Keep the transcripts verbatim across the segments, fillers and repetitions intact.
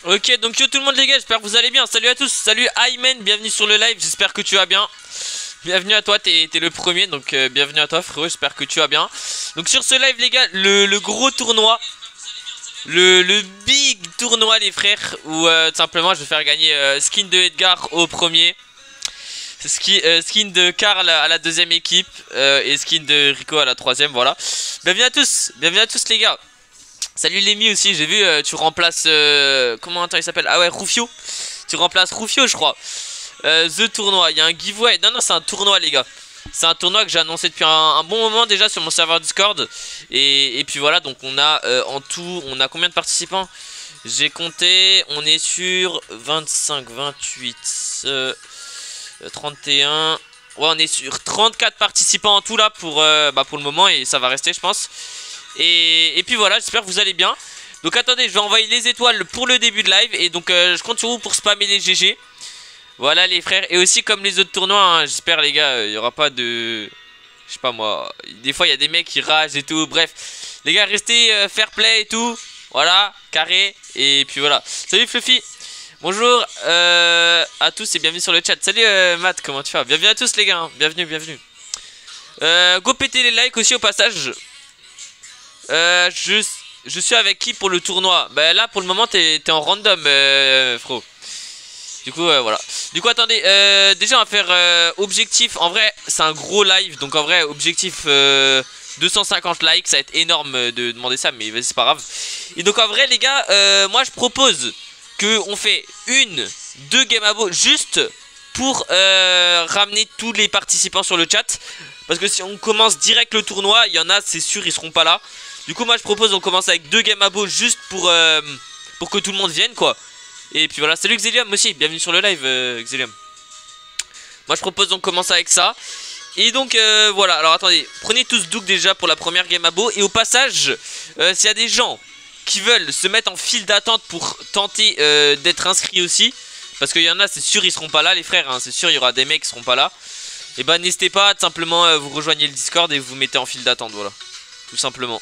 Ok, donc yo tout le monde les gars, j'espère que vous allez bien. Salut à tous, salut Aymen, bienvenue sur le live, j'espère que tu vas bien. Bienvenue à toi, t'es le premier, donc euh, bienvenue à toi frérot, j'espère que tu vas bien. Donc sur ce live les gars, le, le gros tournoi, le, le big tournoi les frères, où euh, tout simplement je vais faire gagner euh, skin de Edgar au premier, ski, euh, skin de Karl à la deuxième équipe, euh, et skin de Rico à la troisième, voilà. Bienvenue à tous, bienvenue à tous les gars. Salut Lémi aussi, j'ai vu, euh, tu remplaces, euh, comment attends, il s'appelle, ah ouais, Rufio. Tu remplaces Rufio je crois. euh, The tournoi, il y a un giveaway, non non c'est un tournoi les gars. C'est un tournoi que j'ai annoncé depuis un, un bon moment déjà sur mon serveur Discord. Et, et puis voilà, donc on a euh, en tout, on a combien de participants? J'ai compté, on est sur vingt-cinq, vingt-huit, euh, trente et un. Ouais, on est sur trente-quatre participants en tout là pour, euh, bah, pour le moment, et ça va rester je pense. Et, et puis voilà, j'espère que vous allez bien. Donc attendez, je vais envoyer les étoiles pour le début de live. Et donc euh, je compte sur vous pour spammer les G G. Voilà les frères. Et aussi comme les autres tournois, hein, j'espère les gars, il euh, n'y aura pas de... Je sais pas moi. Des fois il y a des mecs qui ragent et tout. Bref, les gars restez euh, fair play et tout. Voilà, carré. Et puis voilà. Salut Fluffy. Bonjour euh, à tous et bienvenue sur le chat. Salut euh, Matt, comment tu vas? Bienvenue à tous les gars, hein. Bienvenue, bienvenue. euh, Go péter les likes aussi au passage. Euh, je, je suis avec qui pour le tournoi? Bah là pour le moment t'es en random euh, frérot. Du coup euh, voilà. Du coup attendez, euh, déjà on va faire euh, objectif. En vrai c'est un gros live. Donc en vrai objectif euh, deux cent cinquante likes. Ça va être énorme de demander ça, mais vas-y c'est pas grave. Et donc en vrai les gars, euh, moi je propose que on fait une, deux game abo juste pour euh, ramener tous les participants sur le chat. Parce que si on commence direct le tournoi, il y en a c'est sûr ils seront pas là. Du coup moi je propose on commence avec deux game abo juste pour, euh, pour que tout le monde vienne quoi. Et puis voilà, salut Xelium aussi, bienvenue sur le live euh, Xelium. Moi je propose on commence avec ça. Et donc euh, voilà, alors attendez, prenez tous Doug déjà pour la première game abo. Et au passage, euh, s'il y a des gens qui veulent se mettre en file d'attente pour tenter euh, d'être inscrits aussi, parce qu'il y en a c'est sûr ils seront pas là les frères, hein, c'est sûr il y aura des mecs qui seront pas là. Et bah n'hésitez pas, simplement euh, vous rejoignez le Discord et vous mettez en file d'attente, voilà. Tout simplement.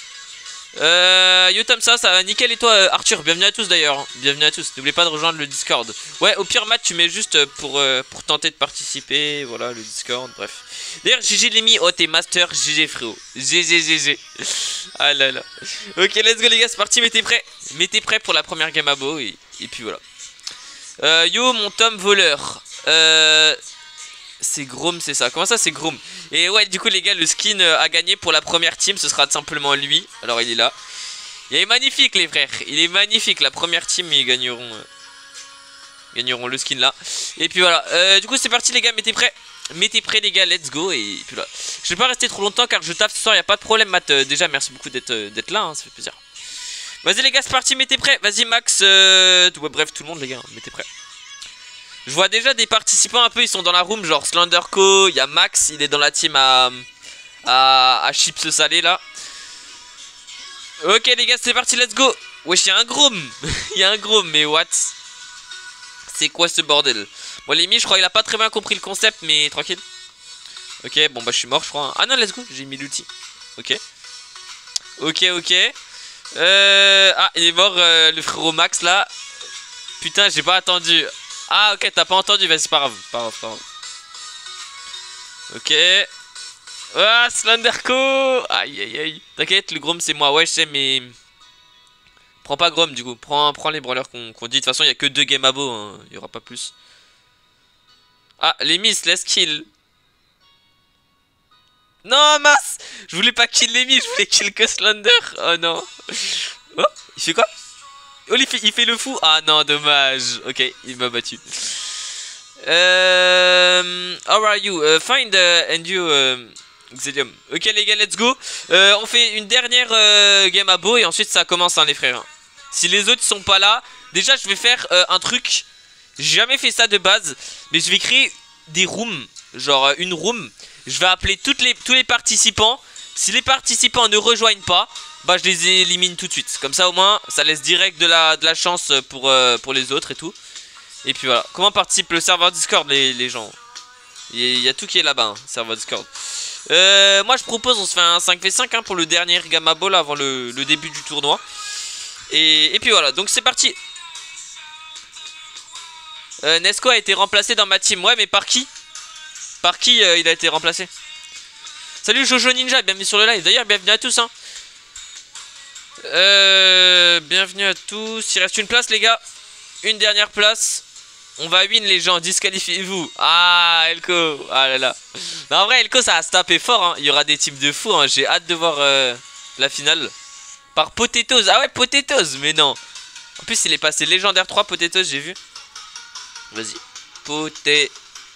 Euh, yo Tom ça, ça va nickel. Et toi euh, Arthur, bienvenue à tous d'ailleurs. Bienvenue à tous, n'oubliez pas de rejoindre le Discord. Ouais au pire Matt tu mets juste pour, euh, pour tenter de participer. Voilà le Discord, bref. D'ailleurs G G Lémi, oh t'es master, G G frérot. G G G G. Ah là là. Ok let's go les gars, c'est parti, mettez prêt. Mettez prêt pour la première game abo et, et puis voilà. euh, Yo mon Tom voleur. Euh... C'est Grom, c'est ça. Comment ça c'est Grom? Et ouais du coup les gars, le skin à gagner pour la première team ce sera simplement lui. Alors il est là. Il est magnifique les frères. Il est magnifique. La première team ils gagneront euh, Gagneront le skin là. Et puis voilà euh, du coup c'est parti les gars, mettez prêt. Mettez prêt les gars, let's go. Et puis là je vais pas rester trop longtemps car je taffe ce soir, y a pas de problème Matt. euh, Déjà merci beaucoup d'être euh, d'être là, hein, ça fait plaisir. Vas-y les gars c'est parti, mettez prêt. Vas-y Max euh... ouais, bref tout le monde les gars, mettez prêt. Je vois déjà des participants un peu, ils sont dans la room, genre Slenderco, il y a Max, il est dans la team à, à, à chips salé là. Ok les gars c'est parti, let's go. Wesh y'a un Grom. Il y a un Grom, mais what? C'est quoi ce bordel? Bon les mi je crois qu'il a pas très bien compris le concept, mais tranquille. Ok bon bah je suis mort je crois, hein. Ah non let's go, j'ai mis l'outil. Ok. Ok ok euh... Ah il est mort euh, le frérot Max là. Putain j'ai pas attendu. Ah ok t'as pas entendu, vas-y pas grave, pas grave, pas grave. Ok. Ah Slenderco. Aïe aïe aïe. T'inquiète le Grom c'est moi, ouais je sais mais... Prends pas Grom du coup, prends, prends les brawlers qu'on qu'on dit. De toute façon il y a que deux game abo, hein. Il y aura pas plus. Ah les miss, laisse kill. Non masse. Je voulais pas kill les miss, je voulais kill que Slender. Oh non. Oh il fait quoi? Oh il fait, il fait le fou. Ah non dommage. Ok il m'a battu. euh, How are you? uh, Find uh, and you uh, Xelium. Ok les gars let's go. euh, On fait une dernière euh, game abo et ensuite ça commence hein, les frères. Si les autres sont pas là, déjà je vais faire euh, un truc. J'ai jamais fait ça de base, mais je vais créer des rooms. Genre euh, une room. Je vais appeler toutes les, tous les participants. Si les participants ne rejoignent pas, bah je les élimine tout de suite. Comme ça au moins ça laisse direct de la, de la chance pour, euh, pour les autres et tout. Et puis voilà. Comment participe le serveur Discord les, les gens? Il y, y a tout qui est là-bas hein, serveur Discord. euh, Moi je propose on se fait un cinq v cinq hein, pour le dernier Gamma Ball avant le, le début du tournoi. Et, et puis voilà donc c'est parti. Euh, Nesco a été remplacé dans ma team. Ouais, mais par qui? Par qui euh, il a été remplacé? Salut Jojo Ninja, bienvenue sur le live. D'ailleurs, bienvenue à tous. Hein. Euh, bienvenue à tous. Il reste une place, les gars. Une dernière place. On va win, les gens. Disqualifiez-vous. Ah, Elko. Ah là là. Non, en vrai, Elko, ça va se taper fort. Hein. Il y aura des types de fous. Hein. J'ai hâte de voir euh, la finale. Par Potatoes. Ah ouais, Potatoes. Mais non. En plus, il est passé légendaire trois Potatoes, j'ai vu. Vas-y. Potatoes.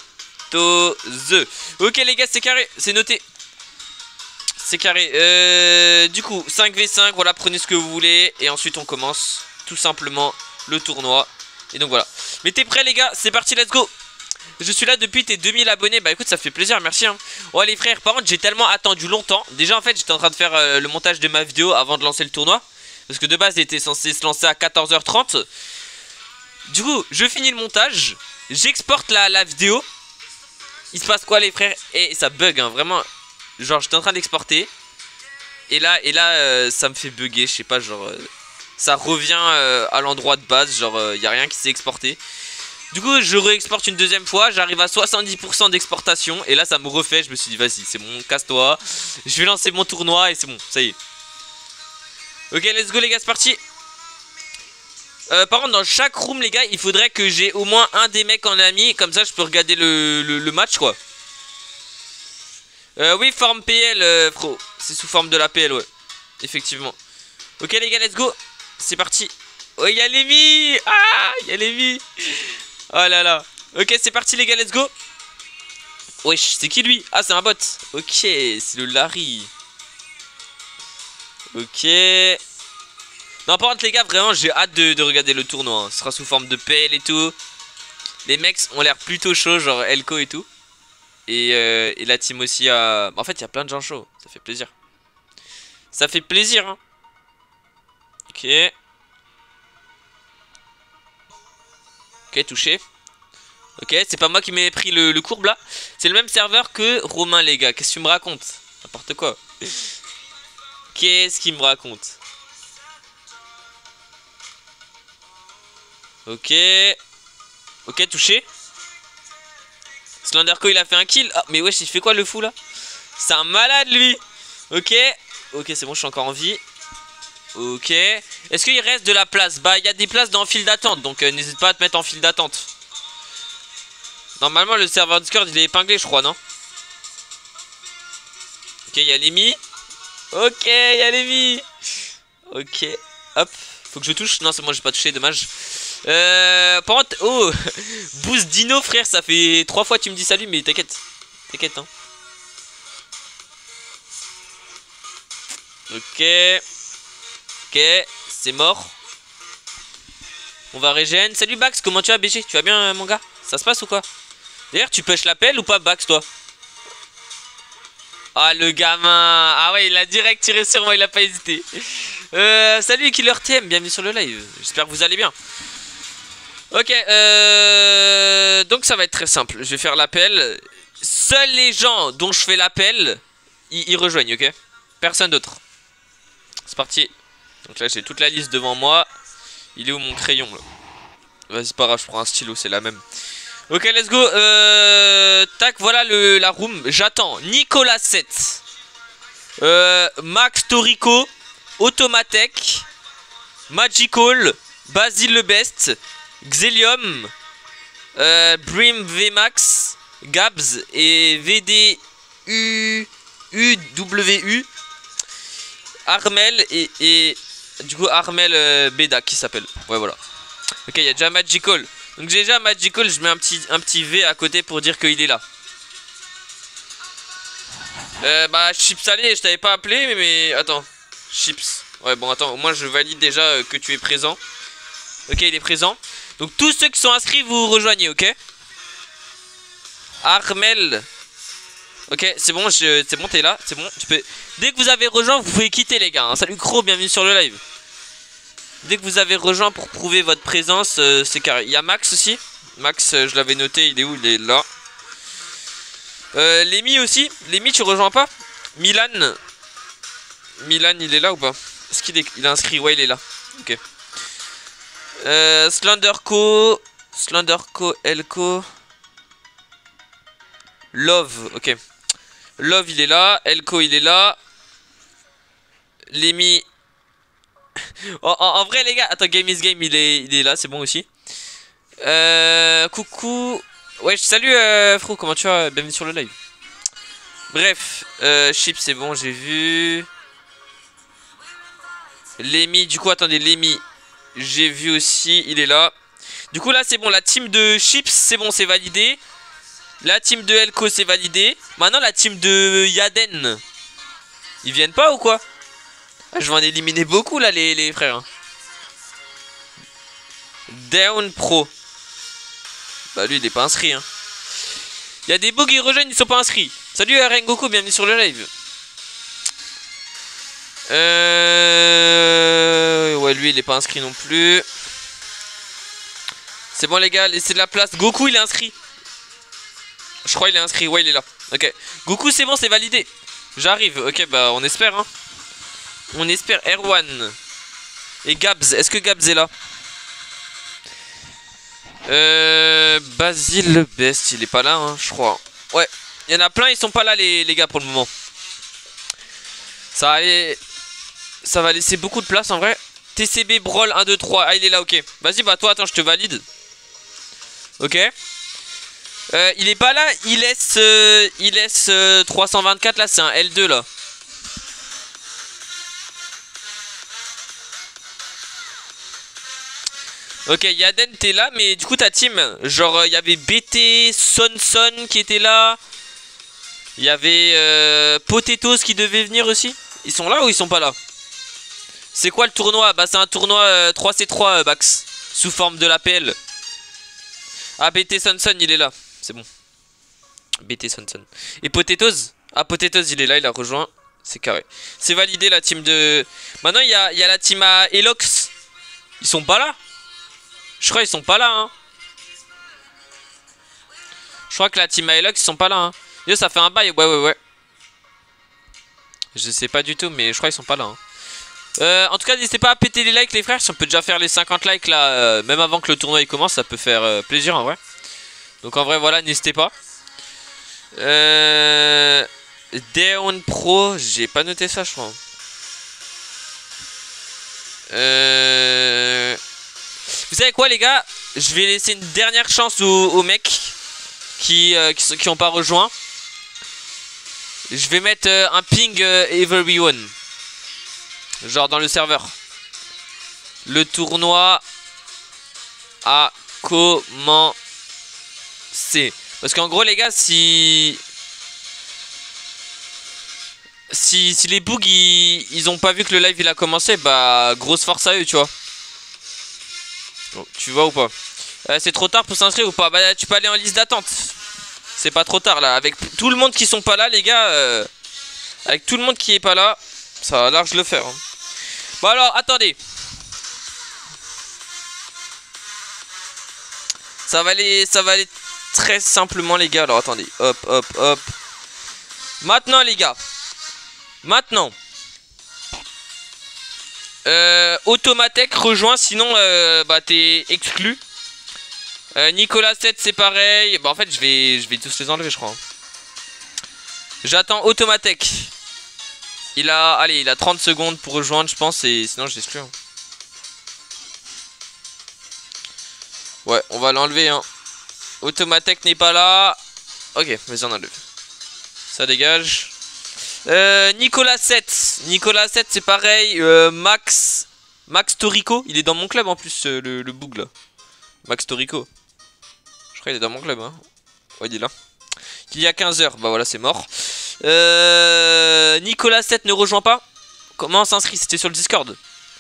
Ok, les gars, c'est carré. C'est noté. C'est carré. Euh, du coup, cinq v cinq. Voilà, prenez ce que vous voulez. Et ensuite, on commence tout simplement le tournoi. Et donc voilà. Mais t'es prêts, les gars? C'est parti, let's go. Je suis là depuis tes deux mille abonnés. Bah écoute, ça fait plaisir, merci. Hein. Ouais, les frères, par contre, j'ai tellement attendu longtemps. Déjà, en fait, j'étais en train de faire euh, le montage de ma vidéo avant de lancer le tournoi. Parce que de base, il était censé se lancer à quatorze heures trente. Du coup, je finis le montage. J'exporte la, la vidéo. Il se passe quoi, les frères? Et ça bug, hein, vraiment. Genre, j'étais en train d'exporter. Et là, et là euh, ça me fait bugger, je sais pas, genre... Euh, ça revient euh, à l'endroit de base, genre, il euh, n'y a rien qui s'est exporté. Du coup, je réexporte une deuxième fois, j'arrive à soixante-dix pour cent d'exportation. Et là, ça me refait, je me suis dit, vas-y, c'est bon, casse-toi. Je vais lancer mon tournoi et c'est bon, ça y est. Ok, let's go, les gars, c'est parti. Euh, par contre, dans chaque room, les gars, il faudrait que j'ai au moins un des mecs en ami. Comme ça, je peux regarder le, le, le match, quoi. Euh, oui, forme P L, euh, frérot. C'est sous forme de la P L, ouais. Effectivement. Ok, les gars, let's go. C'est parti. Oh, il y a Lémi. Ah, il y a Lémi. Oh là là. Ok, c'est parti, les gars, let's go. Wesh, c'est qui lui? Ah, c'est un bot. Ok, c'est le Larry. Ok. Non, par contre, les gars, vraiment, j'ai hâte de, de regarder le tournoi. Hein. Ce sera sous forme de P L et tout. Les mecs ont l'air plutôt chauds, genre Elko et tout. Et, euh, et la team aussi a... En fait, il y a plein de gens chauds. Ça fait plaisir. Ça fait plaisir, hein. Ok. Ok, touché. Ok, c'est pas moi qui m'ai pris le, le courbe, là. C'est le même serveur que Romain, les gars. Qu'est-ce que tu me racontes? N'importe quoi. Qu'est-ce qu'il me raconte? Ok. Ok, touché. Slenderco, il a fait un kill. Ah, mais wesh, il fait quoi le fou là? C'est un malade lui. Ok. Ok, c'est bon, je suis encore en vie. Ok. Est-ce qu'il reste de la place? Bah, il y a des places dans file d'attente. Donc, euh, n'hésite pas à te mettre en file d'attente. Normalement, le serveur Discord, il est épinglé, je crois, non? Ok, il y a Lémi. Ok, il y a Lémi. Ok. Hop. Faut que je touche. Non, c'est moi, j'ai pas touché, dommage. Euh, par contre, oh, Boost Dino, frère, ça fait trois fois que tu me dis salut, mais t'inquiète, t'inquiète, hein. Ok, ok, c'est mort. On va régène. Salut Bax, comment tu vas, B G? Tu vas bien, mon gars? Ça se passe ou quoi? D'ailleurs, tu push l'appel ou pas, Bax, toi? Ah, le gamin. Ah ouais, il a direct tiré sur moi, il a pas hésité. Euh, salut Killer T M, bienvenue sur le live. J'espère que vous allez bien. Ok, euh... donc ça va être très simple. Je vais faire l'appel. Seuls les gens dont je fais l'appel, ils, ils rejoignent, ok? Personne d'autre. C'est parti. Donc là, j'ai toute la liste devant moi. Il est où mon crayon, là? Vas-y, c'est pas grave, je prends un stylo, c'est la même. Ok, let's go. Euh... Tac, voilà le, la room. J'attends Nicolas sept. Euh... Max Torico. Automatech. Magical. Basile le Best. Xelium, euh, Brim V Max, Gabs et V D U W U, Armel et, et du coup Armel euh, Beda qui s'appelle. Ouais, voilà. Ok, il y a déjà Magical. Donc déjà Magical, je mets un petit, un petit V à côté pour dire qu'il est là. Euh, bah Chips allez, je t'avais pas appelé mais, mais attends. Chips. Ouais bon attends, au moins je valide déjà euh, que tu es présent. Ok, il est présent. Donc tous ceux qui sont inscrits, vous rejoignez, ok? Armel. Ok, c'est bon, c'est bon, t'es là, c'est bon. Tu peux... Dès que vous avez rejoint, vous pouvez quitter, les gars. Hein. Salut Cro, bienvenue sur le live. Dès que vous avez rejoint pour prouver votre présence, euh, c'est carré. Il y a Max aussi. Max, euh, je l'avais noté, il est où? Il est là. Euh, Lémi aussi. Lémi, tu rejoins pas? Milan. Milan, il est là ou pas? Est-ce qu'il est... il est inscrit? Ouais, il est là. Ok. Euh, Slenderco. Slenderco, Elko. Love, ok. Love, il est là. Elko, il est là. Lemmy. en, en, en vrai, les gars, attends, Game is Game, il est, il est là, c'est bon aussi. Euh, coucou. Ouais, salut, euh, Fro, comment tu vas? Bienvenue sur le live. Bref, euh, Chip, c'est bon, j'ai vu. Lemmy, du coup, attendez, Lemmy, j'ai vu aussi, il est là. Du coup, là, c'est bon, la team de Chips, c'est bon, c'est validé. La team de Elko, c'est validé. Maintenant, la team de Yaden, ils viennent pas ou quoi? Ah, je vais en éliminer beaucoup, là, les, les frères. Down Pro. Bah, lui, il est pas inscrit, hein. Il y a des bugs, ils rejoignent, ils sont pas inscrits. Salut, Rengoku, bienvenue sur le live. Euh... Ouais, lui, il est pas inscrit non plus. C'est bon, les gars, laissez de la place. Goku, il est inscrit. Je crois qu'il est inscrit. Ouais, il est là. Ok. Goku, c'est bon, c'est validé. J'arrive. Ok, bah, on espère, hein. On espère. Erwan. Et Gabs. Est-ce que Gabs est là? Euh... Basile le best. Il est pas là, hein, je crois. Ouais. Il y en a plein, ils sont pas là, les, les gars, pour le moment. Ça va aller... Ça va laisser beaucoup de place en vrai. T C B Brawl un, deux, trois. Ah, il est là, ok. Vas-y, bah toi, attends, je te valide. Ok. Euh, il est pas là. Il laisse, euh, il laisse euh, trois cent vingt-quatre là. C'est un L deux là. Ok, Yaden, t'es là. Mais du coup, ta team, genre, il y avait B T, Son Son qui était là. Il y avait euh, Potatoes qui devait venir aussi. Ils sont là ou ils sont pas là? C'est quoi le tournoi? Bah c'est un tournoi euh, trois C trois euh, Bax. Sous forme de l'A P L. Ah, B T Sonson il est là. C'est bon. B T Sonson. Et Potatoes? Ah, Potatoes il est là, il a rejoint. C'est carré. C'est validé la team de... Maintenant il y a, y a la team à Elox. Ils sont pas là? Je crois qu'ils sont pas là, hein. Je crois que la team à Elox ils sont pas là, hein. Yo, ça fait un bail. Ouais, ouais, ouais. Je sais pas du tout, mais je crois qu'ils sont pas là, hein. Euh, en tout cas, n'hésitez pas à péter les likes, les frères. Si on peut déjà faire les cinquante likes là, euh, même avant que le tournoi il commence, ça peut faire euh, plaisir en vrai. Donc en vrai, voilà, n'hésitez pas. Euh... Deon Pro, j'ai pas noté ça, je crois. Euh... Vous savez quoi, les gars? Je vais laisser une dernière chance aux, aux mecs qui, euh, qui, qui ont pas rejoint. Je vais mettre euh, un ping euh, everyone. Genre dans le serveur. Le tournoi a commencé. Parce qu'en gros les gars, si... Si, si les bugs ils, ils ont pas vu que le live il a commencé, bah grosse force à eux, tu vois. Bon, tu vois ou pas? euh, C'est trop tard pour s'inscrire ou pas? Bah tu peux aller en liste d'attente. C'est pas trop tard là. Avec tout le monde qui sont pas là les gars, euh, avec tout le monde qui est pas là, ça va large le faire, hein. Bon alors, attendez. Ça va aller, ça va aller très simplement les gars. Alors attendez, hop, hop, hop. Maintenant les gars. Maintenant. Euh, Automatech rejoint, sinon euh, bah t'es exclu. Euh, Nicolas sept c'est pareil. Bah en fait je vais, je vais tous les enlever je crois. J'attends Automatech. Il a, allez, il a trente secondes pour rejoindre, je pense, et sinon je l'exclus. Hein. Ouais, on va l'enlever, hein. Automatech n'est pas là. Ok, vas-y, on enlève. Ça dégage. Euh, Nicolas sept. Nicolas sept, c'est pareil. Euh, Max. Max Torico. Il est dans mon club en plus, euh, le, le boug là. Max Torico. Je crois qu'il est dans mon club, hein. Ouais, il est là. Il y a quinze heures. Bah voilà, c'est mort. Euh, Nicolas sept ne rejoint pas. Comment on s'inscrit? C'était sur le Discord.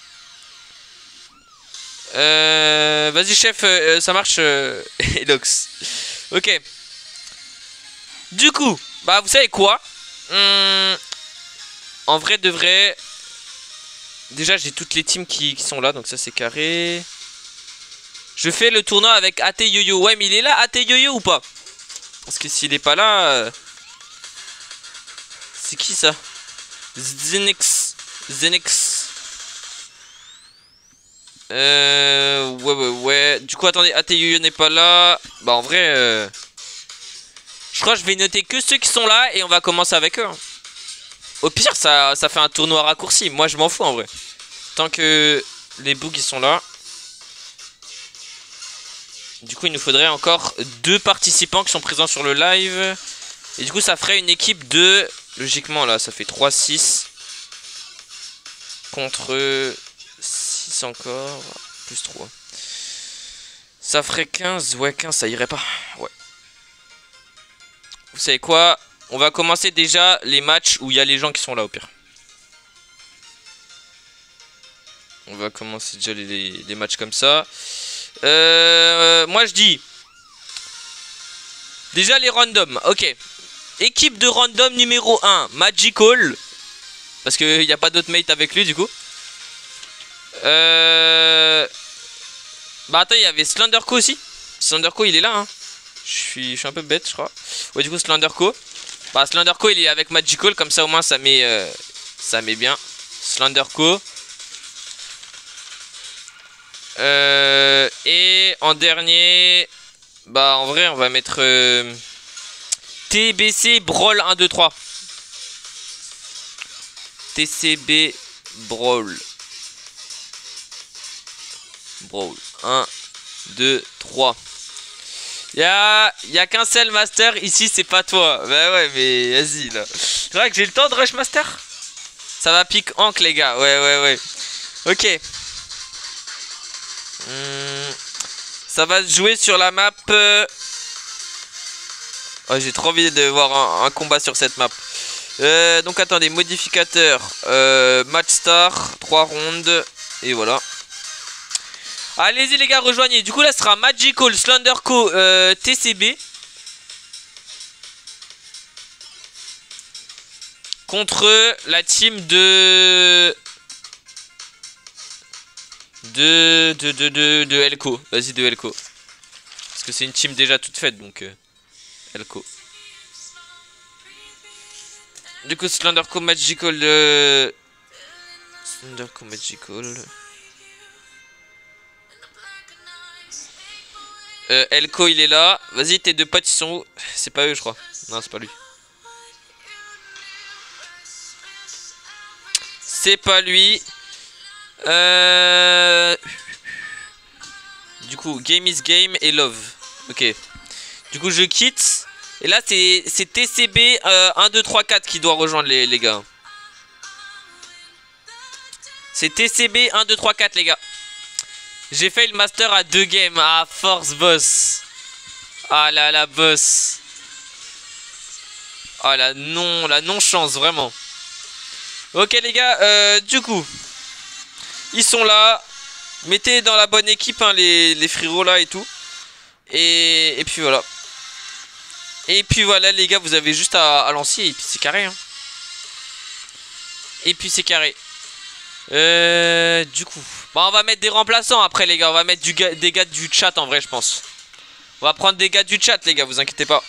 Euh, Vas-y chef, euh, ça marche. Euh, Elox. Ok. Du coup, bah vous savez quoi, hum, en vrai de vrai. Déjà j'ai toutes les teams qui, qui sont là. Donc ça c'est carré. Je fais le tournoi avec A T Yo-Yo. Ouais mais il est là A T Yo-Yo ou pas? Parce que s'il est pas là... Euh... C'est qui ça? Zenix. Zenix. Euh... Ouais, ouais, ouais. Du coup, attendez, A T U n'est pas là. Bah, en vrai... Euh... Je crois que je vais noter que ceux qui sont là et on va commencer avec eux. Hein. Au pire, ça, ça fait un tournoi raccourci. Moi, je m'en fous, en vrai. Tant que les bugs, ils sont là. Du coup, il nous faudrait encore deux participants qui sont présents sur le live. Et du coup, ça ferait une équipe de... Logiquement, là, ça fait trois six. Contre six encore. Plus trois. Ça ferait quinze. Ouais, quinze, ça irait pas. Ouais. Vous savez quoi? On va commencer déjà les matchs où il y a les gens qui sont là, au pire. On va commencer déjà les, les, les matchs comme ça. Euh, moi, je dis... Déjà, les randoms. Ok. Équipe de random numéro un. Magical. Parce qu'il n'y a pas d'autre mate avec lui, du coup. Euh... Bah, attends, il y avait Slenderco aussi. Slenderco, il est là, hein. Je suis, je suis un peu bête, je crois. Ouais, du coup, Slenderco. Bah, Slenderco, il est avec Magical. Comme ça, au moins, ça met, euh, ça met bien. Slenderco. Euh, et en dernier, bah en vrai on va mettre euh, T B C Brawl un deux trois. T C B Brawl. Brawl un deux trois. Y'a y a qu'un seul master ici, c'est pas toi. Bah ouais, mais vas-y là. C'est vrai que j'ai le temps de rush master. Ça va pique Hank les gars. Ouais ouais ouais. Ok. Hum, ça va se jouer sur la map. Euh... Oh, j'ai trop envie de voir un, un combat sur cette map. Euh, donc attendez, modificateur, euh, match star, trois rondes. Et voilà. Allez-y les gars, rejoignez. Du coup là ce sera Magical, Slenderco, euh, T C B. Contre la team de... De, de, de, de, de Elko. Vas-y, de Elko. Parce que c'est une team déjà toute faite, donc... Euh, Elko. Du coup, Slenderco Magical... Euh... Slenderco Magical... Euh, Elko, il est là. Vas-y, tes deux potes, ils sont où? C'est pas eux, je crois. Non, c'est pas lui. C'est pas lui. Euh... Du coup, game is game et love. Ok. Du coup, je quitte. Et là, c'est T C B euh, un, deux, trois, quatre qui doit rejoindre les, les gars. C'est T C B un, deux, trois, quatre, les gars. J'ai fait le master à deux games. Ah, force, boss. Ah là, la boss. Ah, la non, la non-chance, vraiment. Ok, les gars, euh, du coup... Ils sont là. Mettez dans la bonne équipe hein, les, les frérots là et tout. Et, et puis voilà. Et puis voilà les gars, vous avez juste à, à lancer et puis c'est carré. Hein. Et puis c'est carré. Euh, du coup. Bon, on va mettre des remplaçants après les gars. On va mettre du, des gars du chat en vrai je pense. On va prendre des gars du chat les gars, vous inquiétez pas.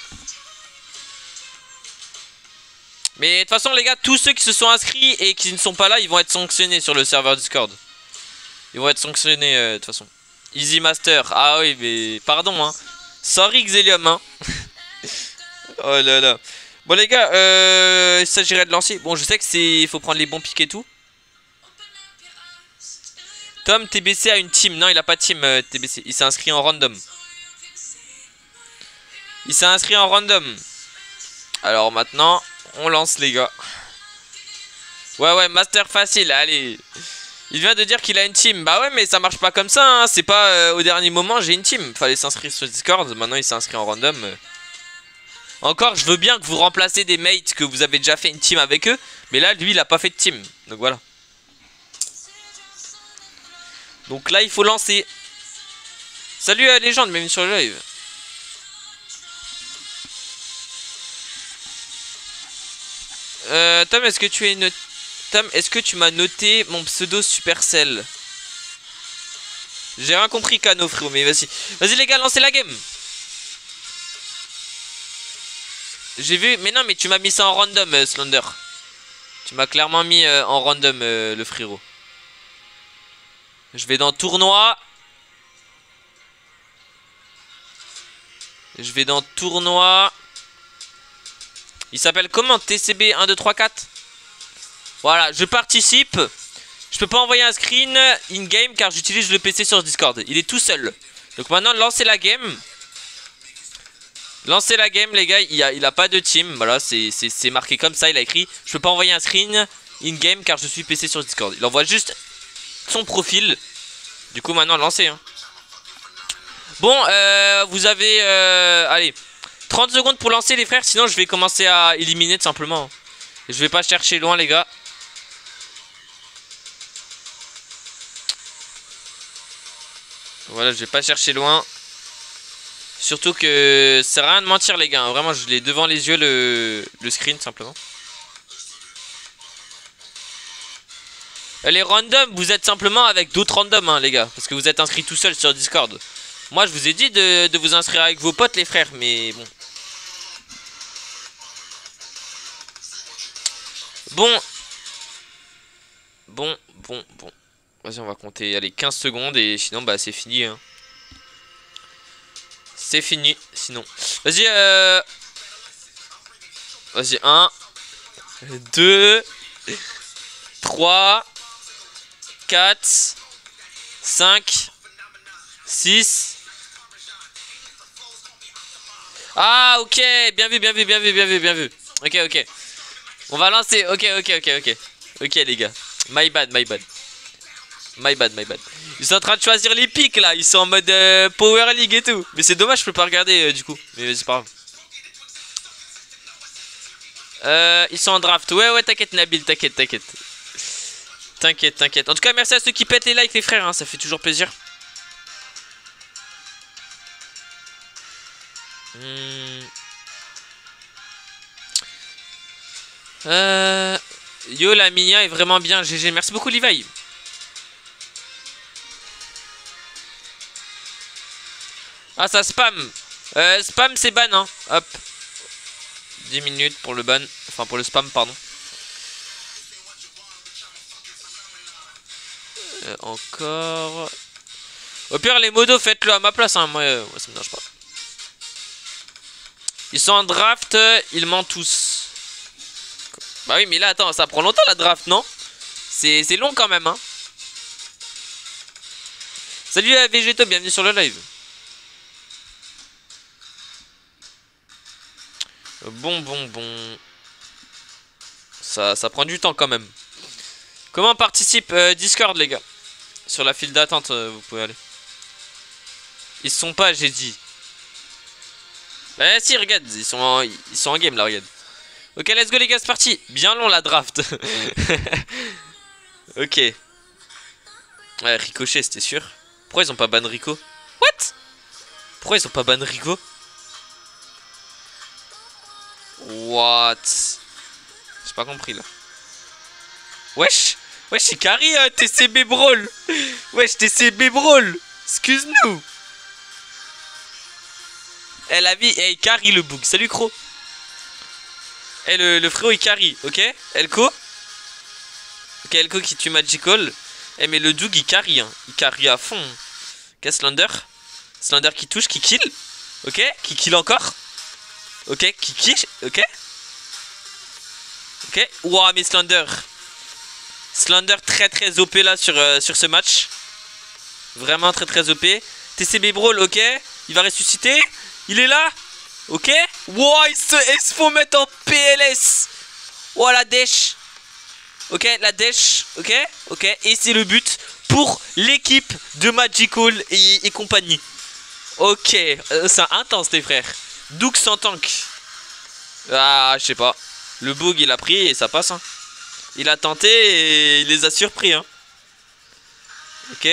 Mais de toute façon les gars, tous ceux qui se sont inscrits et qui ne sont pas là, ils vont être sanctionnés sur le serveur Discord. Ils vont être sanctionnés euh, de toute façon. Easy Master. Ah oui, mais pardon, hein. Sorry, Xelium, hein. Oh là là. Bon, les gars, euh, il s'agirait de lancer. Bon, je sais que c'est. Il faut prendre les bons pics et tout. Tom, T B C a une team. Non, il a pas de team, euh, T B C. Il s'est inscrit en random. Il s'est inscrit en random. Alors maintenant, on lance, les gars. Ouais, ouais, Master facile, allez. Il vient de dire qu'il a une team. Bah ouais, mais ça marche pas comme ça. Hein. C'est pas euh, au dernier moment, j'ai une team. Fallait s'inscrire sur Discord. Maintenant, il s'est inscrit en random. Encore, je veux bien que vous remplacez des mates que vous avez déjà fait une team avec eux. Mais là, lui, il a pas fait de team. Donc voilà. Donc là, il faut lancer. Salut à Légende, bienvenue sur le live. Euh, Tom, est-ce que tu es une... Tom, est-ce que tu m'as noté mon pseudo Supercell? J'ai rien compris, Cano, frérot, mais vas-y. Vas-y, les gars, lancez la game. J'ai vu... Mais non, mais tu m'as mis ça en random, euh, Slender. Tu m'as clairement mis euh, en random, euh, le frérot. Je vais dans tournoi. Je vais dans tournoi. Il s'appelle comment? T C B un deux trois quatre. Voilà, je participe. Je peux pas envoyer un screen in-game car j'utilise le P C sur Discord. Il est tout seul. Donc maintenant, lancez la game. Lancez la game, les gars. Il a, il a pas de team. Voilà, c'est marqué comme ça. Il a écrit: je peux pas envoyer un screen in-game car je suis P C sur Discord. Il envoie juste son profil. Du coup, maintenant, lancez. Hein. Bon, euh, vous avez... Euh, allez, trente secondes pour lancer, les frères. Sinon, je vais commencer à éliminer tout simplement. Je vais pas chercher loin, les gars. Voilà, je vais pas chercher loin. Surtout que ça sert à rien de mentir, les gars. Vraiment, je l'ai devant les yeux, le, le screen, simplement. Les randoms, vous êtes simplement avec d'autres randoms, hein, les gars. Parce que vous êtes inscrits tout seul sur Discord. Moi, je vous ai dit de, de vous inscrire avec vos potes, les frères. Mais bon. Bon. Bon, bon, bon. Vas-y, on va compter, allez, quinze secondes. Et sinon, bah, c'est fini, hein. C'est fini, sinon. Vas-y, euh... Vas-y, un, deux, trois, quatre, cinq, six. Ah, ok, bien vu, bien vu, bien vu, bien vu, bien vu. Ok, ok. On va lancer, ok, ok, ok, ok. Ok, les gars. My bad, my bad. My bad, my bad. Ils sont en train de choisir les pics là. Ils sont en mode euh, Power League et tout. Mais c'est dommage, je peux pas regarder euh, du coup. Mais c'est pas grave. Euh, ils sont en draft. Ouais, ouais, t'inquiète, Nabil, t'inquiète, t'inquiète. T'inquiète, t'inquiète. En tout cas, merci à ceux qui pètent les likes, les frères. Hein, ça fait toujours plaisir. Hmm. Euh... Yo, la Mia est vraiment bien. G G. Merci beaucoup, Levi. Ah, ça spam. Euh, spam, c'est ban, hein. Hop. dix minutes pour le ban. Enfin, pour le spam, pardon. Euh, encore. Au pire, les modos, faites-le à ma place, hein. Moi, euh, moi ça me dérange pas. Ils sont en draft. Ils mentent tous. Bah oui, mais là, attends, ça prend longtemps la draft, non? C'est long quand même, hein. Salut à Végéto, bienvenue sur le live. Bon, bon, bon. Ça, ça prend du temps quand même. Comment on participe? euh, Discord, les gars. Sur la file d'attente, euh, vous pouvez aller. Ils sont pas, j'ai dit. Bah si, regarde, ils sont en, ils sont en game là, regarde. Ok, let's go les gars, c'est parti. Bien long la draft. Ok. Ouais, Ricochet, c'était sûr. Pourquoi ils ont pas ban Rico? What? Pourquoi ils ont pas ban Rico? What? J'ai pas compris là. Wesh. Wesh, c'est carré hein, T C B Brawl. Wesh, T C B Brawl. Excuse-nous. Eh la vie, eh il carry le bug. Salut Cro. Eh le, le frérot il carry, ok? Elko. Ok, Elko qui tue Magical. Eh mais le Doug il carry, hein. Il carry à fond. Ok, Slender. Slender qui touche, qui kill. Ok, qui kill encore. Ok, qui kill, ok. Ok, wow, mais Slender. Slender très très O P là sur, euh, sur ce match. Vraiment très très O P. T C B Brawl, ok. Il va ressusciter. Il est là. Ok. Wow, ils se, ils se font mettre en P L S. Oh la dèche. Ok, la dèche. Ok, ok. Et c'est le but pour l'équipe de Magical et, et compagnie. Ok, euh, c'est intense les frères. Doug sans tank. Ah, je sais pas. Le bug il a pris et ça passe. Hein. Il a tenté et il les a surpris. Hein. Ok.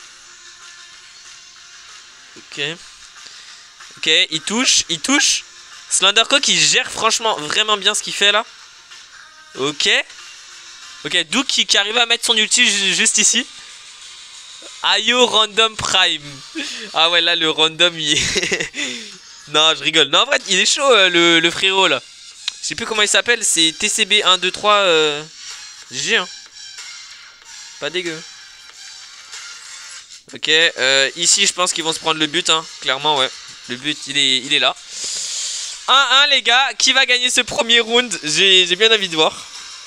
Ok. Ok, il touche, il touche. Slenderco qui gère franchement vraiment bien ce qu'il fait là. Ok. Ok, Doug qui, qui arrive à mettre son ulti juste ici. Ayo random prime. Ah ouais là le random il est... Non je rigole. Non en vrai il est chaud euh, le, le frérot là. Je sais plus comment il s'appelle. C'est T C B un deux trois euh... G G hein. Pas dégueu. Ok, euh, ici je pense qu'ils vont se prendre le but, hein. Clairement, ouais. Le but, il est, il est là. un un, les gars. Qui va gagner ce premier round? J'ai bien envie de voir.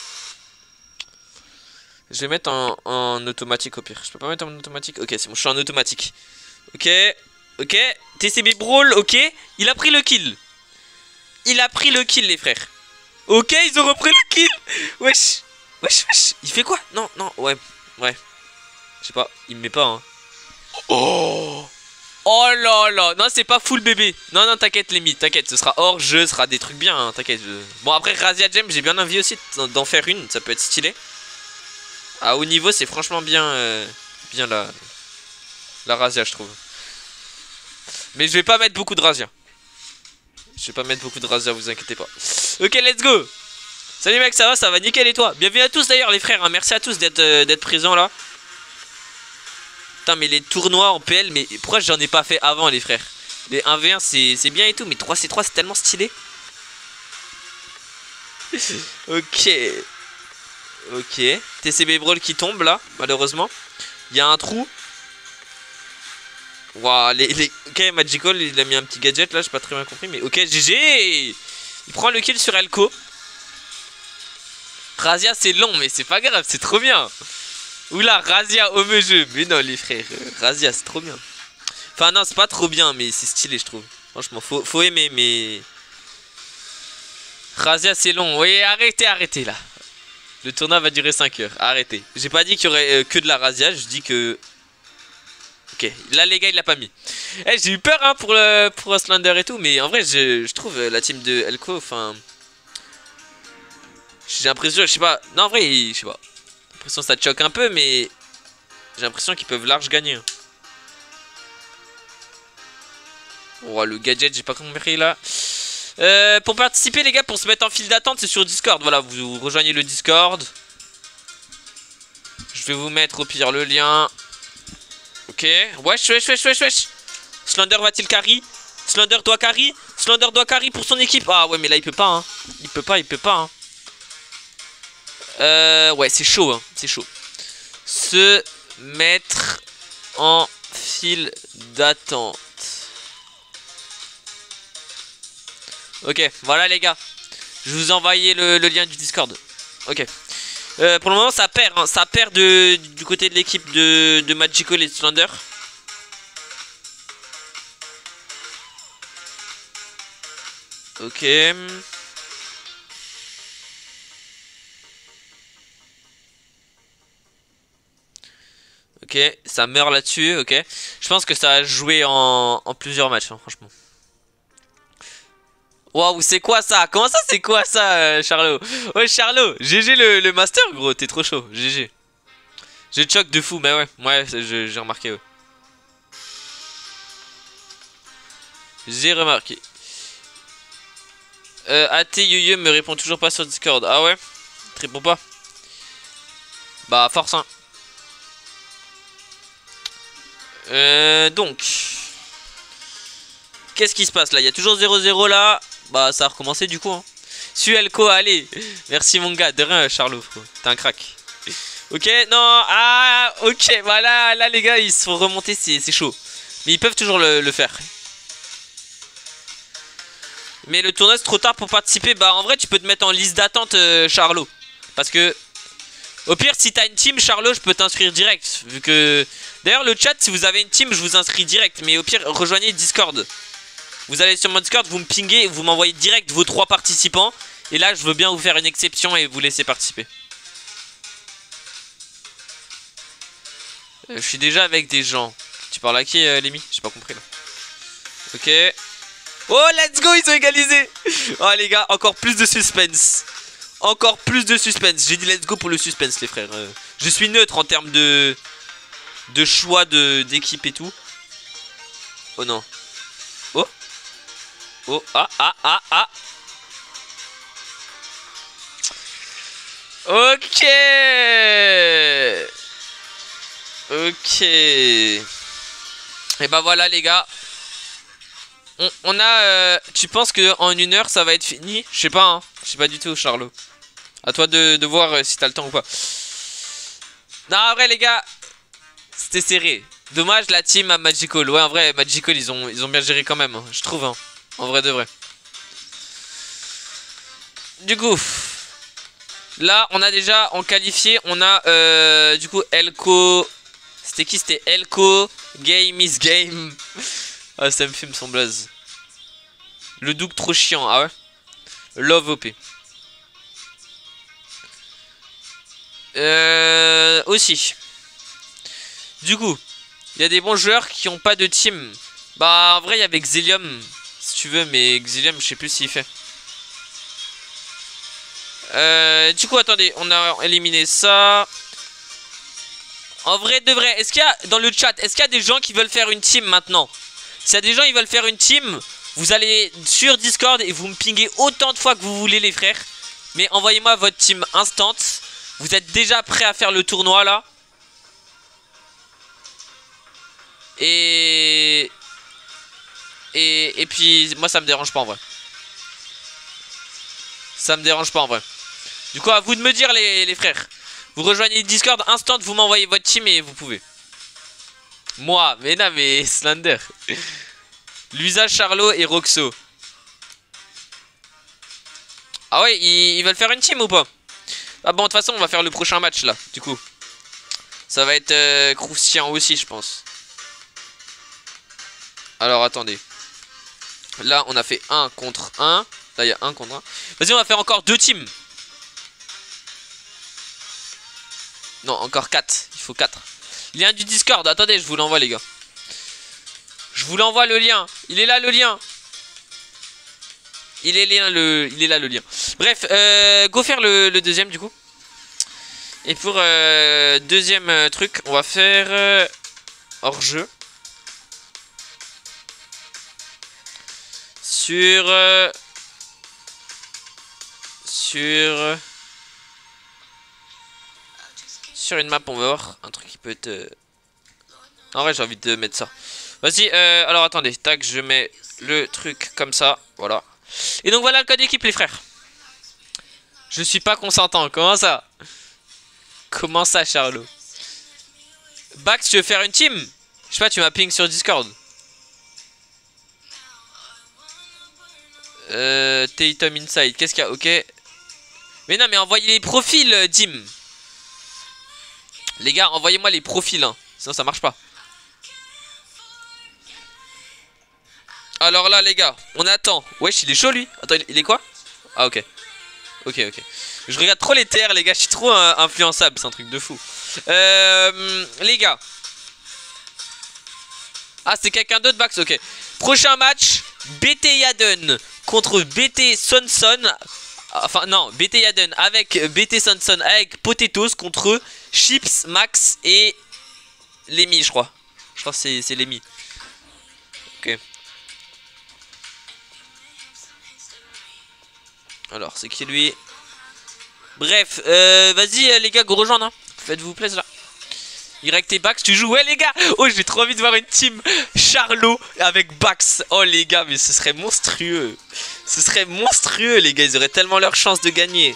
Je vais mettre en, en automatique au pire. Je peux pas mettre en automatique? Ok, c'est bon, je suis en automatique. Ok, ok. T C B Brawl, ok. Il a pris le kill. Il a pris le kill, les frères. Ok, ils ont repris le kill. Wesh. Wesh, wesh. Il fait quoi? Non, non, ouais. Ouais. Je sais pas, il me met pas, hein. Oh. Oh là là. Non, c'est pas full bébé. Non, non, t'inquiète, les mythes, t'inquiète. Ce sera hors jeu, ce sera des trucs bien, hein, t'inquiète. Je... Bon, après, Razia Gem, j'ai bien envie aussi d'en faire une. Ça peut être stylé. À haut niveau, c'est franchement bien, euh, bien la, la Razia, je trouve. Mais je vais pas mettre beaucoup de Razia. Je vais pas mettre beaucoup de Razia, vous inquiétez pas. Ok, let's go. Salut mec, ça va, ça va nickel et toi? Bienvenue à tous d'ailleurs les frères, hein. Merci à tous d'être euh, d'être présents là. Putain, mais les tournois en P L, mais pourquoi j'en ai pas fait avant les frères? Les un v un c'est bien et tout, mais trois c trois c'est tellement stylé. Ok. Ok. T C B Brawl qui tombe là, malheureusement. Il y a un trou. Waouh, les, les... Ok, Magical, il a mis un petit gadget là, j'ai pas très bien compris, mais ok, G G. Il prend le kill sur Elko. Razia c'est long, mais c'est pas grave, c'est trop bien. Oula, Razia au me jeu. Mais non les frères, Razia c'est trop bien. Enfin non, c'est pas trop bien, mais c'est stylé je trouve. Franchement, faut, faut aimer, mais... Razia c'est long. Oui, arrêtez, arrêtez là. Le tournoi va durer cinq heures, arrêtez. J'ai pas dit qu'il y aurait euh, que de la Razia, je dis que... Ok, là les gars il l'a pas mis. Eh, j'ai eu peur hein, pour, le, pour Slender et tout, mais en vrai je, je trouve la team de Elko, enfin... J'ai l'impression, je sais pas, non en vrai, je sais pas. J'ai l'impression que ça te choque un peu, mais j'ai l'impression qu'ils peuvent large gagner. Oh, le gadget, j'ai pas compris là. Euh, pour participer les gars, pour se mettre en file d'attente, c'est sur Discord. Voilà, vous rejoignez le Discord. Je vais vous mettre au pire le lien. Ok, wesh, wesh, wesh, wesh, wesh. Slender va-t-il carry? Slender doit carry? Slender doit carry pour son équipe. Ah ouais, mais là il peut pas, hein. Il peut pas, il peut pas, hein. Euh, ouais, c'est chaud, hein, c'est chaud. Se mettre en file d'attente. Ok, voilà les gars. Je vous ai envoyé le, le lien du Discord. Ok. Euh, pour le moment, ça perd, hein, ça perd de, du côté de l'équipe de, de Magical et de Slender. Ok. Ok, ça meurt là-dessus, ok. Je pense que ça a joué en, en plusieurs matchs, hein, franchement. Waouh, c'est quoi ça? Comment ça, c'est quoi ça, euh, Charlot? Ouais, Charlot, G G le, le master, gros, t'es trop chaud, G G. J'ai choc de fou, mais ouais, ouais, j'ai remarqué, ouais. J'ai remarqué. Euh, A T Yoyo me répond toujours pas sur Discord. Ah ouais? Te réponds pas? Bah, force, hein. Euh, donc, qu'est-ce qui se passe là? Il y a toujours zéro zéro là. Bah ça a recommencé du coup hein. Suelco, allez. Merci mon gars, de rien Charlot, t'es un crack. Ok, non, ah, ok, voilà, là les gars ils se font remonter, c'est chaud. Mais ils peuvent toujours le, le faire. Mais le tournoi c'est trop tard pour participer. Bah en vrai tu peux te mettre en liste d'attente euh, Charlot. Parce que au pire si t'as une team Charlot je peux t'inscrire direct. Vu que d'ailleurs le chat si vous avez une team je vous inscris direct. Mais au pire rejoignez Discord. Vous allez sur mon Discord, vous me pinguez, vous m'envoyez direct vos trois participants. Et là je veux bien vous faire une exception et vous laisser participer. euh, Je suis déjà avec des gens. Tu parles à qui euh, Lémi? J'ai pas compris là. Ok. Oh let's go, ils ont égalisé. Oh les gars, encore plus de suspense. Encore plus de suspense. J'ai dit let's go pour le suspense les frères. euh, Je suis neutre en termes de De choix d'équipe et tout. Oh non. Oh. Oh ah ah ah ah. Ok. Ok. Et bah voilà les gars. On, on a... Euh, tu penses que en une heure ça va être fini? Je sais pas hein. Je sais pas du tout Charlot. À toi de, de voir euh, si t'as le temps ou pas. Non en vrai les gars. C'était serré. Dommage la team à Magical. Ouais, en vrai, Magical, ils ont, ils ont bien géré quand même, hein, je trouve. Hein, en vrai de vrai. Du coup, là, on a déjà en qualifié, on a euh, du coup Elko. C'était qui? C'était Elko. Game is game. Ah, ça me filme son blaze. Le Doug trop chiant. Ah ouais. Love O P. Euh, aussi. Du coup, il y a des bons joueurs qui ont pas de team. Bah, en vrai, il y avait Xelium, si tu veux, mais Xelium, je sais plus s'il fait. Euh, du coup, attendez, on a éliminé ça. En vrai, de vrai, est-ce qu'il y a, dans le chat, est-ce qu'il y a des gens qui veulent faire une team maintenant? S'il y a des gens qui veulent faire une team, vous allez sur Discord et vous me pingez autant de fois que vous voulez, les frères. Mais envoyez-moi votre team instant. Vous êtes déjà prêts à faire le tournoi, là? Et... Et, et puis, moi, ça me dérange pas, en vrai. Ça me dérange pas, en vrai. Du coup, à vous de me dire, les, les frères. Vous rejoignez Discord instant, vous m'envoyez votre team et vous pouvez. Moi, mais non, mais Slender. Luisa, Charlot et Roxo. Ah ouais, ils, ils veulent faire une team ou pas? Ah bon, de toute façon, on va faire le prochain match là, du coup. Ça va être euh, croustillant aussi, je pense. Alors, attendez. Là, on a fait un contre un. Là, il y a un contre un. Vas-y, on va faire encore deux teams. Non, encore quatre. Il faut quatre. Lien du Discord. Attendez, je vous l'envoie, les gars. Je vous l'envoie le lien. Il est là, le lien. Il est là, le, il est là, le lien. Bref, euh, go faire le, le deuxième, du coup. Et pour euh, deuxième euh, truc, on va faire euh, hors-jeu. Sur... Euh, sur... Sur une map, on va voir un truc qui peut être... Euh... En vrai, j'ai envie de mettre ça. Vas-y, euh, alors attendez. Tac, je mets le truc comme ça. Voilà. Et donc voilà le code d'équipe, les frères. Je suis pas consentant. Comment ça? Comment ça, Charlot? Bax, tu veux faire une team? Je sais pas, tu m'as ping sur Discord. Euh, Tatum Inside. Qu'est-ce qu'il y a? Ok. Mais non, mais envoyez les profils, euh, Dim. Les gars, envoyez-moi les profils. Hein. Sinon, ça marche pas. Alors là, les gars, on attend. Wesh, il est chaud, lui. Attends, il est quoi? Ah, ok. Ok, ok. Je regarde trop les T R, les gars. Je suis trop euh, influençable. C'est un truc de fou. Euh, les gars. Ah, c'est quelqu'un d'autre, Bax? Ok. Prochain match. B T Yaden contre B T Sonson. Enfin, non. B T Yaden avec B T Sonson avec Potatoes contre Chips, Max et Lemmy, je crois. Je crois que c'est Lemmy. Ok. Alors, c'est qui lui? Bref, euh, vas-y les gars, go rejoindre. Hein. Faites-vous plaisir là. Y T Bax, tu joues? Ouais les gars. Oh, j'ai trop envie de voir une team Charlot avec Bax. Oh les gars, mais ce serait monstrueux. Ce serait monstrueux les gars, ils auraient tellement leur chance de gagner.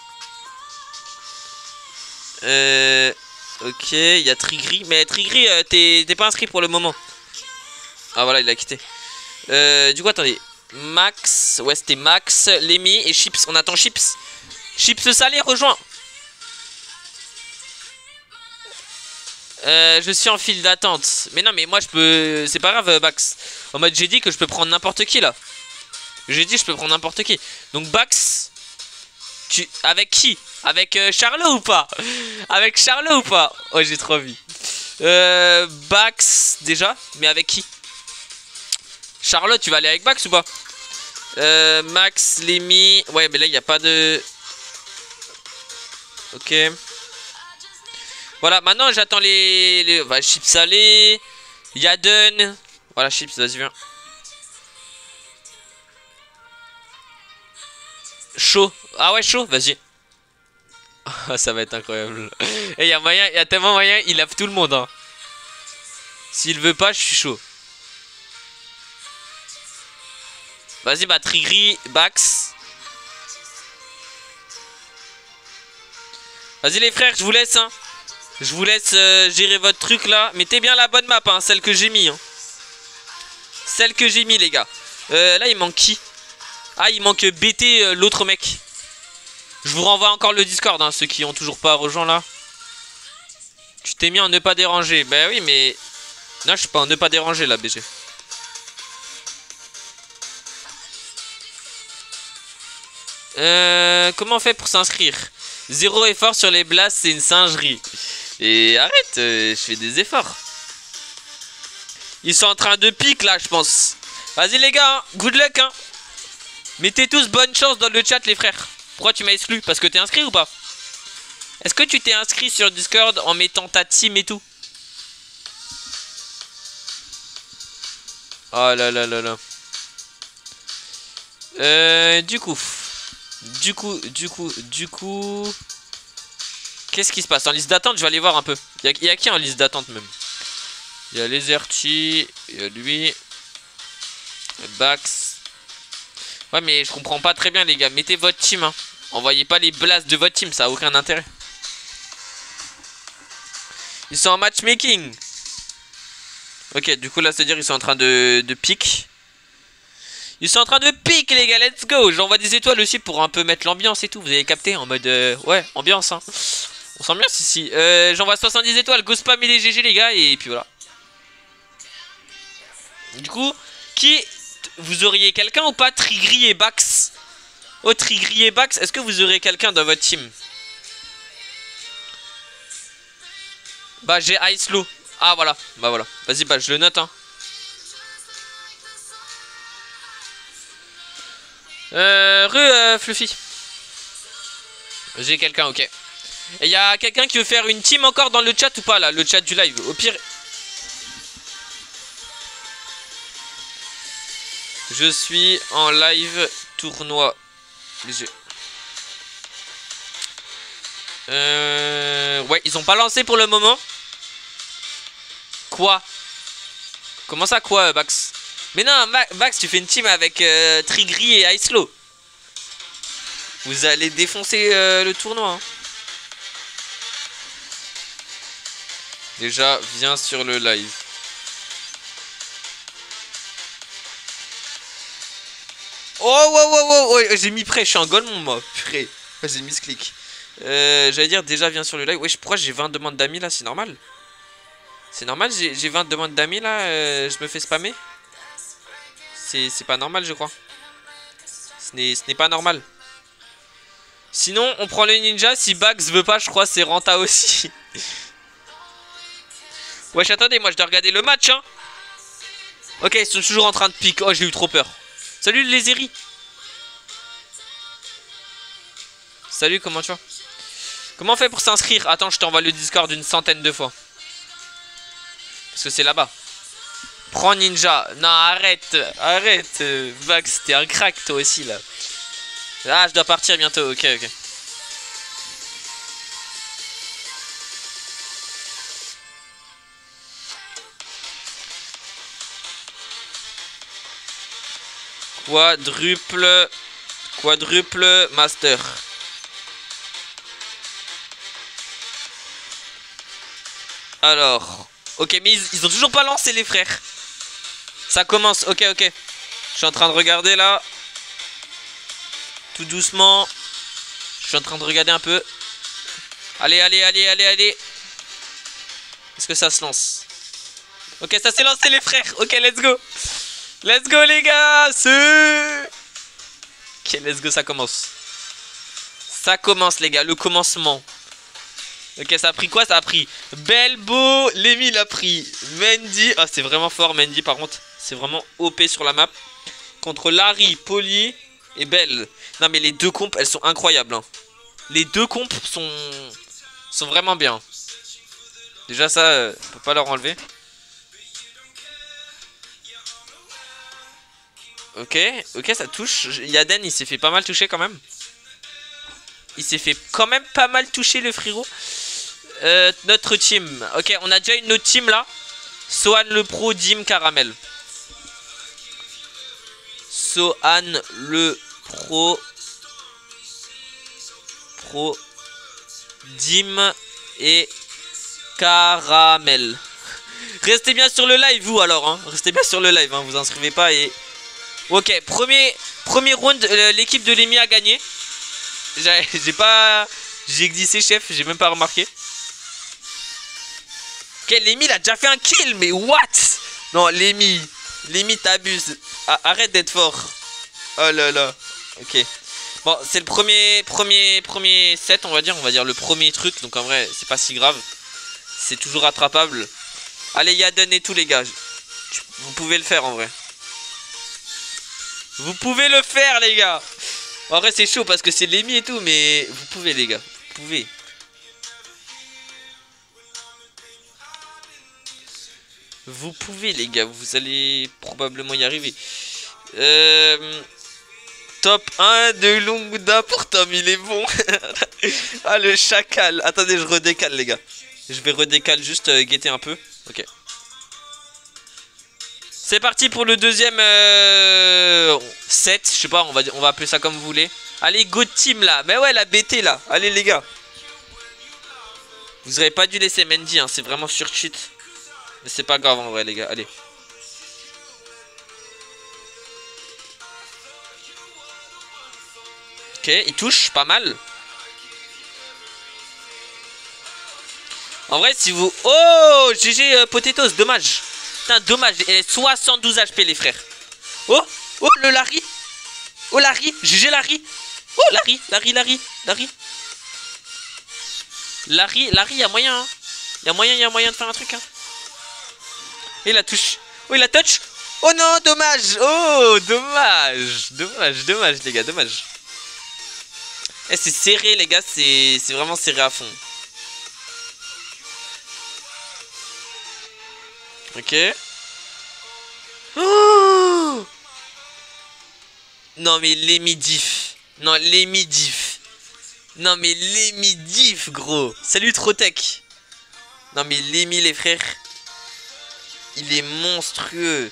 Euh... Ok, il y a Trigri. Mais Trigri, euh, t'es pas inscrit pour le moment. Ah voilà, il a quitté. Euh, du coup, attendez. Max, ouais c'était Max, Lemmy et Chips. On attend Chips. Chips salé, rejoins. Euh, je suis en file d'attente. Mais non, mais moi je peux. C'est pas grave, Bax. En mode, j'ai dit que je peux prendre n'importe qui là. J'ai dit, je peux prendre n'importe qui. Donc, Bax. Tu. Avec qui? Avec euh, Charlot ou pas? Avec Charlot ou pas? Oh, j'ai trop envie. Euh. Bax, déjà. Mais avec qui? Charlotte, tu vas aller avec Bax ou pas? euh, Max, Lemmy. Ouais, mais là, il n'y a pas de. Ok. Voilà, maintenant, j'attends les. les... Bah, Chips salé. Yaden. Voilà, Chips, vas-y, viens. Chaud. Ah ouais, chaud, vas-y. Ça va être incroyable. Et il y a moyen, il y a tellement moyen, il lave tout le monde. Hein. S'il veut pas, je suis chaud. Vas-y, bah, Trigri, Bax. Vas-y, les frères, je vous laisse. Hein. Je vous laisse euh, gérer votre truc là. Mettez bien la bonne map, hein, celle que j'ai mis. Hein. Celle que j'ai mis, les gars. Euh, là, il manque qui? Ah, il manque B T, euh, l'autre mec. Je vous renvoie encore le Discord, hein, ceux qui ont toujours pas rejoint là. Tu t'es mis en ne pas déranger. Bah oui, mais... Non, je suis pas en ne pas déranger là, B G. Euh, comment on fait pour s'inscrire? Zéro effort sur les blasts, c'est une singerie. Et arrête, euh, je fais des efforts. Ils sont en train de pique là, je pense. Vas-y les gars, hein, good luck. Hein. Mettez tous bonne chance dans le chat, les frères. Pourquoi tu m'as exclu? Parce que t'es inscrit ou pas? Est-ce que tu t'es inscrit sur Discord en mettant ta team et tout? Oh là là là là. Euh, du coup. Du coup, du coup, du coup... Qu'est-ce qui se passe? En liste d'attente, je vais aller voir un peu. Il y, y a qui en liste d'attente même? Il y a Leserty, il y a lui, Bax. Ouais, mais je comprends pas très bien, les gars. Mettez votre team, hein. Envoyez pas les blasts de votre team, ça a aucun intérêt. Ils sont en matchmaking. Ok, du coup, là, c'est-à-dire ils sont en train de, de pique. Ils sont en train de pique, les gars, let's go. J'envoie des étoiles aussi pour un peu mettre l'ambiance et tout. Vous avez capté en mode, euh, ouais, ambiance, hein. On s'ambiance ici. Euh, J'envoie soixante-dix étoiles, go spam et les G G, les gars, et puis voilà. Du coup, qui... Vous auriez quelqu'un ou pas? Trigri et Bax. Oh, Trigri et Bax, est-ce que vous aurez quelqu'un dans votre team? Bah, j'ai Ice Low. Ah, voilà. Bah, voilà. Vas-y, bah, je le note, hein. Euh, re, euh, Fluffy. J'ai quelqu'un, ok. Et il y a quelqu'un qui veut faire une team encore dans le chat ou pas, là? Le chat du live. Au pire... Je suis en live tournoi. Euh... Ouais, ils ont pas lancé pour le moment. Quoi? Comment ça, quoi, Bax? Mais non, Bax, tu fais une team avec euh, Trigri et Icelow. Vous allez défoncer euh, le tournoi. Hein. Déjà, viens sur le live. Oh, wow, wow, wow, wow. J'ai mis prêt, je suis en golemon, moi. Purée. J'ai mis ce clic. Euh, J'allais dire, déjà, viens sur le live. Wesh, pourquoi j'ai vingt demandes d'amis là? C'est normal? C'est normal, j'ai vingt demandes d'amis là. Euh, je me fais spammer? C'est pas normal, je crois. Ce n'est pas normal. Sinon, on prend le ninja. Si Bax veut pas, je crois, c'est Renta aussi. Wesh, attendez, moi je dois regarder le match, hein. Ok, ils sont toujours en train de pique. Oh, j'ai eu trop peur. Salut les Eri. Salut, comment tu vas? Comment on fait pour s'inscrire? Attends, je t'envoie le Discord une centaine de fois. Parce que c'est là-bas. Prends ninja. Non, arrête. Arrête. Vax, t'es un crack toi aussi là. Ah, je dois partir bientôt. Ok, ok. Quadruple. Quadruple master. Alors. Ok, mais ils, ils ont toujours pas lancé les frères. Ça commence. Ok, ok. Je suis en train de regarder là. Tout doucement. Je suis en train de regarder un peu. Allez, allez, allez, allez, allez. Est-ce que ça se lance? Ok, ça s'est lancé les frères. Ok, let's go. Let's go les gars. Ce... Ok, let's go, ça commence. Ça commence les gars, le commencement. Ok, ça a pris quoi? Ça a pris Belbo, Lémi l'a pris Mendy. Ah, c'est vraiment fort Mendy par contre. C'est vraiment O P sur la map. Contre Larry, Poli et Belle. Non mais les deux compes, elles sont incroyables. Hein. Les deux compes sont... sont vraiment bien. Déjà ça, euh, on peut pas leur enlever. Ok, ok, ça touche. Yaden, il s'est fait pas mal toucher quand même. Il s'est fait quand même pas mal toucher le frérot. Euh, notre team. Ok, on a déjà une autre team là. Sohan le pro, Dim, Caramel. Sohan le pro. Pro. Dim et caramel. Restez bien sur le live, vous alors, hein. Restez bien sur le live, hein. Vous inscrivez pas et... Ok, premier, premier round, euh, l'équipe de Lémi a gagné. J'ai pas... J'ai glissé, chef, j'ai même pas remarqué. Ok, Lémi, il a déjà fait un kill, mais what? Non, Lémi, Lémi, t'abuses. Ah, arrête d'être fort. Oh là là. Ok. Bon, c'est le premier, premier, premier set, on va dire. On va dire le premier truc. Donc en vrai, c'est pas si grave. C'est toujours attrapable. Allez, Yaden et tout, les gars. Vous pouvez le faire en vrai. Vous pouvez le faire, les gars. En vrai, c'est chaud parce que c'est Lémi et tout. Mais vous pouvez, les gars. Vous pouvez. Vous pouvez, les gars. Vous allez probablement y arriver. Euh... Top un de Lungda pour Tom, il est bon. Ah, le chacal. Attendez, je redécale, les gars. Je vais redécaler juste euh, guetter un peu. Ok. C'est parti pour le deuxième euh, set. Je sais pas, on va, on va appeler ça comme vous voulez. Allez, go team là. Mais ouais, la B T là. Allez, les gars. Vous aurez pas dû laisser Mendy, hein. C'est vraiment sur cheat. Mais c'est pas grave en vrai, les gars. Allez. Ok, il touche pas mal. En vrai, si vous... Oh, G G euh, Potatoes, dommage. Putain, dommage. Elle est soixante-douze H P, les frères. Oh, oh, le Larry. Oh, Larry. G G Larry. Oh, Larry, Larry, Larry, Larry. Larry, Larry, il y a moyen. Hein. Il y a moyen, il y a moyen de faire un truc. Hein. Et la touche. Oh, il la touch. Oh non, dommage. Oh, dommage. Dommage, dommage, les gars, dommage. Eh, c'est serré, les gars. C'est vraiment serré à fond. Ok. Oh non mais les midifs. Non les midifs. Non mais les midifs gros. Salut Trotec. Non mais Lémi les frères. Il est monstrueux.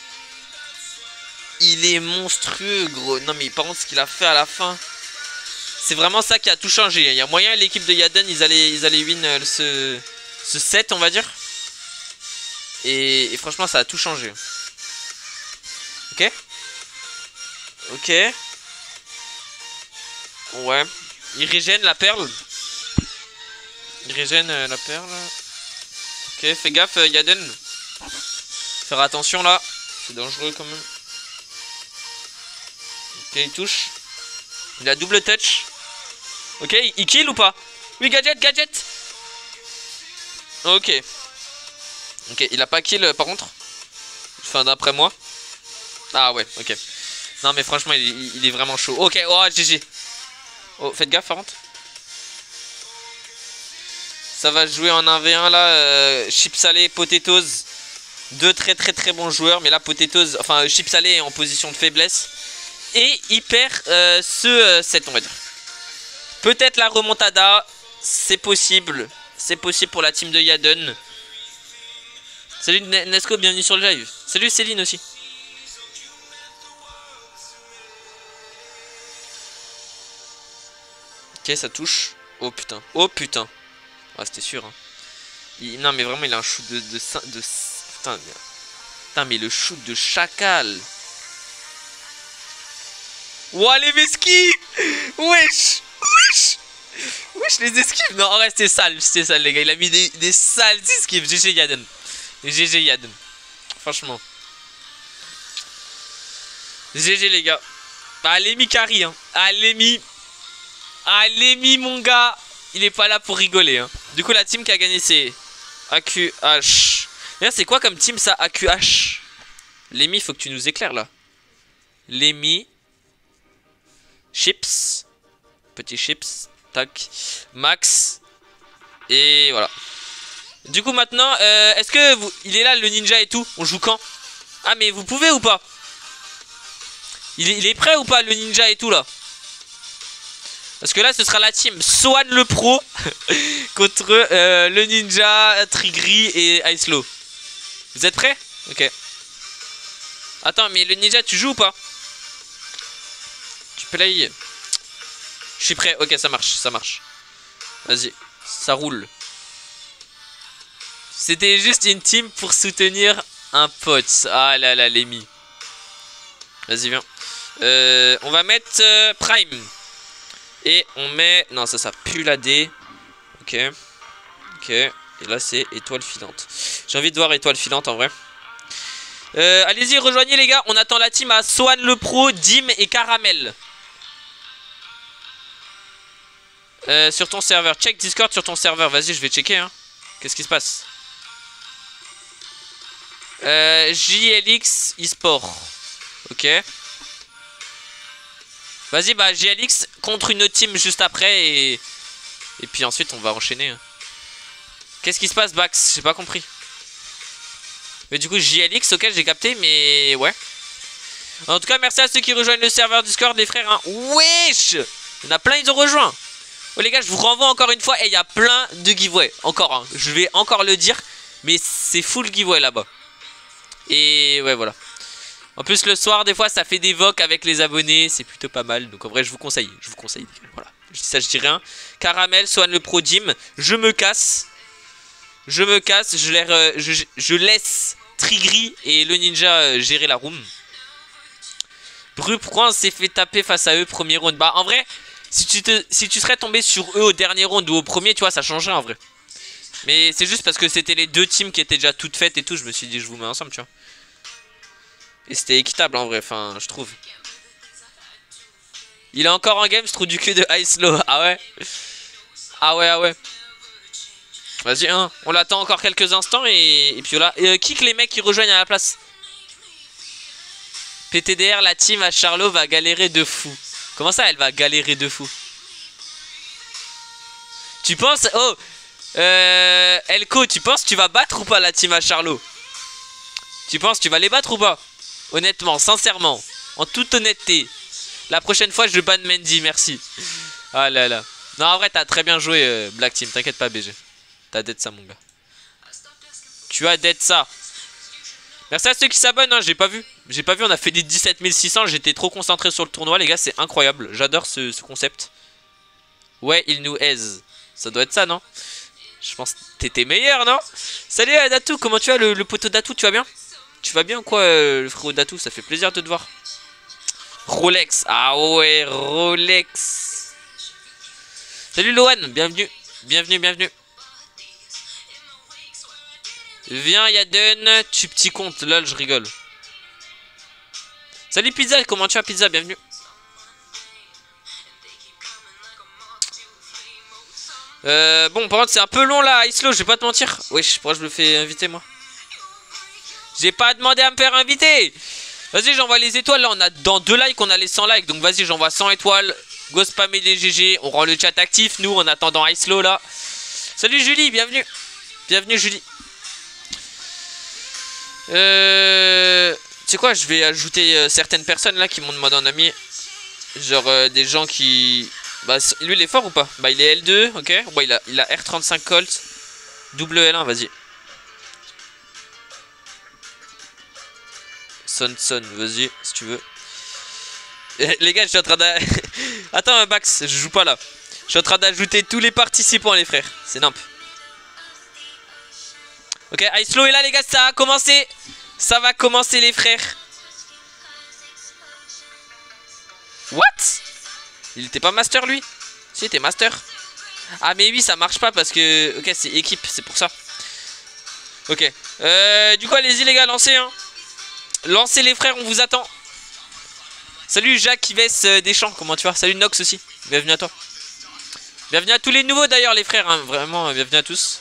Il est monstrueux gros. Non mais par contre ce qu'il a fait à la fin. C'est vraiment ça qui a tout changé. Il y a moyen l'équipe de Yaden ils allaient, ils allaient win euh, ce, ce set on va dire. Et, et franchement ça a tout changé. Ok. Ok. Ouais. Il régène la perle. Il régène euh, la perle. Ok, fais gaffe euh, Yaden. Faire attention là. C'est dangereux quand même. Ok, il touche. Il a double touch. Ok, il kill ou pas? Oui, gadget, gadget. Ok. Ok, il a pas kill euh, par contre. Enfin, d'après moi. Ah ouais, ok. Non, mais franchement, il, il est vraiment chaud. Ok, oh, G G. Oh, faites gaffe par contre. Ça va jouer en un v un là. Euh, Chip Salé, Potatoes. Deux très très très bons joueurs. Mais là, Potatoes, enfin, Chip Salé est en position de faiblesse. Et il perd euh, ce euh, set, on va dire. Peut-être la remontada. C'est possible. C'est possible pour la team de Yaden. Salut Nesco, bienvenue sur le live. Salut Céline aussi. Ok, ça touche. Oh putain. Oh putain. Ah, c'était sûr. Hein. Il... Non, mais vraiment, il a un shoot de... de... de... Putain, mais... Putain, mais le shoot de chacal. Ouah, les esquives. Wesh. Wesh. Wesh, les esquives. Non, en vrai, c'était sale. C'était sale, les gars. Il a mis des, des sales esquives. G G Yaden. G G Yaden. Franchement. G G, les gars. Ah, Lémi carry. Hein. Ah, Lémi. Ah, Lémi, mon gars. Il est pas là pour rigoler. Hein. Du coup, la team qui a gagné, c'est A Q H. D'ailleurs, c'est quoi comme team ça, A Q H? Lémi, faut que tu nous éclaires là. Lémi. Chips. Petit chips. Tac. Max. Et voilà. Du coup, maintenant, euh, est-ce que vous... il est là le ninja et tout? On joue quand? Ah, mais vous pouvez ou pas? il est, il est prêt ou pas le ninja et tout là? Parce que là, ce sera la team Swan le pro contre euh, le ninja, Trigri et Icelo. Vous êtes prêts? Ok. Attends, mais le ninja, tu joues ou pas? Tu play. Je suis prêt. Ok, ça marche, ça marche. Vas-y, ça roule. C'était juste une team pour soutenir un pote. Ah là là, Lémi. Vas-y, viens. Euh, on va mettre euh, Prime. Et on met... Non, ça, ça pue la D. Ok. Ok. Et là, c'est étoile filante. J'ai envie de voir étoile filante, en vrai. Euh, Allez-y, rejoignez, les gars. On attend la team à Swan le Pro, Dim et Caramel. Euh, sur ton serveur. Check Discord sur ton serveur. Vas-y, je vais checker. Hein. Qu'est-ce qui se passe? euh, J L X eSport. Ok. Vas-y, bah J L X contre une autre team juste après. Et, et puis ensuite, on va enchaîner. Hein. Qu'est-ce qui se passe, Bax? J'ai pas compris. Mais du coup, J L X, ok, j'ai capté. Mais ouais. En tout cas, merci à ceux qui rejoignent le serveur Discord, les frères. Hein. Wesh! Il y en a plein, ils ont rejoint. Oh les gars, je vous renvoie encore une fois. Et il y a plein de giveaway. Encore, hein. Je vais encore le dire. Mais c'est full giveaway là-bas. Et ouais, voilà. En plus, le soir, des fois, ça fait des vocs avec les abonnés. C'est plutôt pas mal. Donc en vrai, je vous conseille. Je vous conseille. Voilà. Je dis ça, je dis rien. Caramel, Swan le Pro Dim. Je me casse. Je me casse. Je, l'air, euh, je, je laisse Trigri et le ninja euh, gérer la room. Bru, pourquoi on s'est fait taper face à eux premier round? Bah, en vrai... Si tu, te, si tu serais tombé sur eux au dernier round ou au premier, tu vois, ça changerait en vrai. Mais c'est juste parce que c'était les deux teams qui étaient déjà toutes faites et tout. Je me suis dit, je vous mets ensemble, tu vois. Et c'était équitable en vrai, enfin, je trouve. Il est encore en game, je trouve du cul de Ice-Low. Ah ouais? Ah ouais, ah ouais. Vas-y, hein. On l'attend encore quelques instants et, et puis voilà. Et, euh, kick les mecs qui rejoignent à la place. P T D R, la team à Charlot va galérer de fou. Comment ça, elle va galérer de fou? Tu penses... Oh euh, Elko, tu penses que tu vas battre ou pas la team à Charlot? Tu penses que tu vas les battre ou pas? Honnêtement, sincèrement, en toute honnêteté. La prochaine fois, je banne Mendy, merci. Ah là là. Non, en vrai, t'as très bien joué, euh, Black Team. T'inquiète pas, B G. T'as dead ça, mon gars. Tu as dead ça. Merci à ceux qui s'abonnent, hein, j'ai pas vu. J'ai pas vu, on a fait des dix-sept mille six cents. J'étais trop concentré sur le tournoi, les gars, c'est incroyable. J'adore ce, ce concept. Ouais, il nous aise. Ça doit être ça, non? Je pense que t'étais meilleur, non? Salut à Datou, comment tu vas, le, le poteau Datou, tu vas bien? Tu vas bien ou quoi, euh, le frérot Datou? Ça fait plaisir de te voir. Rolex, ah ouais, Rolex. Salut Lohan, bienvenue. Bienvenue, bienvenue. Viens Yaden, tu petit compte, lol, je rigole. Salut Pizza, comment tu vas Pizza, bienvenue. Euh, bon, par contre c'est un peu long là, Islo, je vais pas te mentir. Wesh, pourquoi je me fais inviter moi? J'ai pas demandé à me faire inviter. Vas-y, j'envoie les étoiles, là on a dans deux likes, on a les cent likes. Donc vas-y, j'envoie cent étoiles. Go spammer les G G, on rend le chat actif, nous en attendant Islo là. Salut Julie, bienvenue. Bienvenue Julie. Euh... Tu sais quoi, je vais ajouter euh, certaines personnes là qui m'ont demandé en ami. Genre euh, des gens qui... Bah lui il est fort ou pas? Bah il est L deux, ok. Ouais, il a, il a R trente-cinq Colt. Double L un, vas-y. Son Son, vas-y, si tu veux. Les gars, je suis en train de... Attends, Max, je joue pas là. Je suis en train d'ajouter tous les participants, les frères. C'est nimp. Ok, Icelo est là, les gars, ça a commencé. Ça va commencer, les frères. What? Il était pas master, lui? Si, il était master. Ah, mais oui, ça marche pas parce que... Ok, c'est équipe, c'est pour ça. Ok. Euh, du coup, allez-y, les gars, lancez, hein. Lancez, les frères, on vous attend. Salut, Jacques Ives euh, Deschamps, comment tu vas? Salut, Nox aussi. Bienvenue à toi. Bienvenue à tous les nouveaux, d'ailleurs, les frères. Hein. Vraiment, euh, bienvenue à tous.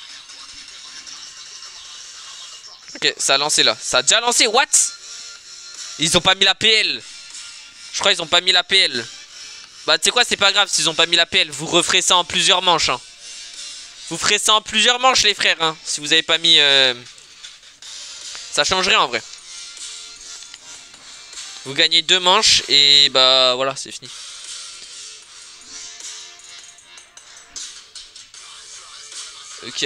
Ok, ça a lancé, là. Ça a déjà lancé, what? Ils ont pas mis la P L. Je crois qu'ils ont pas mis la P L. Bah tu sais quoi, c'est pas grave s'ils ont pas mis la P L. Vous referez ça en plusieurs manches, hein. Vous ferez ça en plusieurs manches, les frères, hein. Si vous avez pas mis euh... ça changerait en vrai. Vous gagnez deux manches et bah voilà, c'est fini. Ok.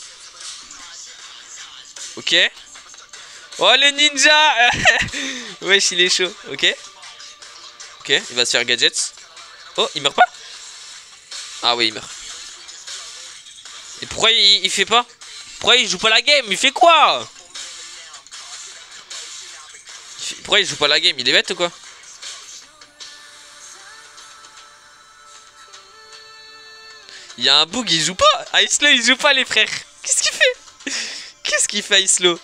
Ok. Oh le ninja. Wesh, il est chaud, ok. Ok, il va se faire gadgets. Oh, il meurt pas? Ah oui, il meurt. Et pourquoi il, il fait pas? Pourquoi il joue pas la game? Il fait quoi? Pourquoi il joue pas la game? Il est bête ou quoi? Il y a un bug, il joue pas. Icelo il joue pas les frères. Qu'est-ce qu'il fait? Qu'est-ce qu'il fait Icelo?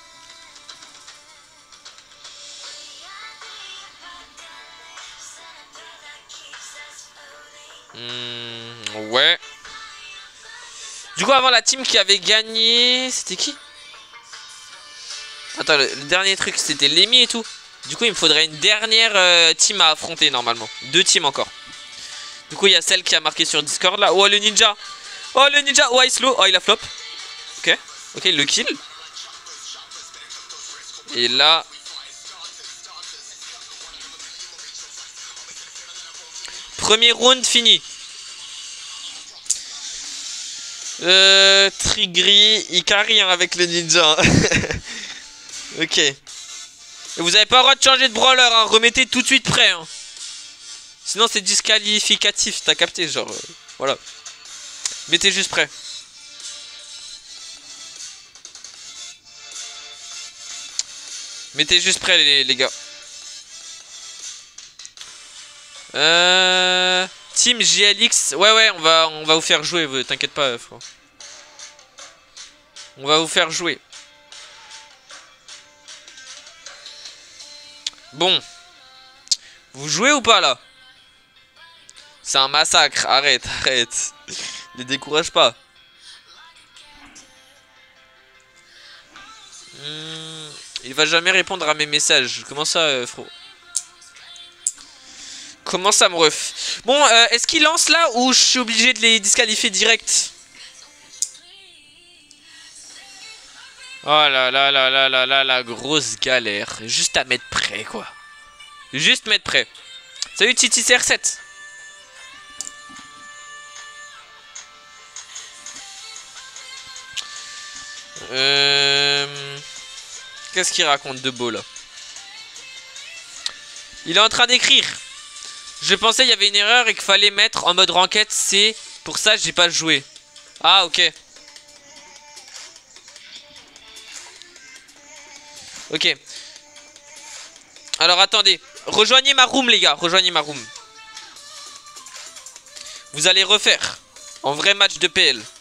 Mmh, ouais. Du coup avant la team qui avait gagné, c'était qui? Attends, le, le dernier truc c'était Lemmy et tout. Du coup il me faudrait une dernière euh, team à affronter normalement. Deux teams encore. Du coup il y a celle qui a marqué sur Discord là. Oh le ninja. Oh le ninja. Oh Icelo. Oh il a flop. Ok. Ok il le kill. Et là. Premier round fini. Euh, Trigri, il carry hein, avec le ninja. Ok. Et vous avez pas le droit de changer de brawler, hein. Remettez tout de suite prêt. Hein. Sinon c'est disqualificatif, t'as capté, genre. Euh, voilà. Mettez juste prêt. Mettez juste prêt les, les gars. Euh... Team G L X. Ouais ouais on va, on va vous faire jouer, t'inquiète pas frère. On va vous faire jouer. Bon. Vous jouez ou pas là? C'est un massacre, arrête, arrête. Les décourage pas. Hmm, il va jamais répondre à mes messages. Comment ça, euh, frérot? Comment ça, me ref? Bon, euh, est-ce qu'il lance là ou je suis obligé de les disqualifier direct? Oh là là là là là là la grosse galère. Juste à mettre prêt, quoi. Juste mettre prêt. Salut Titi C R sept. Euh... Qu'est-ce qu'il raconte de beau là? Il est en train d'écrire. Je pensais il y avait une erreur et qu'il fallait mettre en mode ranked. C'est pour ça que j'ai pas joué. Ah ok. Ok. Alors attendez. Rejoignez ma room les gars. Rejoignez ma room. Vous allez refaire en vrai match de P L.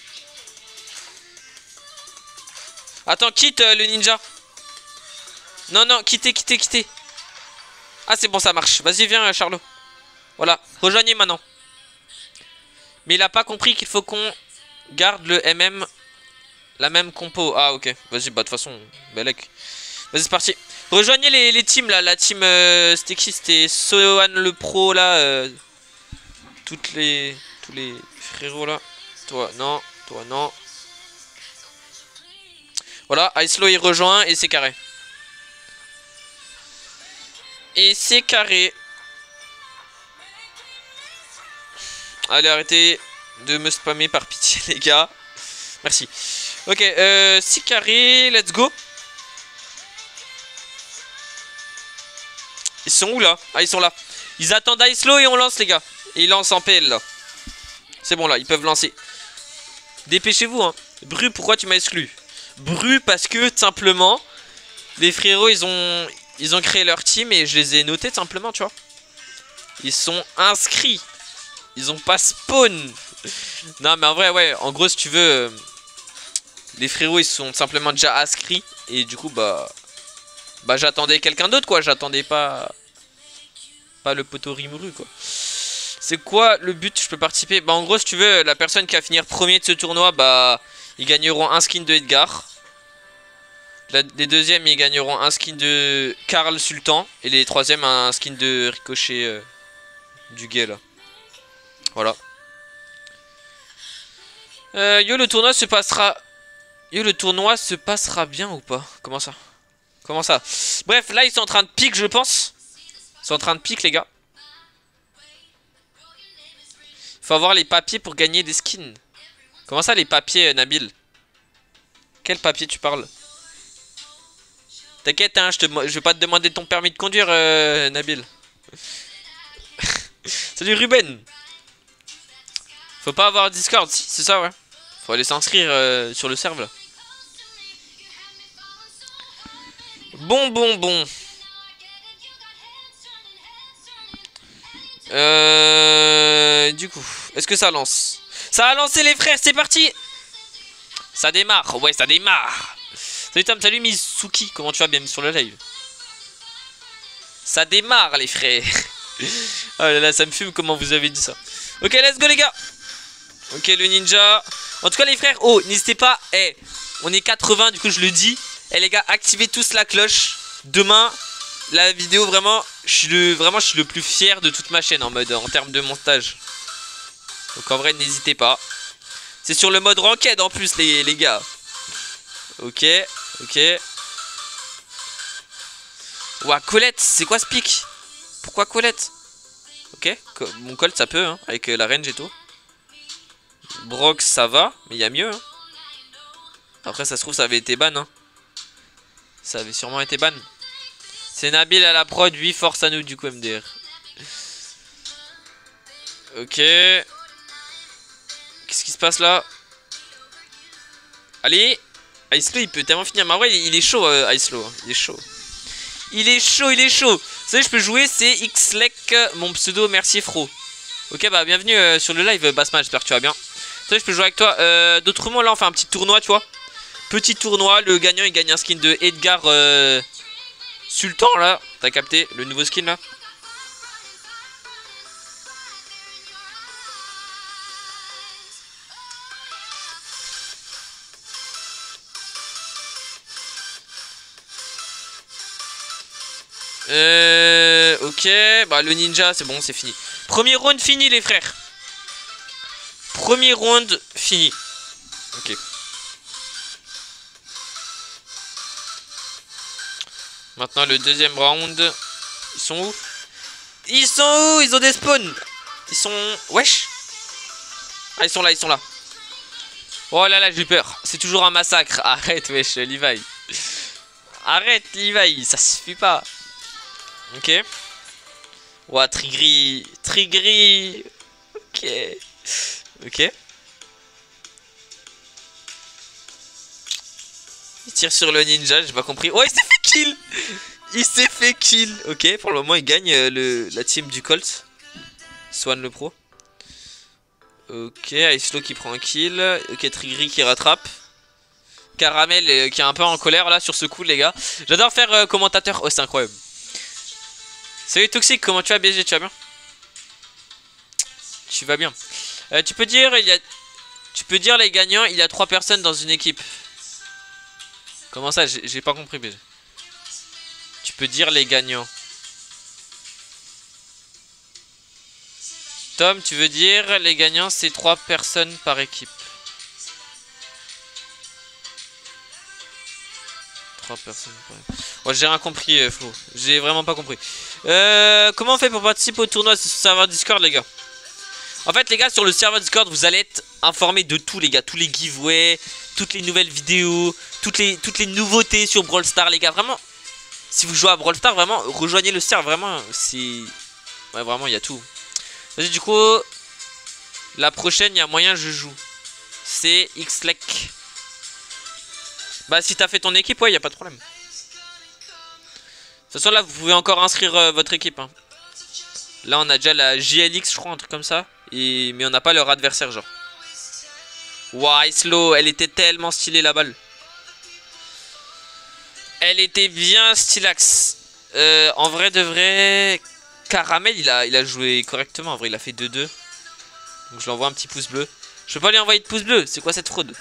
Attends, quitte euh, le ninja. Non, non, quittez, quittez, quittez. Ah, c'est bon, ça marche. Vas-y, viens, euh, Charlot. Voilà, rejoignez maintenant. Mais il a pas compris qu'il faut qu'on garde le M M, la même compo. Ah, ok. Vas-y, bah, de toute façon, Belek. Vas-y, c'est parti. Rejoignez les, les teams, là. La team, euh, c'était qui? C'était Sohan le pro, là. Euh, toutes les... Tous les frérots, là. Toi, non. Toi, non. Voilà, Icelo il rejoint et c'est carré. Et c'est carré. Allez, arrêtez de me spammer par pitié, les gars. Merci. Ok, euh, c'est carré, let's go. Ils sont où là? Ah, ils sont là. Ils attendent Icelo et on lance, les gars. Et ils lancent en P L là. C'est bon là, ils peuvent lancer. Dépêchez-vous, hein. Bru, pourquoi tu m'as exclu? Bru parce que tout simplement les frérots ils ont ils ont créé leur team et je les ai notés tout simplement, tu vois. Ils sont inscrits. Ils ont pas spawn. Non mais en vrai ouais, en gros si tu veux euh, les frérots ils sont simplement déjà inscrits et du coup bah bah j'attendais quelqu'un d'autre quoi, j'attendais pas pas le poteau Rimuru quoi. C'est quoi le but? Je peux participer? Bah en gros si tu veux la personne qui va finir premier de ce tournoi bah ils gagneront un skin de Edgar. La, les deuxièmes, ils gagneront un skin de Karl Sultan. Et les troisièmes, un skin de Ricochet euh, du gay là. Voilà. Euh, yo, le tournoi se passera... Yo, le tournoi se passera bien ou pas? Comment ça? Comment ça? Bref, là, ils sont en train de pique, je pense. Ils sont en train de pique, les gars. Il faut avoir les papiers pour gagner des skins. Comment ça les papiers, euh, Nabil? Quel papier tu parles? T'inquiète, hein, je, te, je vais pas te demander ton permis de conduire, euh, Nabil. Salut Ruben. Faut pas avoir Discord, si, c'est ça, ouais. Faut aller s'inscrire euh, sur le serve là. Bon, bon, bon. Euh, du coup, est-ce que ça lance? Ça a lancé les frères, c'est parti. Ça démarre, ouais, ça démarre. Salut Tom, salut Mizuki, comment tu vas bien sur le live? Ça démarre les frères. Oh là là, ça me fume comment vous avez dit ça. Ok, let's go les gars. Ok, le ninja. En tout cas les frères, oh, n'hésitez pas. Eh, hey, on est quatre-vingts, du coup je le dis. Eh hey, les gars, activez tous la cloche. Demain, la vidéo vraiment, je suis le, vraiment, je suis le plus fier de toute ma chaîne en mode, en termes de montage. Donc en vrai, n'hésitez pas. C'est sur le mode ranked en plus les, les gars. Ok, ok. Ouah, Colette, c'est quoi ce pic? Pourquoi Colette? Ok, mon Colt ça peut, hein, avec euh, la range et tout. Brock ça va, mais il y a mieux. Hein. Après ça se trouve ça avait été ban. Hein. Ça avait sûrement été ban. C'est Nabil à la prod, lui, force à nous du coup M D R. Ok. Qu'est-ce qui se passe là? Allez. Icelo il peut tellement finir. Mais en vrai il est chaud euh, Icelo. Hein. Il est chaud. Il est chaud, il est chaud. Vous savez, je peux jouer, c'est Xlec, mon pseudo, merci Fro. Ok, bah bienvenue euh, sur le live, Bassman, j'espère que tu vas bien. Vous savez, je peux jouer avec toi. Euh, D'autrement, là, on fait un petit tournoi, tu vois. Petit tournoi, le gagnant, il gagne un skin de Edgar euh, Sultan, là. T'as capté, le nouveau skin, là. Euh, ok, bah le ninja c'est bon, c'est fini. Premier round fini les frères. Premier round fini. Ok. Maintenant le deuxième round. Ils sont où? Ils sont où? Ils ont des spawns. Ils sont... Wesh. Ah ils sont là, ils sont là. Oh là là j'ai peur. C'est toujours un massacre. Arrête wesh Levi. Arrête Levi, ça suffit pas. Ok. Ouah, Trigri. Trigri. Ok. Ok. Il tire sur le ninja, j'ai pas compris. Oh, il s'est fait kill. Il s'est fait kill. Ok, pour le moment, il gagne euh, le, la team du Colt. Swan le pro. Ok, Icelo qui prend un kill. Ok, Trigri qui rattrape. Caramel euh, qui est un peu en colère là sur ce coup, les gars. J'adore faire euh, commentateur. Oh, c'est incroyable. Salut Toxic, comment tu vas B G, tu vas bien? Tu vas bien. Euh, tu peux dire il y a tu peux dire les gagnants, il y a trois personnes dans une équipe. Comment ça? J'ai pas compris B G. Tu peux dire les gagnants. Tom, tu veux dire les gagnants, c'est trois personnes par équipe. Trois personnes par équipe. Oh, j'ai rien compris, euh, Flo. J'ai vraiment pas compris. Euh, comment on fait pour participer au tournoi? C'est sur le serveur Discord, les gars. En fait, les gars, sur le serveur Discord, vous allez être informés de tout, les gars. Tous les giveaways, toutes les nouvelles vidéos, toutes les, toutes les nouveautés sur Brawl Stars, les gars. Vraiment, si vous jouez à Brawl Stars, vraiment, rejoignez le serveur. Vraiment, c'est... Ouais, vraiment, il y a tout. Vas-y, du coup, la prochaine, il y a moyen, je joue. C'est Xlec. Bah, si t'as fait ton équipe, ouais, il n'y a pas de problème. De toute façon là vous pouvez encore inscrire euh, votre équipe hein. Là on a déjà la J L X je crois un truc comme ça et... Mais on n'a pas leur adversaire genre. Wow Icelo, elle était tellement stylée la balle. Elle était bien stylax. euh, En vrai de vrai Caramel il a, il a joué correctement. En vrai il a fait deux deux. Donc je lui envoie un petit pouce bleu. Je peux pas lui envoyer de pouce bleu. C'est quoi cette fraude?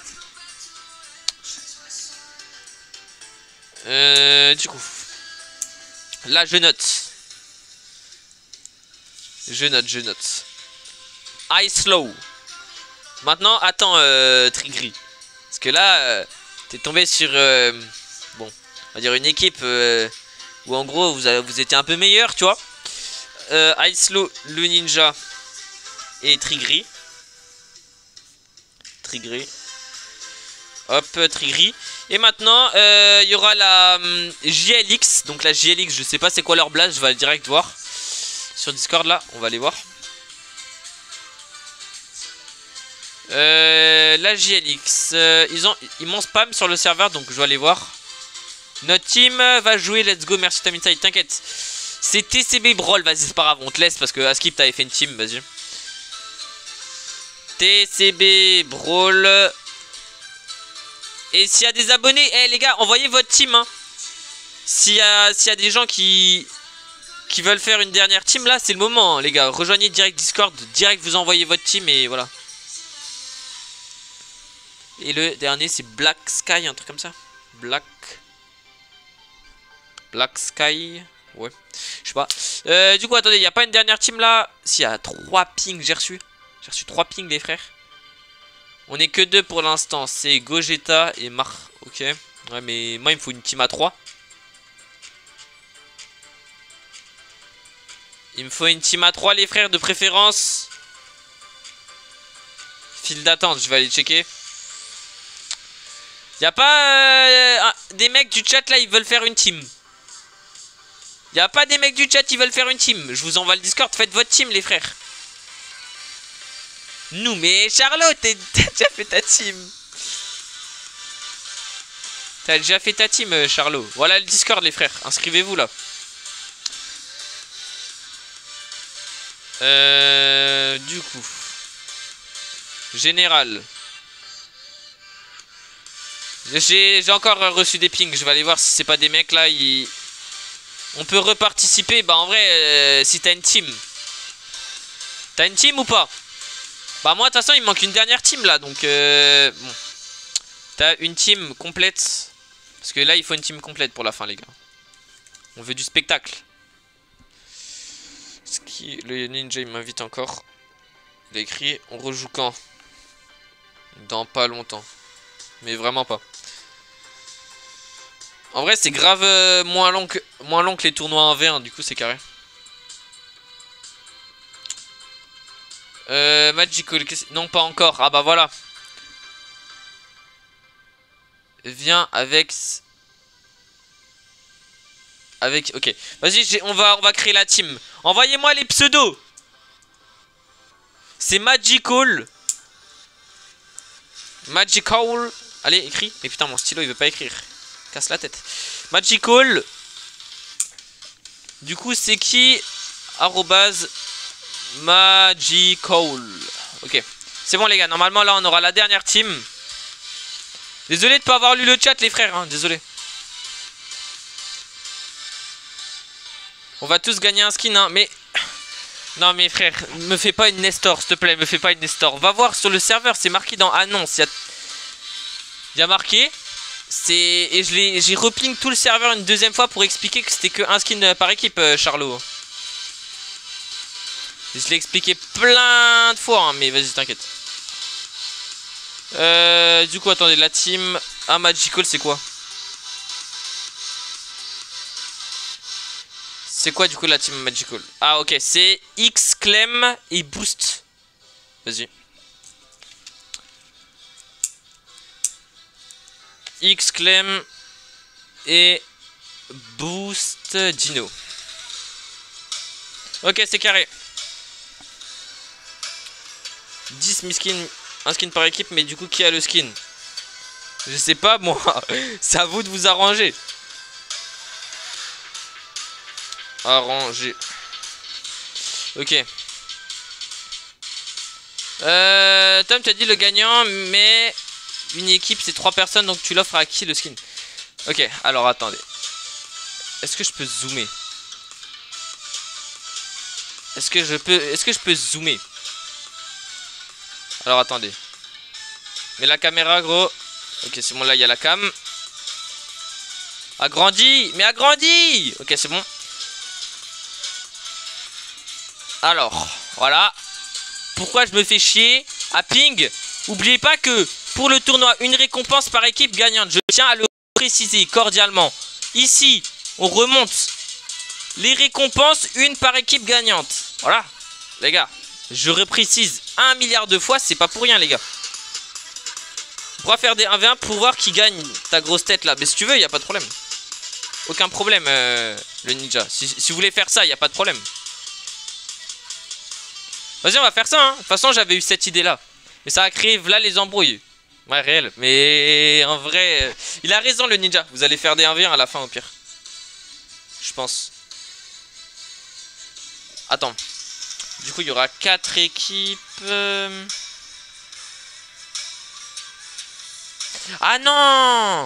Euh, du coup là je note. Je note, je note. Icelo. Maintenant attends euh, Trigri. Parce que là euh, t'es tombé sur euh, bon, on va dire une équipe euh, où en gros vous, avez, vous étiez un peu meilleur, tu vois. euh, Icelo, le ninja et Trigri. Trigri. Hop, Trigri. Et maintenant, il euh, y aura la um, J L X. Donc la J L X, je sais pas c'est quoi leur blast. Je vais aller direct voir. Sur Discord là, on va aller voir. Euh, la J L X, euh, ils ont ils m'ont spam sur le serveur, donc je vais aller voir. Notre team va jouer, let's go, merci Tam Inside, t'inquiète. C'est T C B Brawl, vas-y c'est pas grave, on te laisse parce que Askip t'avais fait une team, vas-y. T C B Brawl. Et s'il y a des abonnés, eh hey, les gars, envoyez votre team hein. S'il y a, s'il y a des gens qui qui veulent faire une dernière team là, c'est le moment hein, les gars. Rejoignez direct Discord, direct vous envoyez votre team et voilà. Et le dernier c'est Black Sky, un truc comme ça. Black Black Sky. Ouais, je sais pas. Euh, du coup, attendez, il n'y a pas une dernière team là. S'il y a trois pings, j'ai reçu. J'ai reçu trois pings, les frères. On est que deux pour l'instant. C'est Gogeta et Mar. Ok. Ouais, mais moi, il me faut une team à trois. Il me faut une team à trois, les frères, de préférence. File d'attente, je vais aller checker. Il n'y a pas euh, des mecs du chat là, ils veulent faire une team. Il n'y a pas des mecs du chat qui veulent faire une team. Je vous envoie le Discord, faites votre team les frères. Nous, mais Charlotte, t'as déjà fait ta team. T'as déjà fait ta team, Charlot. Voilà le Discord les frères, inscrivez-vous là. Euh, du coup. Général. J'ai encore reçu des pings, je vais aller voir si c'est pas des mecs là, ils... On peut reparticiper, bah en vrai, euh, si t'as une team. T'as une team ou pas? Bah moi de toute façon il me manque une dernière team là, donc euh, bon. T'as une team complète. Parce que là il faut une team complète pour la fin les gars. On veut du spectacle. Ce qui, le ninja il m'invite encore. Il a écrit, on rejoue quand? Dans pas longtemps. Mais vraiment pas. En vrai c'est grave euh, moins, long que, moins long que les tournois un v un, du coup c'est carré. Euh, Magical, non pas encore, ah bah voilà. Viens avec... Avec, ok. Vas-y, on va, on va créer la team. Envoyez-moi les pseudos. C'est Magical. Magical. Allez, écris. Mais putain, mon stylo il veut pas écrire. Casse la tête. Magical. Du coup, c'est qui? Arrobase Magical. Ok. C'est bon, les gars. Normalement, là, on aura la dernière team. Désolé de pas avoir lu le chat, les frères. Hein. Désolé. On va tous gagner un skin, hein. Mais... Non, mais frère, me fais pas une Nestor, s'il te plaît. Me fais pas une Nestor. Va voir sur le serveur. C'est marqué dans annonce. Il y a... Il y a marqué... C'est et je j'ai repling tout le serveur une deuxième fois pour expliquer que c'était que un skin par équipe, euh, Charlot. Je l'ai expliqué plein de fois, hein, mais vas-y, t'inquiète. Euh, du coup, attendez, la team... Ah, Magical, c'est quoi? C'est quoi, du coup, la team Magical? Ah, ok, c'est X, Clem et Boost. Vas-y. X, Clem et Boost Dino. Ok, c'est carré. dix skins, un skin par équipe, mais du coup, qui a le skin? Je sais pas, moi. C'est à vous de vous arranger. Arranger. Ok. Euh, Tom, tu as dit le gagnant, mais une équipe, c'est trois personnes, donc tu l'offres à qui le skin? Ok, alors attendez. Est-ce que je peux zoomer? Est-ce que je peux... Est-ce que je peux zoomer? Alors attendez. Mais la caméra, gros. Ok, c'est bon, là, il y a la cam. Agrandis. Mais agrandis. Ok, c'est bon. Alors, voilà. Pourquoi je me fais chier à ping? Oubliez pas que pour le tournoi, une récompense par équipe gagnante. Je tiens à le préciser cordialement. Ici, on remonte les récompenses, une par équipe gagnante. Voilà, les gars. Je reprécise un milliard de fois, c'est pas pour rien, les gars. On pourra faire des un v un pour voir qui gagne ta grosse tête là. Mais si tu veux, il n'y a pas de problème. Aucun problème, euh, le ninja. Si, si vous voulez faire ça, il n'y a pas de problème. Vas-y, on va faire ça, hein. De toute façon, j'avais eu cette idée-là. Mais ça a créé là les embrouilles. Ouais, réel. Mais en vrai, euh, il a raison le ninja. Vous allez faire des un v un à la fin au pire. Je pense. Attends. Du coup, il y aura quatre équipes. Euh... Ah non!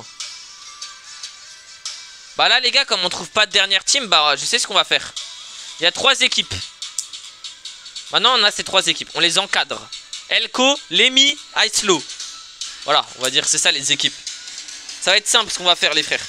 Bah là, les gars, comme on trouve pas de dernière team, bah je sais ce qu'on va faire. Il y a trois équipes. Maintenant, on a ces trois équipes. On les encadre. Elko, Lemmy, Icelo. Voilà, on va dire c'est ça les équipes. Ça va être simple ce qu'on va faire, les frères.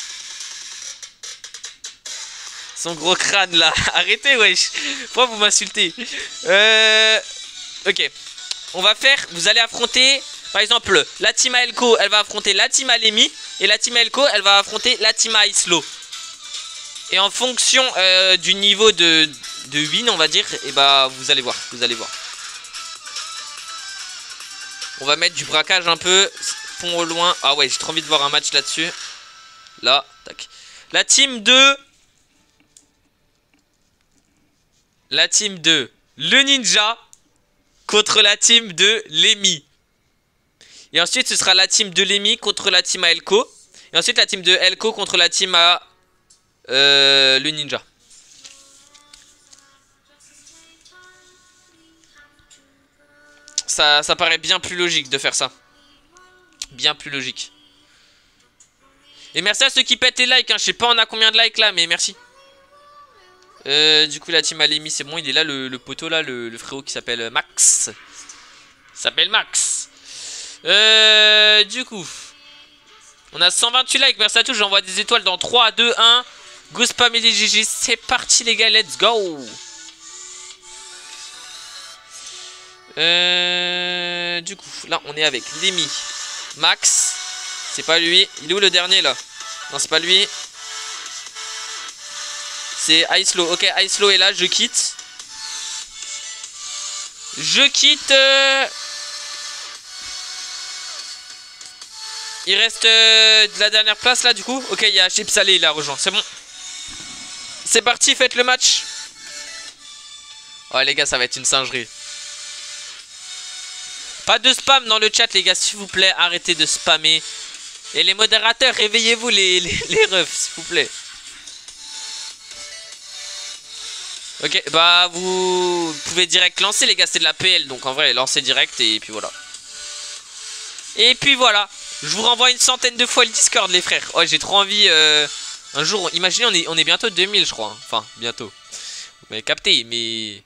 Son gros crâne là. Arrêtez, wesh. Pourquoi vous m'insultez? Euh... Ok. On va faire... Vous allez affronter... Par exemple, la team à Elko, elle va affronter la team à Lemmy. Et la team à Elko, elle va affronter la team à Icelo. Et en fonction euh, du niveau de, de win, on va dire, et bah vous allez voir, vous allez voir. On va mettre du braquage un peu, pont au loin. Ah ouais, j'ai trop envie de voir un match là-dessus. Là, tac. La team de... La team de le ninja contre la team de Lemmy. Et ensuite, ce sera la team de Lemmy contre la team à Elko. Et ensuite, la team de Elko contre la team à... Euh, le ninja. Ça, ça paraît bien plus logique de faire ça. Bien plus logique. Et merci à ceux qui pètent les likes, hein. Je sais pas on a combien de likes là, mais merci. euh, Du coup la team à Lemmy c'est bon. Il est là le, le poteau là, le, le frérot qui s'appelle Max. S'appelle Max. euh, Du coup on a cent vingt-huit likes, merci à tous. J'envoie des étoiles dans trois, deux, un. Go spam et les G G, c'est parti les gars, let's go. euh, Du coup, là on est avec Lemmy, Max. C'est pas lui, il est où le dernier là? Non c'est pas lui. C'est Icelo, ok Icelo est là, je quitte. Je quitte euh... Il reste euh, de la dernière place là du coup. Ok, il y a Chips Salé, il a rejoint, c'est bon. C'est parti, faites le match. Oh les gars, ça va être une singerie. Pas de spam dans le chat les gars, s'il vous plaît. Arrêtez de spammer. Et les modérateurs, réveillez-vous les, les, les refs, s'il vous plaît. Ok, bah vous pouvez direct lancer les gars, c'est de la P L. Donc en vrai, lancez direct et puis voilà. Et puis voilà. Je vous renvoie une centaine de fois le Discord les frères. Oh j'ai trop envie... Euh... Un jour, imaginez, on est, on est bientôt deux mille, je crois. Enfin, bientôt. Vous m'avez capté, mais...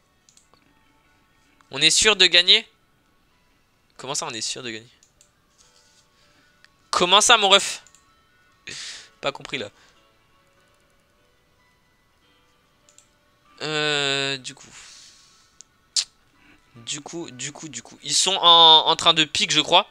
On est sûr de gagner? Comment ça, on est sûr de gagner? Comment ça, mon ref? Pas compris, là. Euh... Du coup... Du coup, du coup, du coup... Ils sont en, en train de pique, je crois.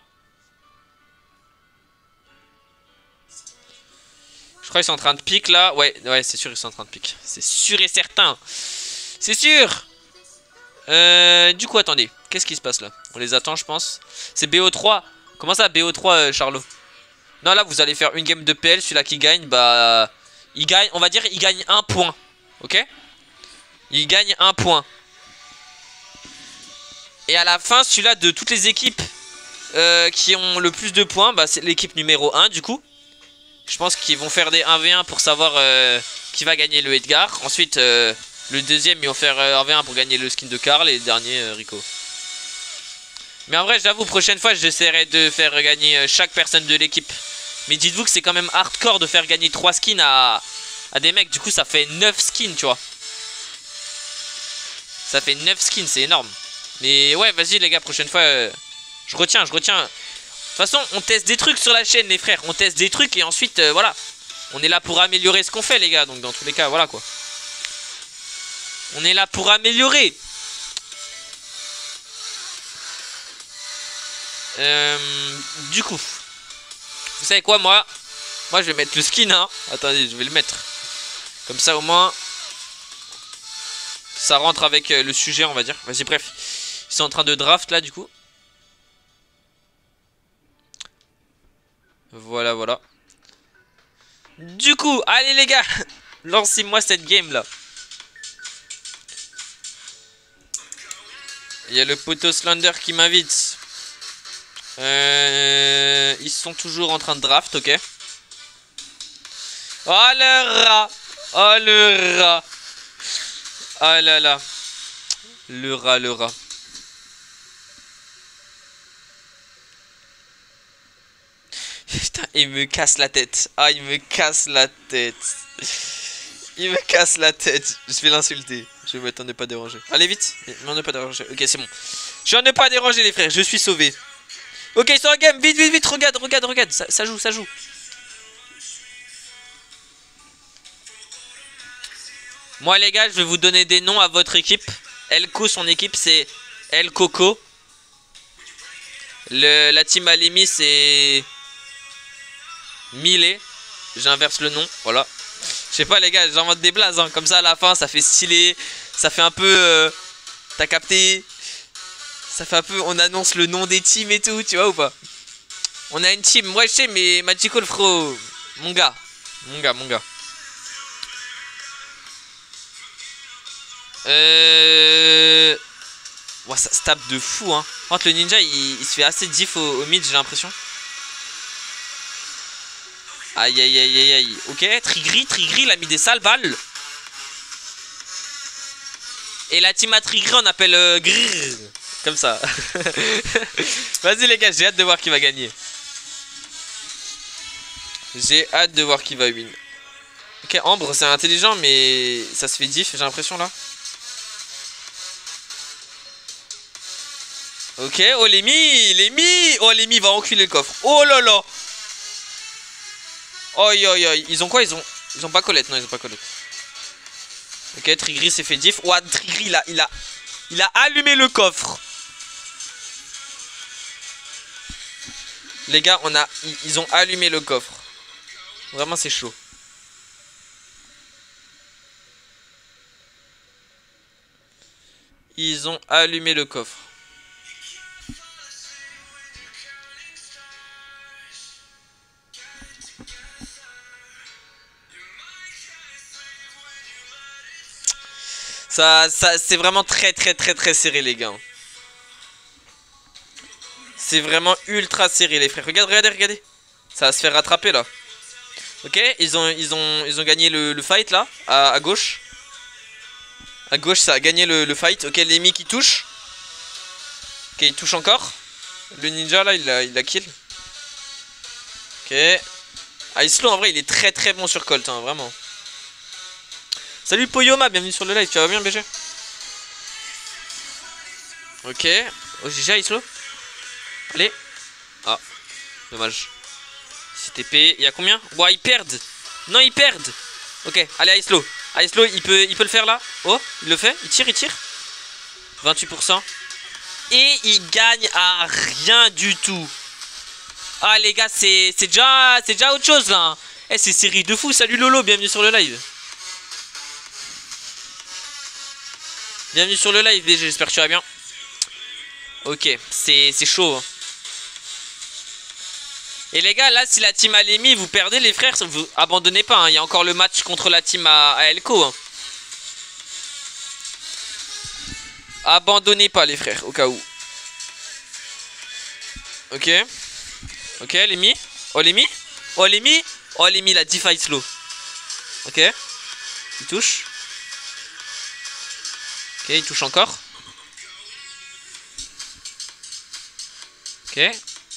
Je crois qu'ils sont en train de pique là. Ouais, ouais, c'est sûr ils sont en train de pique. C'est sûr et certain. C'est sûr. euh, Du coup, attendez. Qu'est-ce qui se passe là? On les attend, je pense. C'est B O trois. Comment ça, B O trois, euh, Charlot? Non, là, vous allez faire une game de P L. Celui-là qui gagne, bah... Il gagne, on va dire, il gagne un point. Ok? Il gagne un point. Et à la fin, celui-là de toutes les équipes euh, qui ont le plus de points, bah, c'est l'équipe numéro un, du coup. Je pense qu'ils vont faire des un v un pour savoir euh, qui va gagner le Edgar. Ensuite, euh, le deuxième, ils vont faire euh, un v un pour gagner le skin de Karl. Et le dernier, euh, Rico. Mais en vrai, j'avoue, prochaine fois, j'essaierai de faire gagner euh, chaque personne de l'équipe. Mais dites-vous que c'est quand même hardcore de faire gagner trois skins à, à des mecs. Du coup, ça fait neuf skins, tu vois. Ça fait neuf skins, c'est énorme. Mais ouais, vas-y les gars, prochaine fois, euh, je retiens, je retiens... De toute façon, on teste des trucs sur la chaîne, les frères. On teste des trucs et ensuite, euh, voilà. On est là pour améliorer ce qu'on fait, les gars. Donc, dans tous les cas, voilà, quoi. On est là pour améliorer. Euh, du coup. Vous savez quoi, moi Moi, je vais mettre le skin, hein. Attendez, je vais le mettre. Comme ça, au moins... Ça rentre avec euh, le sujet, on va dire. Vas-y, bref. Ils sont en train de draft, là, du coup. Voilà, voilà. Du coup, allez les gars, lancez-moi cette game là. Il y a le poteau Slender qui m'invite. Euh, ils sont toujours en train de draft, ok. Oh le rat. Oh le rat. Oh là là. Le rat, le rat. Putain, il me casse la tête. Ah, il me casse la tête. Il me casse la tête. Je vais l'insulter. Je vais mettre en ne pas déranger. Allez vite. Non, ne pas déranger. Ok, c'est bon. Je suis en ne pas déranger les frères. Je suis sauvé. Ok, sur la game. Vite, vite, vite. Regarde, regarde, regarde. Ça, ça joue, ça joue. Moi les gars, je vais vous donner des noms à votre équipe. Elko, son équipe c'est El Coco. Le, la team Alimi c'est Millet. J'inverse le nom, voilà. Je sais pas les gars, j'invente des blazes hein. Comme ça à la fin ça fait stylé. Ça fait un peu euh, t'as capté. Ça fait un peu, on annonce le nom des teams et tout, tu vois ou pas. On a une team, moi je sais mais Magical Fro. Mon gars, mon gars, mon gars. Euh... Ouais, ça se tape de fou hein. Entre le ninja il, il se fait assez diff au, au mid j'ai l'impression. Aïe aïe aïe aïe aïe. Ok, Trigri, Trigri il a mis des sales balles. Et la team à Trigri on appelle euh, Grrr. Comme ça. Vas-y les gars, j'ai hâte de voir qui va gagner. J'ai hâte de voir qui va win. Ok, Ambre c'est intelligent mais ça se fait diff j'ai l'impression là. Ok, oh Lémi, Lémi, oh Lémi va enculer le coffre. Oh là là. Oh yo yo, ils ont quoi? Ils ont ils ont pas Colette, non ils ont pas Colette. Ok, Trigri s'est fait diff. Ouah, Trigri il a, il a il a allumé le coffre. Les gars, on a ils, ils ont allumé le coffre. Vraiment c'est chaud. Ils ont allumé le coffre. Ça, ça c'est vraiment très très très très serré les gars. C'est vraiment ultra serré les frères. Regardez, regardez, regardez. Ça va se faire rattraper là. Ok, ils ont, ils ont, ils ont gagné le, le fight là, à, à gauche. À gauche ça a gagné le, le fight. Ok, Lémi qui touche. Ok, il touche encore. Le ninja là, il l'a il kill. Ok. Ah, Islo en vrai il est très très bon sur Colt, hein, vraiment. Salut Poyoma, bienvenue sur le live, tu vas bien B G? Ok. Oh G G Islo. Allez. Ah, dommage. C T P, il y a combien? Ouah, ils perdent. Non, ils perdent. Ok, allez Islo. Islo, il peut, il peut le faire là. Oh, il le fait, il tire, il tire. vingt-huit pour cent. Et il gagne à rien du tout. Ah les gars, c'est déjà, c'est déjà autre chose là. Hein. Eh, c'est série de fou. Salut Lolo, bienvenue sur le live. Bienvenue sur le live B G, j'espère que tu vas bien. Ok, c'est chaud. Hein. Et les gars, là, si la team Alimi, vous perdez les frères, vous abandonnez pas. Hein. Il y a encore le match contre la team à, à Elko. Hein. Abandonnez pas les frères, au cas où. Ok. Ok, Lémi. Oh, Lémi. Oh, Lémi. Oh, Lémi, la diff slow. Ok. Il touche. Ok, il touche encore. Ok.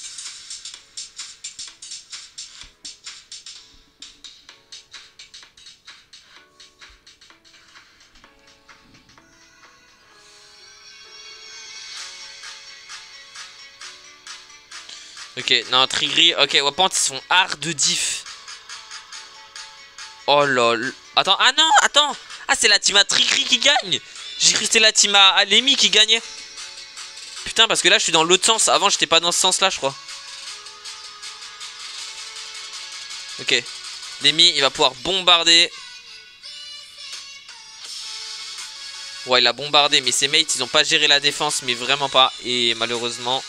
Ok, non, Trigri. Ok, Wapant, ils sont hard de diff. Oh lol. Attends, ah non, attends. Ah, c'est la team à Trigri qui gagne. J'ai cru que c'était la team à Alemi qui gagnait. Putain, parce que là, je suis dans l'autre sens. Avant, j'étais pas dans ce sens-là, je crois. Ok. Lémi, il va pouvoir bombarder. Ouais, il a bombardé, mais ses mates, ils ont pas géré la défense, mais vraiment pas. Et malheureusement...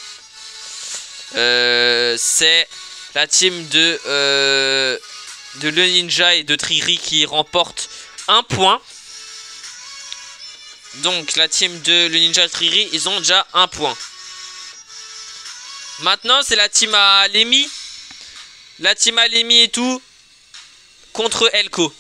Euh, c'est la team de euh, de le ninja et de Trigri qui remporte un point. Donc la team de le Ninja Triri, ils ont déjà un point. Maintenant c'est la team à Lemi. La team à Lemi et tout contre Elko.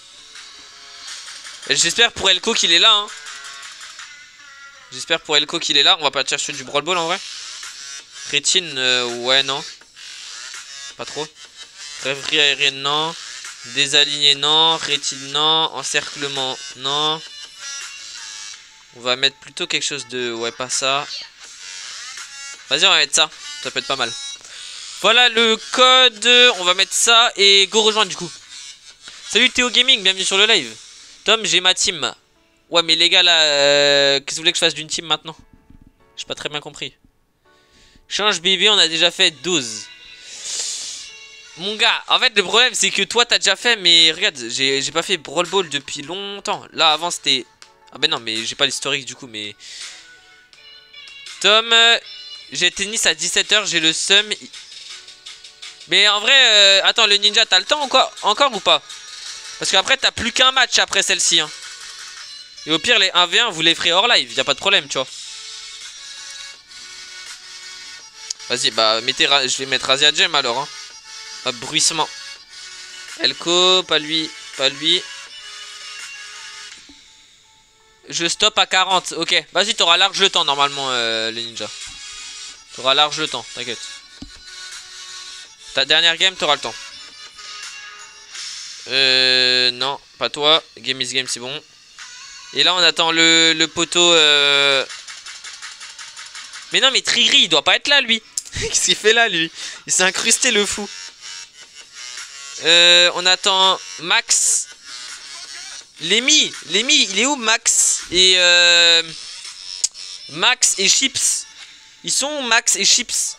J'espère pour Elko qu'il est là hein. J'espère pour Elko qu'il est là. On va pas chercher du Brawl Ball en vrai. Rétine, euh, ouais non. Pas trop. Rêverie aérienne non. Désaligné non. Rétine non. Encerclement non. On va mettre plutôt quelque chose de... Ouais pas ça. Vas-y on va mettre ça. Ça peut être pas mal. Voilà le code. On va mettre ça et go rejoindre du coup. Salut Théo Gaming, bienvenue sur le live. Tom, j'ai ma team. Ouais mais les gars là, euh, qu'est-ce que vous voulez que je fasse d'une team maintenant? J'ai pas très bien compris. Change bébé, on a déjà fait douze. Mon gars, en fait le problème c'est que toi t'as déjà fait, mais regarde, j'ai pas fait Brawl Ball depuis longtemps. Là avant c'était... Ah ben non mais j'ai pas l'historique du coup mais... Tom, euh, j'ai tennis à dix-sept heures, j'ai le seum. Mais en vrai, euh, attends le ninja t'as le temps encore, encore ou pas? Parce qu'après t'as plus qu'un match après celle-ci hein. Et au pire les un v un vous les ferez hors live, y a pas de problème tu vois. Vas-y bah mettez, je vais mettre Razia Gem alors hein. Hop, bruissement. Elko, pas lui, pas lui. Je stoppe à quarante, ok. Vas-y t'auras large le temps normalement euh, les ninjas. T'auras large le temps, t'inquiète. Ta dernière game t'auras le temps. Euh non, pas toi. Game is game c'est bon. Et là on attend le, le poteau euh... Mais non mais Triri il doit pas être là lui. Qu'est-ce qu'il fait là lui? Il s'est incrusté le fou. Euh, on attend Max. Lemi, Lemi, il est où Max? Et euh... Max et Chips. Ils sont où Max et Chips?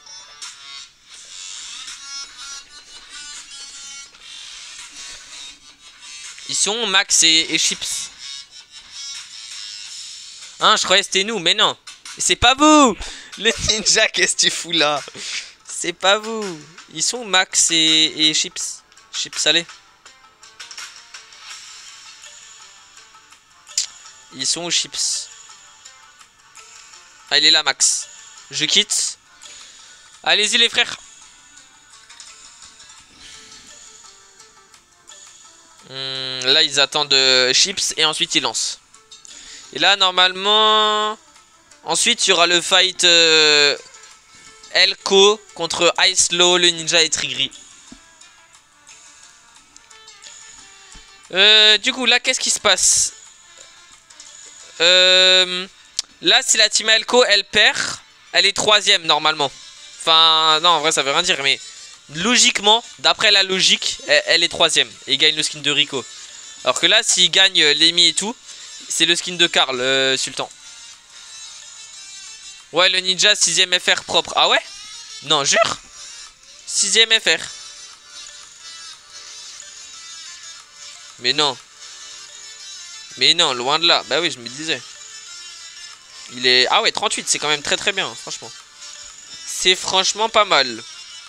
Ils sont où Max et, et Chips? Hein, je croyais que c'était nous, mais non. C'est pas vous. Le ninja, qu'est-ce que tu fous là? C'est pas vous. Ils sont où Max et, et Chips? Chips salé. Ils sont où Chips? Ah il est là Max. Je quitte. Allez-y les frères. Hum, là ils attendent euh, Chips et ensuite ils lancent. Et là normalement... Ensuite il y aura le fight euh, Elko contre Ice Low, le ninja et Trigri. Euh, du coup là qu'est-ce qui se passe? euh, Là si la team Elko elle perd, elle est troisième normalement. Enfin non en vrai ça veut rien dire mais logiquement, d'après la logique, elle, elle est troisième et gagne le skin de Rico. Alors que là s'il gagne euh, Lemi et tout, c'est le skin de Karl euh, Sultan. Ouais le ninja sixième F R propre. Ah ouais? Non jure. Sixième F R. Mais non. Mais non, loin de là. Bah oui, je me disais. Il est... Ah ouais, trente-huit, c'est quand même très très bien, franchement. C'est franchement pas mal.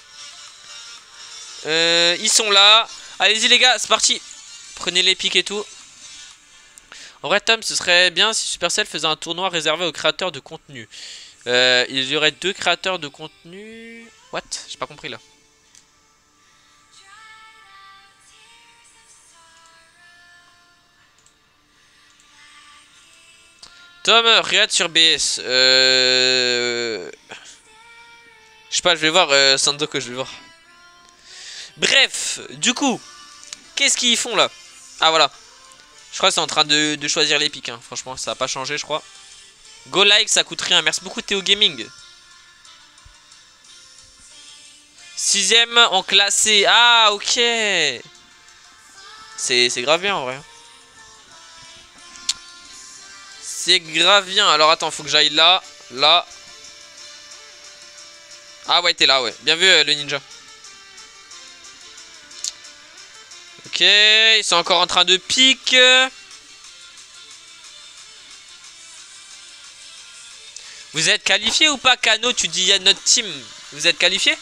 Euh, ils sont là. Allez-y les gars, c'est parti. Prenez les pics et tout. En vrai, Tom, ce serait bien si Supercell faisait un tournoi réservé aux créateurs de contenu. Euh, il y aurait deux créateurs de contenu... What? J'ai pas compris là. Tom, regarde sur B S. Euh... Je sais pas, je vais voir euh, Sandoku, je vais voir. Bref, du coup, qu'est-ce qu'ils font là? Ah voilà. Je crois que c'est en train de, de choisir les pics. Hein. Franchement, ça a pas changé, je crois. Go like, ça coûte rien. Merci beaucoup Théo Gaming. Sixième en classé. Ah, ok. C'est grave bien en vrai. C'est grave bien. Alors attends, faut que j'aille là. Là. Ah ouais, t'es là, ouais. Bien vu, euh, le ninja. Ok, ils sont encore en train de pique. Vous êtes qualifié ou pas, Kano? Tu dis à notre team. Vous êtes qualifié?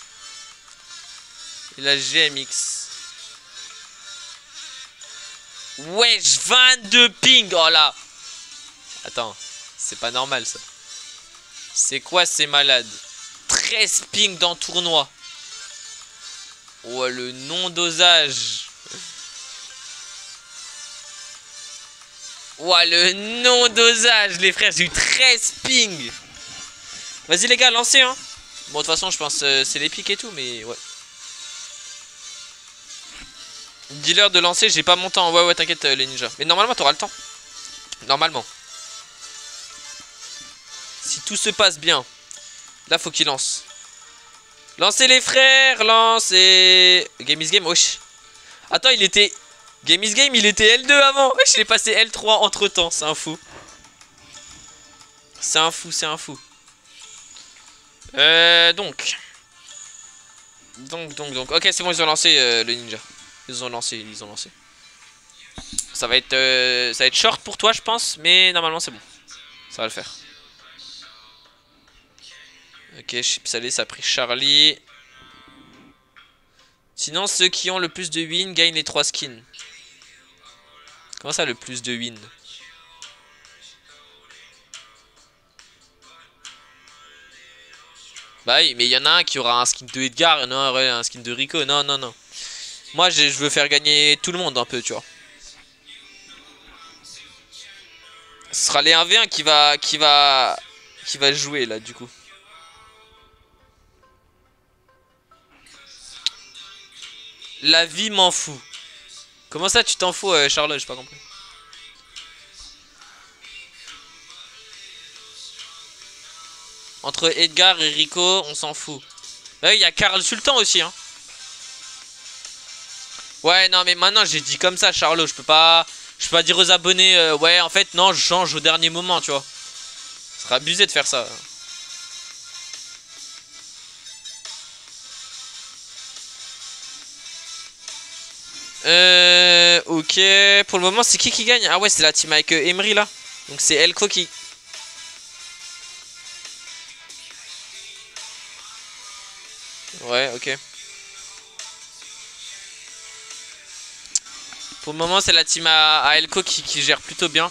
Et la G M X. Wesh, vingt-deux ping. Oh là. Attends, c'est pas normal ça. C'est quoi ces malades? treize ping dans tournoi. Oh, le non-dosage. Ouah, le non-dosage, les frères, j'ai eu treize ping. Vas-y les gars, lancez hein. Bon, de toute façon, je pense euh, c'est l'épique et tout, mais ouais. Dis-leur de lancer, j'ai pas mon temps. Ouais, ouais, t'inquiète, euh, les ninjas. Mais normalement, t'auras le temps. Normalement. Si tout se passe bien. Là, faut qu'il lance. Lancez les frères, lancez. Game is game, wesh. Attends, il était... Game is game, il était L deux avant. Wesh, il est passé L trois entre temps, c'est un fou. C'est un fou, c'est un fou. Euh, donc. Donc, donc, donc. Ok, c'est bon, ils ont lancé euh, le ninja. Ils ont lancé, ils ont lancé. Ça va être, euh, ça va être short pour toi, je pense. Mais normalement, c'est bon. Ça va le faire. Ok, chip salé, ça a pris Charlie. Sinon, ceux qui ont le plus de win gagnent les trois skins. Comment ça, le plus de win? Bah oui, mais il y en a un qui aura un skin de Edgar, il y en a un, ouais, un skin de Rico. Non, non, non. Moi, je veux faire gagner tout le monde un peu, tu vois. Ce sera les un v un qui va, qui va, qui va jouer là, du coup. La vie m'en fout. Comment ça, tu t'en fous, euh, Charlotte? J'ai pas compris. Entre Edgar et Rico, on s'en fout. Bah oui, il y a Karl Sultan aussi, hein. Ouais, non, mais maintenant, j'ai dit comme ça, Charlot. Je peux pas... Je peux pas dire aux abonnés, euh, ouais, en fait, non, je change au dernier moment, tu vois. Ce serait abusé de faire ça. Euh... Ok. Pour le moment, c'est qui qui gagne? Ah ouais, c'est la team avec euh, Emery, là. Donc, c'est Elko qui... Ouais, ok. Pour le moment, c'est la team à, à Elko qui, qui gère plutôt bien.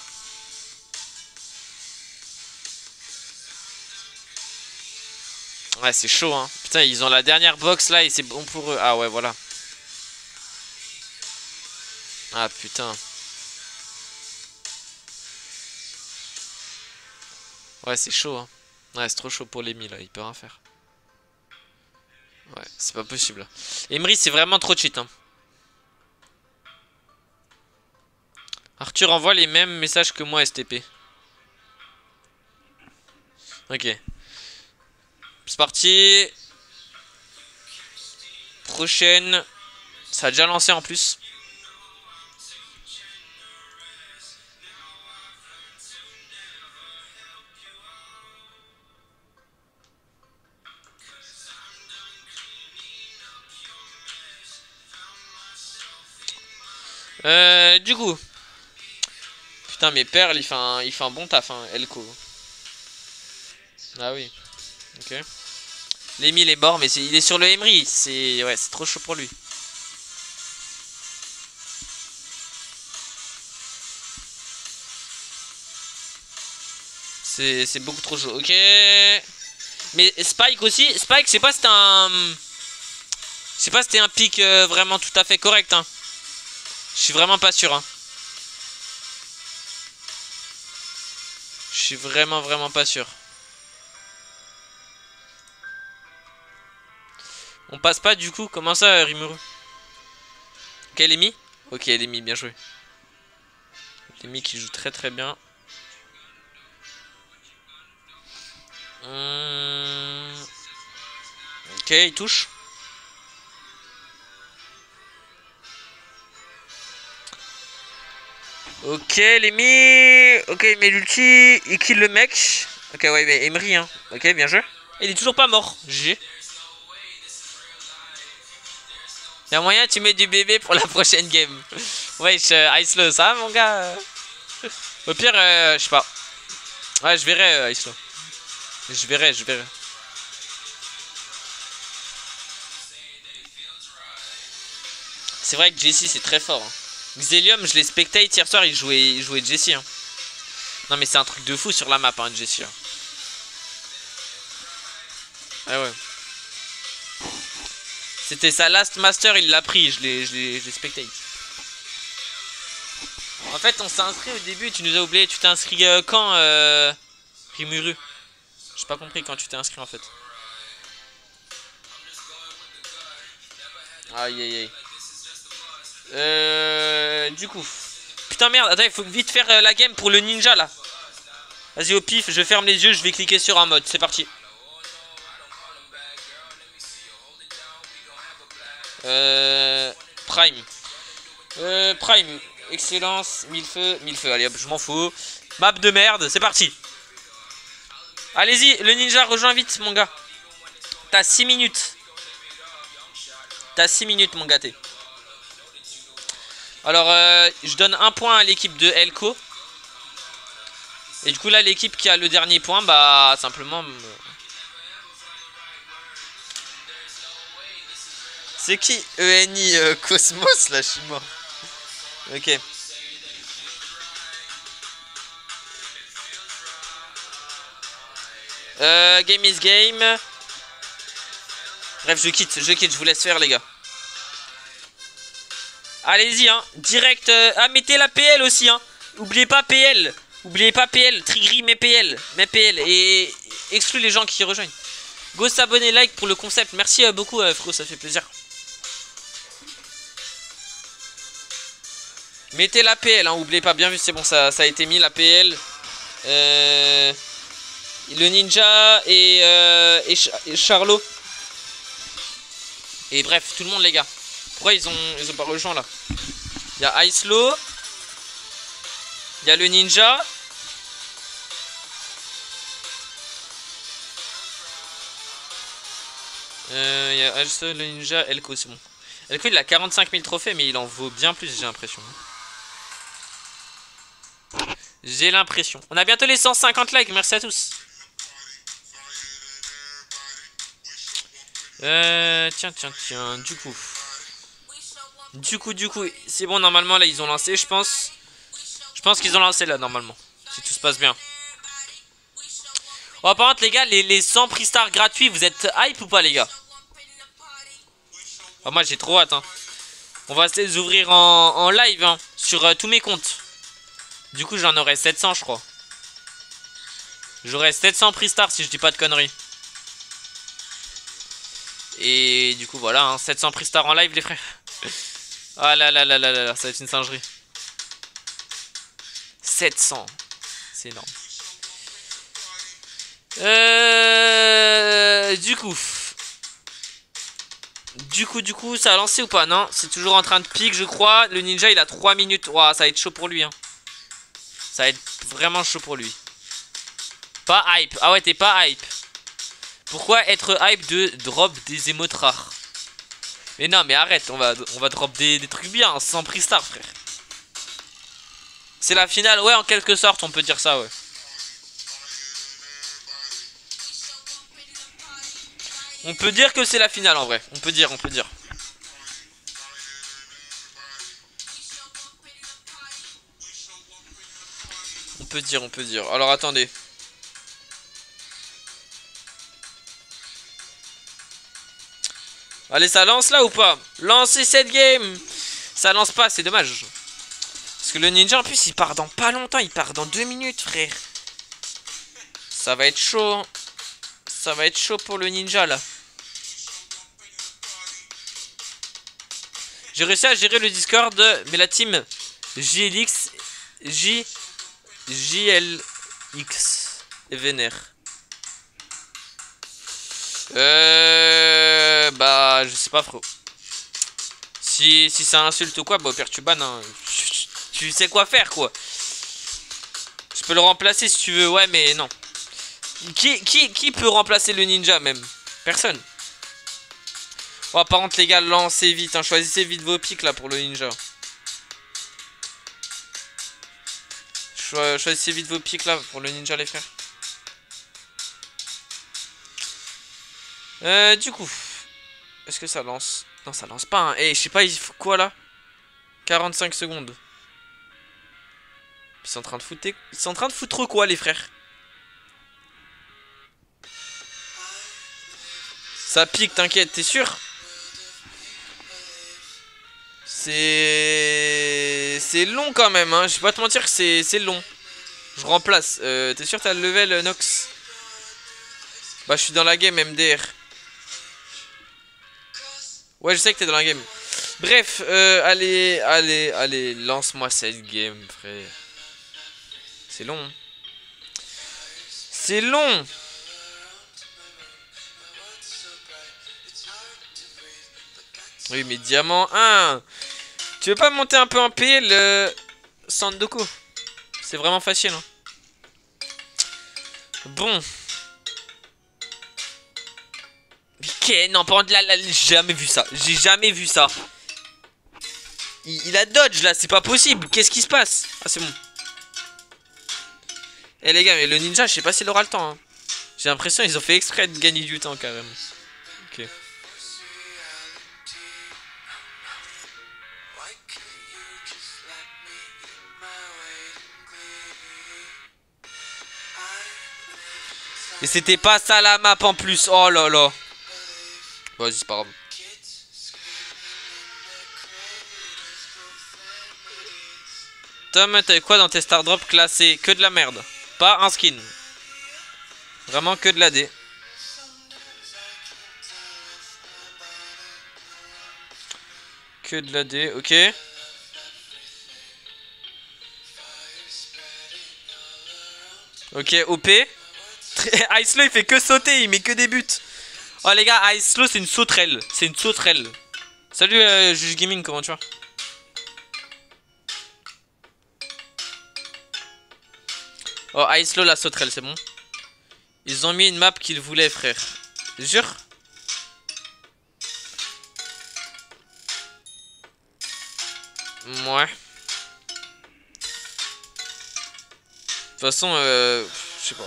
Ouais, c'est chaud, hein. Putain, ils ont la dernière box, là, et c'est bon pour eux. Ah ouais, voilà. Ah, putain. Ouais, c'est chaud, hein. Ouais, c'est trop chaud pour l'Emi, là. Il peut rien faire. Ouais, c'est pas possible. Emery, c'est vraiment trop cheat, hein. Arthur envoie les mêmes messages que moi, S T P. Ok. C'est parti. Prochaine. Ça a déjà lancé en plus. Euh, du coup. Putain, mais Perle, il fait un, il fait un bon taf, hein, Elko. Ah oui. Ok. L'Emi, il est mort, mais est, il est sur le Emery. C'est ouais, c'est trop chaud pour lui. C'est beaucoup trop chaud. Ok. Mais Spike aussi. Spike, je sais pas si c'était un... Je sais pas si c'était un pic euh, vraiment tout à fait correct. Hein. Je suis vraiment pas sûr. Hein. Je suis vraiment vraiment pas sûr. On passe pas du coup. Comment ça, Rimuru? Ok, L'Emi. Ok, L'Emi, bien joué. L'Emi qui joue très très bien. Hum... Ok, il touche. Ok, L'Emi. Ok, il met l'ulti. Il kill le mec. Ok, ouais, mais Emery, hein. Ok, bien joué. Il est toujours pas mort. G G. Y'a moyen, tu mets du bébé pour la prochaine game. Wesh, euh, Ice-Low, ça va, mon gars? Au pire, euh, je sais pas. Ouais, je verrai, euh, Ice-Low. Je verrai, je verrai. C'est vrai que Jessie, c'est très fort. Hein. Xelium, je l'ai spectate hier soir, il jouait, il jouait Jesse. Hein. Non mais c'est un truc de fou sur la map, hein, Jesse. Hein. Ah ouais. C'était sa last master, il l'a pris, je l'ai spectate. En fait, on s'est inscrit au début, tu nous as oublié. Tu t'es inscrit euh, quand, euh, Rimuru? J'ai pas compris quand tu t'es inscrit en fait. Aïe aïe aïe. Euh, du coup. Putain merde, attends, il faut vite faire euh, la game pour le ninja là. Vas-y au pif, je ferme les yeux, je vais cliquer sur un mode, c'est parti. Euh, Prime. Euh, Prime. Excellence, mille feux, mille feux. Allez hop, je m'en fous. Map de merde, c'est parti. Allez-y, le ninja, rejoins vite, mon gars. T'as six minutes. T'as six minutes, mon gâté. Alors, euh, je donne un point à l'équipe de Elko. Et du coup, là, l'équipe qui a le dernier point, bah, simplement... C'est qui E N I euh, Cosmos, là, je suis mort. Ok. Euh, game is game. Bref, je quitte, je quitte, je vous laisse faire, les gars. Allez-y, hein. Direct. Euh... Ah, mettez la P L aussi, hein. Oubliez pas P L. Oubliez pas P L. Trigri, mais P L. Mais P L. Et exclut les gens qui rejoignent. Go s'abonner, like pour le concept. Merci euh, beaucoup, euh, frérot, ça fait plaisir. Mettez la P L, hein, oubliez pas, bien vu, c'est bon, ça, ça a été mis, la P L. Euh, le ninja et, euh, et, Ch et Charlot. Et bref, tout le monde, les gars. Pourquoi ils ont, ils ont pas rejoint, là? Il y a Icelo. Il y a le ninja. Euh, il y a Icelo, le ninja, Elko, c'est bon. Elko, il a quarante-cinq mille trophées, mais il en vaut bien plus, j'ai l'impression. J'ai l'impression. On a bientôt les cent cinquante likes, merci à tous. Euh, tiens, tiens, tiens, du coup. Du coup, du coup, c'est bon, normalement, là, ils ont lancé, je pense. Je pense qu'ils ont lancé, là, normalement. Si tout se passe bien. Oh, par contre, les gars, les, les cent prix stars gratuits, vous êtes hype ou pas, les gars? Oh, moi, j'ai trop hâte, hein. On va se les ouvrir en, en live, hein, sur euh, tous mes comptes. Du coup, j'en aurai sept cents, je crois. J'aurai sept cents prix stars si je dis pas de conneries. Et du coup, voilà, hein, sept cents prix stars en live, les frères. Ah là là là là là, ça va être une singerie. sept cents. C'est énorme. Euh... Du coup. Du coup, du coup, ça a lancé ou pas? Non, c'est toujours en train de pique, je crois. Le ninja, il a trois minutes. Ouah, ça va être chaud pour lui, hein. Ça va être vraiment chaud pour lui. Pas hype. Ah ouais, t'es pas hype. Pourquoi être hype de drop des émotes rares? Mais non, mais arrête. On va, on va drop des, des trucs bien. Sans prix star, frère. C'est la finale. Ouais, en quelque sorte, on peut dire ça, ouais. On peut dire que c'est la finale, en vrai. On peut dire, on peut dire. On peut dire, on peut dire. Alors, attendez. Allez, ça lance là ou pas? Lancez cette game. Ça lance pas, c'est dommage. Parce que le ninja, en plus, il part dans pas longtemps. Il part dans deux minutes, frère. Ça va être chaud. Ça va être chaud pour le ninja, là. J'ai réussi à gérer le Discord, mais la team J L X... J... J L X est vénère. Euh... Bah, je sais pas, frérot. Si, si ça insulte ou quoi, bah au pire tu bannes, hein. Tu sais quoi faire, quoi. Je peux le remplacer si tu veux, ouais, mais non. Qui, qui, qui peut remplacer le ninja, même? Personne. Oh, par contre, les gars, lancez vite, hein. Choisissez vite vos pics, là, pour le ninja. Cho choisissez vite vos pics, là, pour le ninja, les frères. Euh, du coup... Est-ce que ça lance? Non, ça lance pas, hein. Eh, je sais pas, il faut quoi, là? quarante-cinq secondes. Ils sont en train de foutre... Ils sont en train de foutre quoi, les frères? Ça pique, t'inquiète, t'es sûr? C'est... C'est long quand même, hein. Je vais pas te mentir que c'est long. Je remplace. Euh, t'es sûr t'as le level, Nox? Bah, je suis dans la game, M D R. Ouais, je sais que t'es dans la game. Bref, euh, allez, allez, allez, lance-moi cette game, frère. C'est long. C'est long. Oui, mais diamant un. Tu veux pas monter un peu en P L, euh, Sandoku? C'est vraiment facile, hein. Bon. Ok, non, par contre, là, là j'ai jamais vu ça. J'ai jamais vu ça. Il, il a dodge, là, c'est pas possible. Qu'est-ce qui se passe? Ah, c'est bon. Eh, les gars, mais le ninja, je sais pas s'il aura le temps, hein. J'ai l'impression qu'ils ont fait exprès de gagner du temps, carrément. Ok. Et c'était pas ça la map en plus. Oh là là. Vas-y, c'est pas grave. Tom, t'avais quoi dans tes star drops classés? Que de la merde. Pas un skin. Vraiment que de la D. Que de la D, ok. Ok, O P. Icelo il fait que sauter, il met que des buts. Oh les gars, Icelo c'est une sauterelle. C'est une sauterelle. Salut euh, Juge Gaming, comment tu vas? Oh, Icelo la sauterelle, c'est bon. Ils ont mis une map qu'ils voulaient, frère. Jure. Ouais. De toute façon, euh, je sais pas.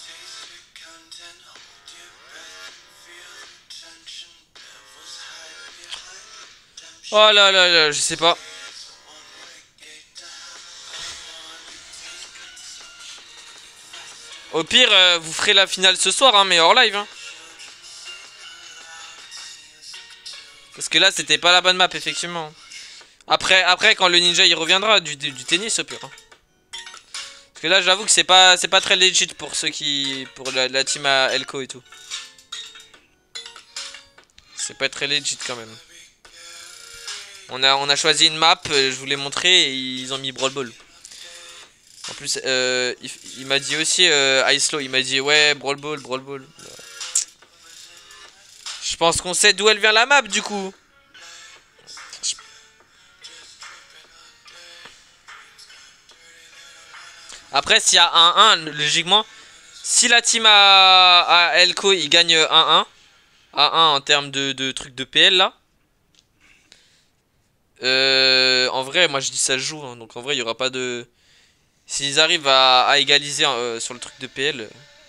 Oh là là là, je sais pas. Au pire, euh, vous ferez la finale ce soir, hein, mais hors live. Hein. Parce que là, c'était pas la bonne map, effectivement. Après, après quand le ninja il reviendra, du, du, du tennis au pire. Hein. Parce que là, j'avoue que c'est pas, c'est pas très legit pour ceux qui. Pour la, la team à Elko et tout. C'est pas très legit quand même. On a, on a choisi une map, je vous l'ai montré, et ils ont mis Brawl Ball. En plus, euh, il, il m'a dit aussi, euh, Icelo, il m'a dit, ouais, Brawl Ball, Brawl Ball. Je pense qu'on sait d'où elle vient la map, du coup. Après, s'il y a un un, logiquement, si la team à, à Elko, il gagne un un, à un en termes de, de trucs de P L, là. Euh, en vrai, moi, je dis ça se joue, hein, donc en vrai, il n'y aura pas de... S'ils arrivent à, à égaliser euh, sur le truc de P L,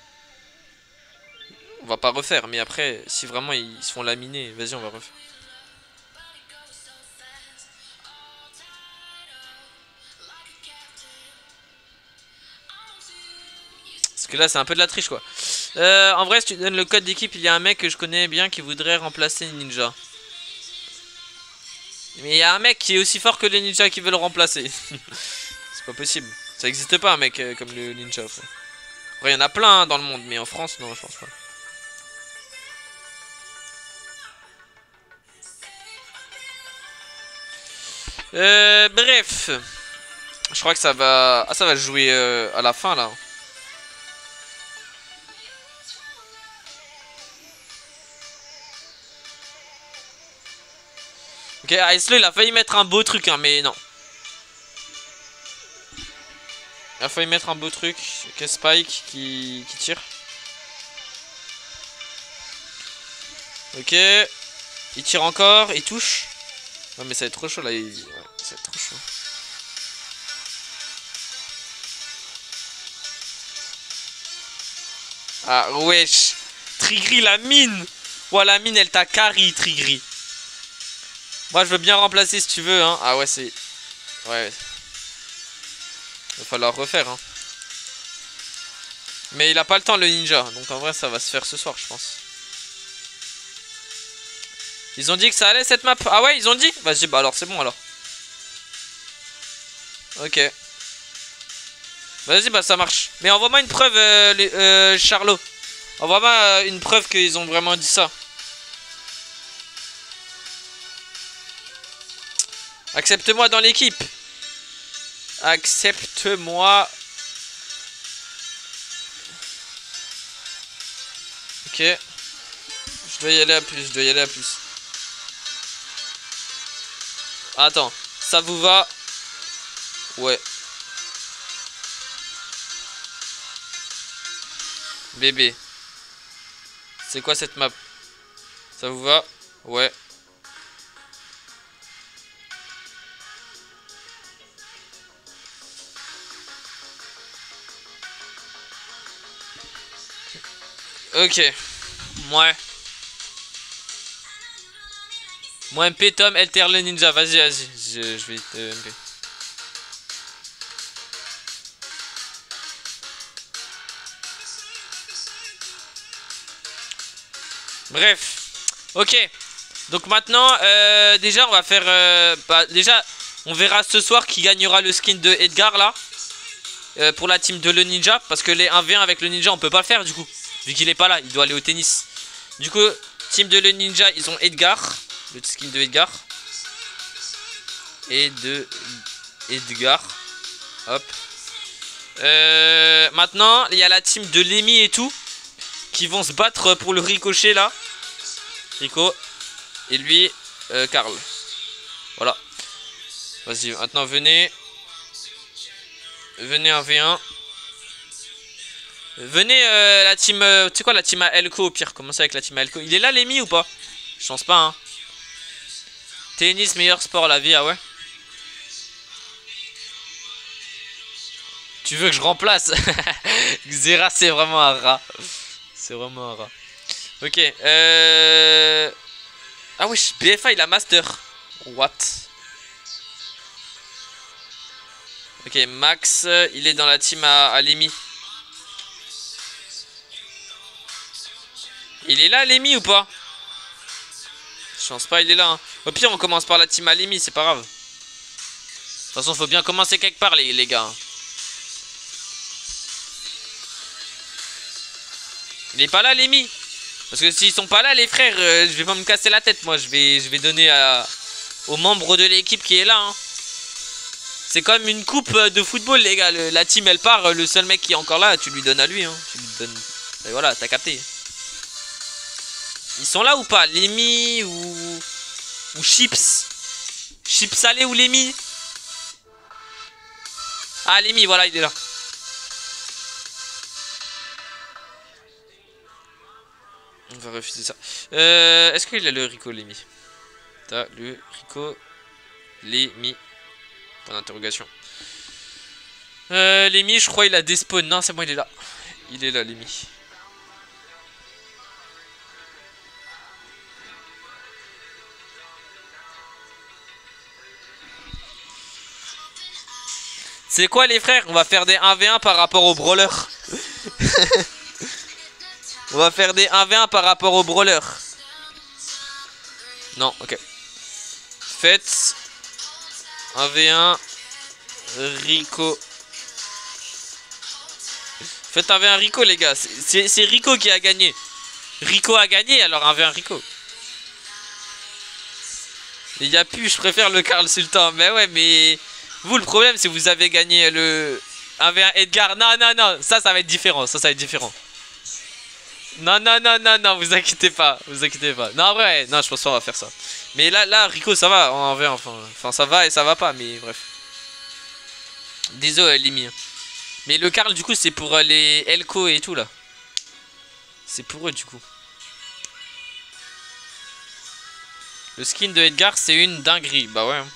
on va pas refaire. Mais après, si vraiment ils se font laminer, vas-y, on va refaire. Parce que là, c'est un peu de la triche, quoi. Euh, en vrai, si tu donnes le code d'équipe, il y a un mec que je connais bien qui voudrait remplacer Ninja. Mais il y a un mec qui est aussi fort que les ninjas qui veut le remplacer. C'est pas possible. Ça existe pas un mec euh, comme le ninja. Il y en a plein hein, dans le monde, mais en France, non, je pense pas. Euh, bref. Je crois que ça va... Ah, ça va jouer euh, à la fin, là. Ok, Icelo, il a failli mettre un beau truc, hein, mais non. Il a failli mettre un beau truc. Ok, Spike qui, qui tire. Ok. Il tire encore, il touche. Non mais ça va être trop chaud là. Il... Ouais, ça va être trop chaud. Ah wesh. Trigri la mine. Ouah la mine elle t'a carry Trigri. Moi je veux bien remplacer si tu veux hein. Ah ouais c'est... Ouais. Il va falloir refaire, hein. Mais il a pas le temps, le ninja. Donc en vrai, ça va se faire ce soir, je pense. Ils ont dit que ça allait cette map. Ah ouais, ils ont dit. Vas-y, bah alors c'est bon alors. Ok. Vas-y, bah ça marche. Mais envoie-moi une preuve, euh, les, euh, Charlot. Envoie-moi euh, une preuve qu'ils ont vraiment dit ça. Accepte-moi dans l'équipe. Accepte-moi. Ok. Je dois y aller à plus, je dois y aller à plus. Attends, ça vous va? Ouais. Bébé. C'est quoi cette map? Ça vous va? Ouais. Ok. Ouais. Moi M P Tom, Alter le ninja. Vas-y, vas-y. Je, je vais te M P. Bref. Ok. Donc maintenant, euh, déjà on va faire... Euh, bah, déjà, on verra ce soir qui gagnera le skin de Edgar là. Euh, pour la team de le ninja. Parce que les un v un avec le ninja, on peut pas le faire du coup. Vu qu'il est pas là, il doit aller au tennis. Du coup, team de le ninja, ils ont Edgar. Le skin de Edgar. Et de Edgar. Hop. Euh, maintenant, il y a la team de Lemmy et tout. Qui vont se battre pour le ricochet là. Rico. Et lui, euh, Karl. Voilà. Vas-y, maintenant venez. Venez un v un. Venez euh, la team, euh, tu sais quoi, la team à Elko au pire, commencez avec la team à Elko. Il est là Lemmy ou pas? Je pense pas hein. Tennis, meilleur sport à la vie, ah ouais. Tu veux que je remplace? Xera c'est vraiment un rat. C'est vraiment un rat. Ok, euh... Ah oui, B F A il a master. What? Ok, Max, il est dans la team à, à Lemmy. Il est là, Lemmy, ou pas? Je pense pas, il est là. Hein. Au pire, on commence par la team à Lemmy, c'est pas grave. De toute façon, faut bien commencer quelque part, les, les gars. Il est pas là, Lemmy? Parce que s'ils sont pas là, les frères, euh, je vais pas me casser la tête, moi. Je vais, je vais donner à, aux membres de l'équipe qui est là. Hein. C'est comme une coupe de football, les gars. Le, la team, elle part. Le seul mec qui est encore là, tu lui donnes à lui. Hein. Tu lui donnes... Et voilà, t'as capté. Ils sont là ou pas? Lemmy ou... Ou Chips? Chips salé ou Lemmy? Ah, Lemmy, voilà, il est là. On va refuser ça. Euh, Est-ce qu'il a le Rico Lemmy? T'as le Rico Lemmy. Point d'interrogation. Euh, Lemmy, je crois il a despawn. Non, c'est bon, il est là. Il est là, Lemmy. C'est quoi les frères? On va faire des un v un par rapport au brawler. On va faire des un v un par rapport au brawler. Non, ok. Faites un v un Rico. Faites un v un Rico les gars. C'est Rico qui a gagné. Rico a gagné, alors un v un Rico. Il y a plus, je préfère le Karl Sultan. Mais ouais, mais... Vous, le problème, c'est que vous avez gagné le un v un Edgar. Non, non, non. Ça, ça va être différent. Ça, ça va être différent. Non, non, non, non, non. Vous inquiétez pas. Vous inquiétez pas. Non, en vrai, non, je pense pas on va faire ça. Mais là, là, Rico, ça va en un v un. Enfin, enfin, ça va et ça va pas. Mais bref. Désolé, Lemmy. Mais le Karl, du coup, c'est pour les Elko et tout, là. C'est pour eux, du coup. Le skin de Edgar, c'est une dinguerie. Bah ouais.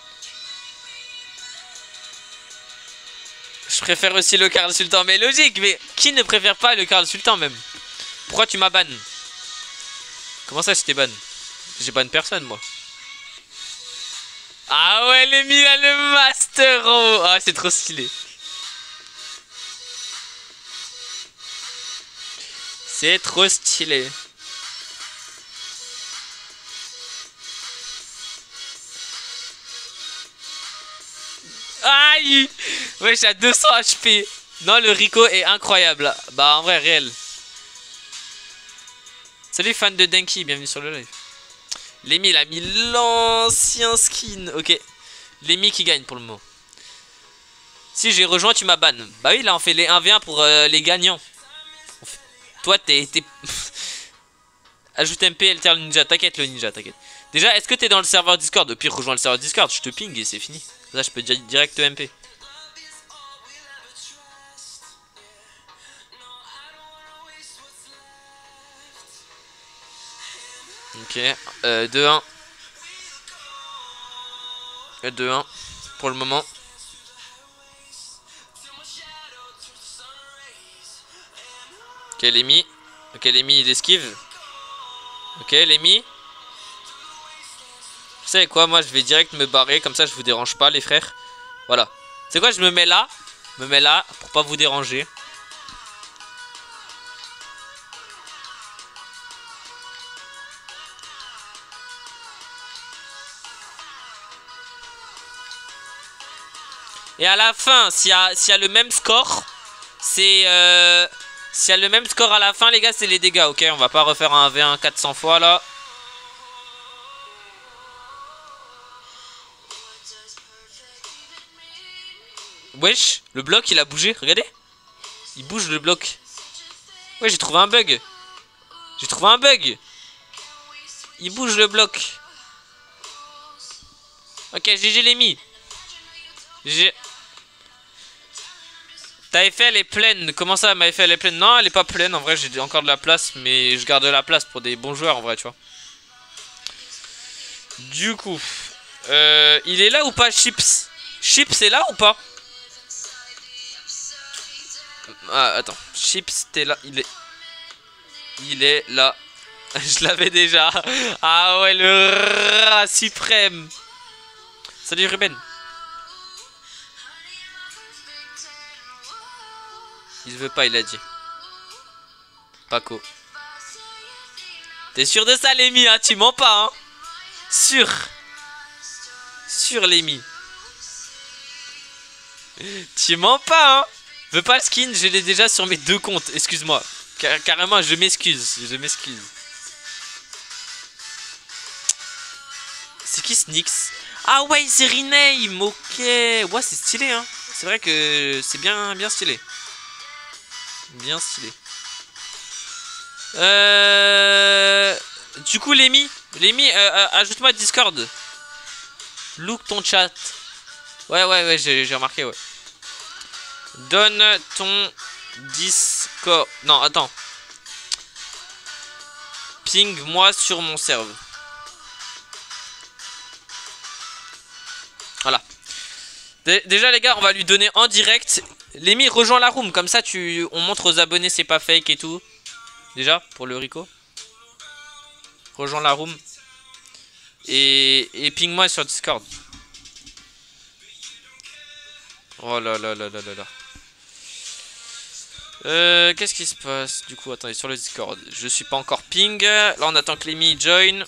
Je préfère aussi le Karl Sultan. Mais logique, mais qui ne préfère pas le Karl Sultan même? Pourquoi tu m'as ban? Comment ça, je t'ai ban? J'ai ban personne, moi. Ah ouais, Lémi a le master. Oh. Ah, c'est trop stylé. C'est trop stylé. Aïe. Ouais, j'ai à deux cents H P. Non, le Rico est incroyable. Bah, en vrai, réel. Salut, fan de Denki, bienvenue sur le live. Lémi, il a mis l'ancien skin. Ok. Lémi qui gagne pour le moment. Si j'ai rejoint, tu m'as ban. Bah oui, là, on fait les un v un pour euh, les gagnants. Fait... Toi, t'es... Ajoute M P, L T R le ninja. T'inquiète, le ninja, t'inquiète. Déjà, est-ce que t'es dans le serveur Discord? Au pire, rejoins le serveur Discord. Je te ping et c'est fini. Là, je peux direct M P. Ok, euh, deux un. deux un pour le moment. Ok, Lémi. Ok, Lémi, il esquive. Ok, Lémi. Vous savez quoi, moi je vais direct me barrer. Comme ça, je vous dérange pas, les frères. Voilà. C'est quoi, je me mets là. Je me mets là pour pas vous déranger. Et à la fin, s'il y a, s'il y a le même score, c'est... Euh, s'il y a le même score à la fin, les gars, c'est les dégâts, ok? On va pas refaire un v un quatre cents fois, là. Wesh, le bloc, il a bougé, regardez. Il bouge, le bloc. Ouais, j'ai trouvé un bug. J'ai trouvé un bug. Il bouge, le bloc. Ok, G G Lémi. G G... Ta F L est pleine. Comment ça, ma F L est pleine? Non, elle est pas pleine. En vrai, j'ai encore de la place. Mais je garde de la place pour des bons joueurs, en vrai, tu vois. Du coup, euh, il est là ou pas, Chips? Chips est là ou pas? Ah, attends. Chips, t'es là. Il est... Il est là. Je l'avais déjà. Ah ouais, le rat suprême. Salut, Ruben. Il veut pas, il a dit. Paco. T'es sûr de ça, Lémi, hein? Tu mens pas, hein? Sûr. Sûr, Lémi. Tu mens pas, hein? Veux pas le skin, je l'ai déjà sur mes deux comptes. Excuse-moi. Car carrément, je m'excuse. Je m'excuse. C'est qui Snix? Ah ouais, c'est rename. Ok. Ouais, c'est stylé, hein. C'est vrai que c'est bien, bien stylé. Bien stylé. Euh... Du coup, Lémi, Lémi, euh, euh, ajoute-moi Discord. Look ton chat. Ouais, ouais, ouais, j'ai remarqué, ouais. Donne ton Discord. Non, attends. Ping-moi sur mon serve. Voilà. Dé déjà, les gars, on va lui donner en direct. Lémi, rejoins la room. Comme ça, tu... on montre aux abonnés, c'est pas fake et tout. Déjà, pour le Rico. Rejoins la room. Et, et ping-moi sur Discord. Oh là là là là là là. Euh, Qu'est-ce qui se passe? Du coup, attendez, sur le Discord. Je suis pas encore ping. Là, on attend que Lémi join.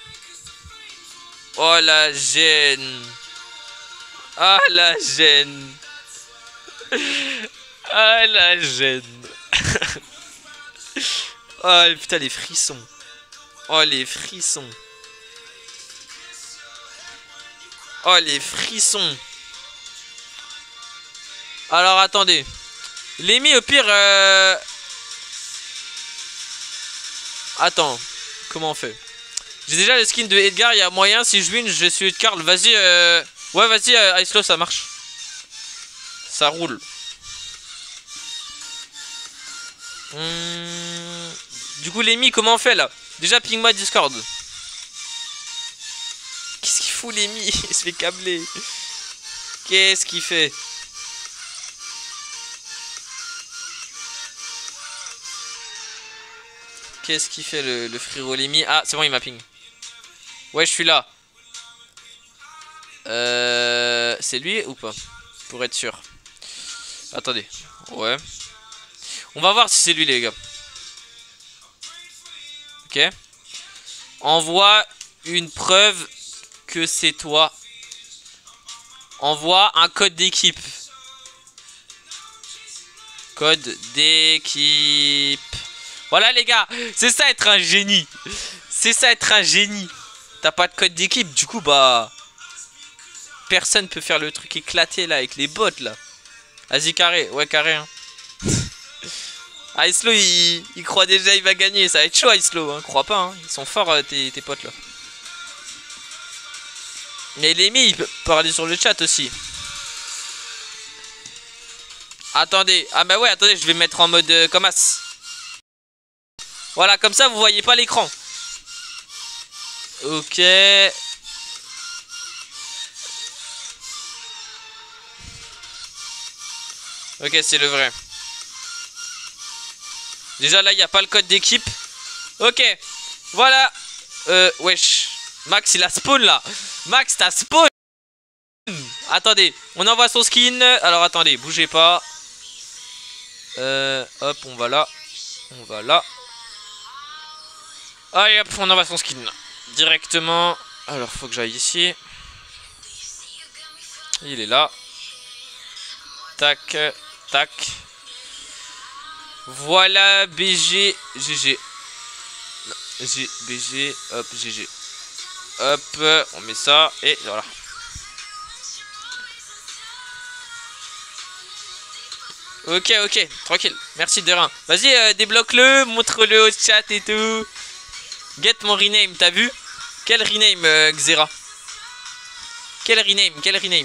Oh la gêne. Ah la gêne. Ah la gêne. Oh putain, les frissons. Oh les frissons. Oh les frissons. Alors attendez. Lémi au pire euh... Attends. Comment on fait? J'ai déjà le skin de Edgar, il y a moyen. Si je win, je suis de Karl. Vas-y euh... Ouais vas-y euh, Icelo, ça marche. Ça roule. Hum... Du coup Lémi, comment on fait là? Déjà ping-moi Discord. Qu'est-ce qu'il fout Lémi? Il se fait câbler. Qu'est-ce qu'il fait? Qu'est-ce qu'il fait le, le frérot Lémi? Ah c'est bon, il m'a ping. Ouais, je suis là. Euh, c'est lui ou pas? Pour être sûr. Attendez. Ouais. On va voir si c'est lui les gars. Ok. Envoie une preuve que c'est toi. Envoie un code d'équipe. Code d'équipe. Voilà les gars. C'est ça être un génie. C'est ça être un génie. T'as pas de code d'équipe. Du coup bah... Personne peut faire le truc éclaté là avec les bots là. Vas-y carré. Ouais carré hein. Ah Islo il, il croit déjà il va gagner. Ça va être chaud Islo hein. Crois pas hein. Ils sont forts euh, tes, tes potes là. Mais Lémi il peut parler sur le chat aussi. Attendez. Ah bah ouais attendez je vais mettre en mode euh, comme as. Voilà comme ça vous voyez pas l'écran. Ok. Ok c'est le vrai. Déjà là il n'y a pas le code d'équipe. Ok. Voilà. Euh wesh. Max il a spawn là. Max t'as spawn. Attendez. On envoie son skin. Alors attendez bougez pas. Euh hop on va là. On va là. Allez hop on envoie son skin. Directement. Alors faut que j'aille ici. Il est là. Tac. Tac. Voilà B G. G G. Non, G, B G. Hop G G. Hop. On met ça. Et voilà. Ok ok. Tranquille. Merci de rien. Vas-y euh, débloque-le. Montre-le au chat et tout. Get mon rename. T'as vu? Quel rename euh, Xera? Quel rename? Quel rename?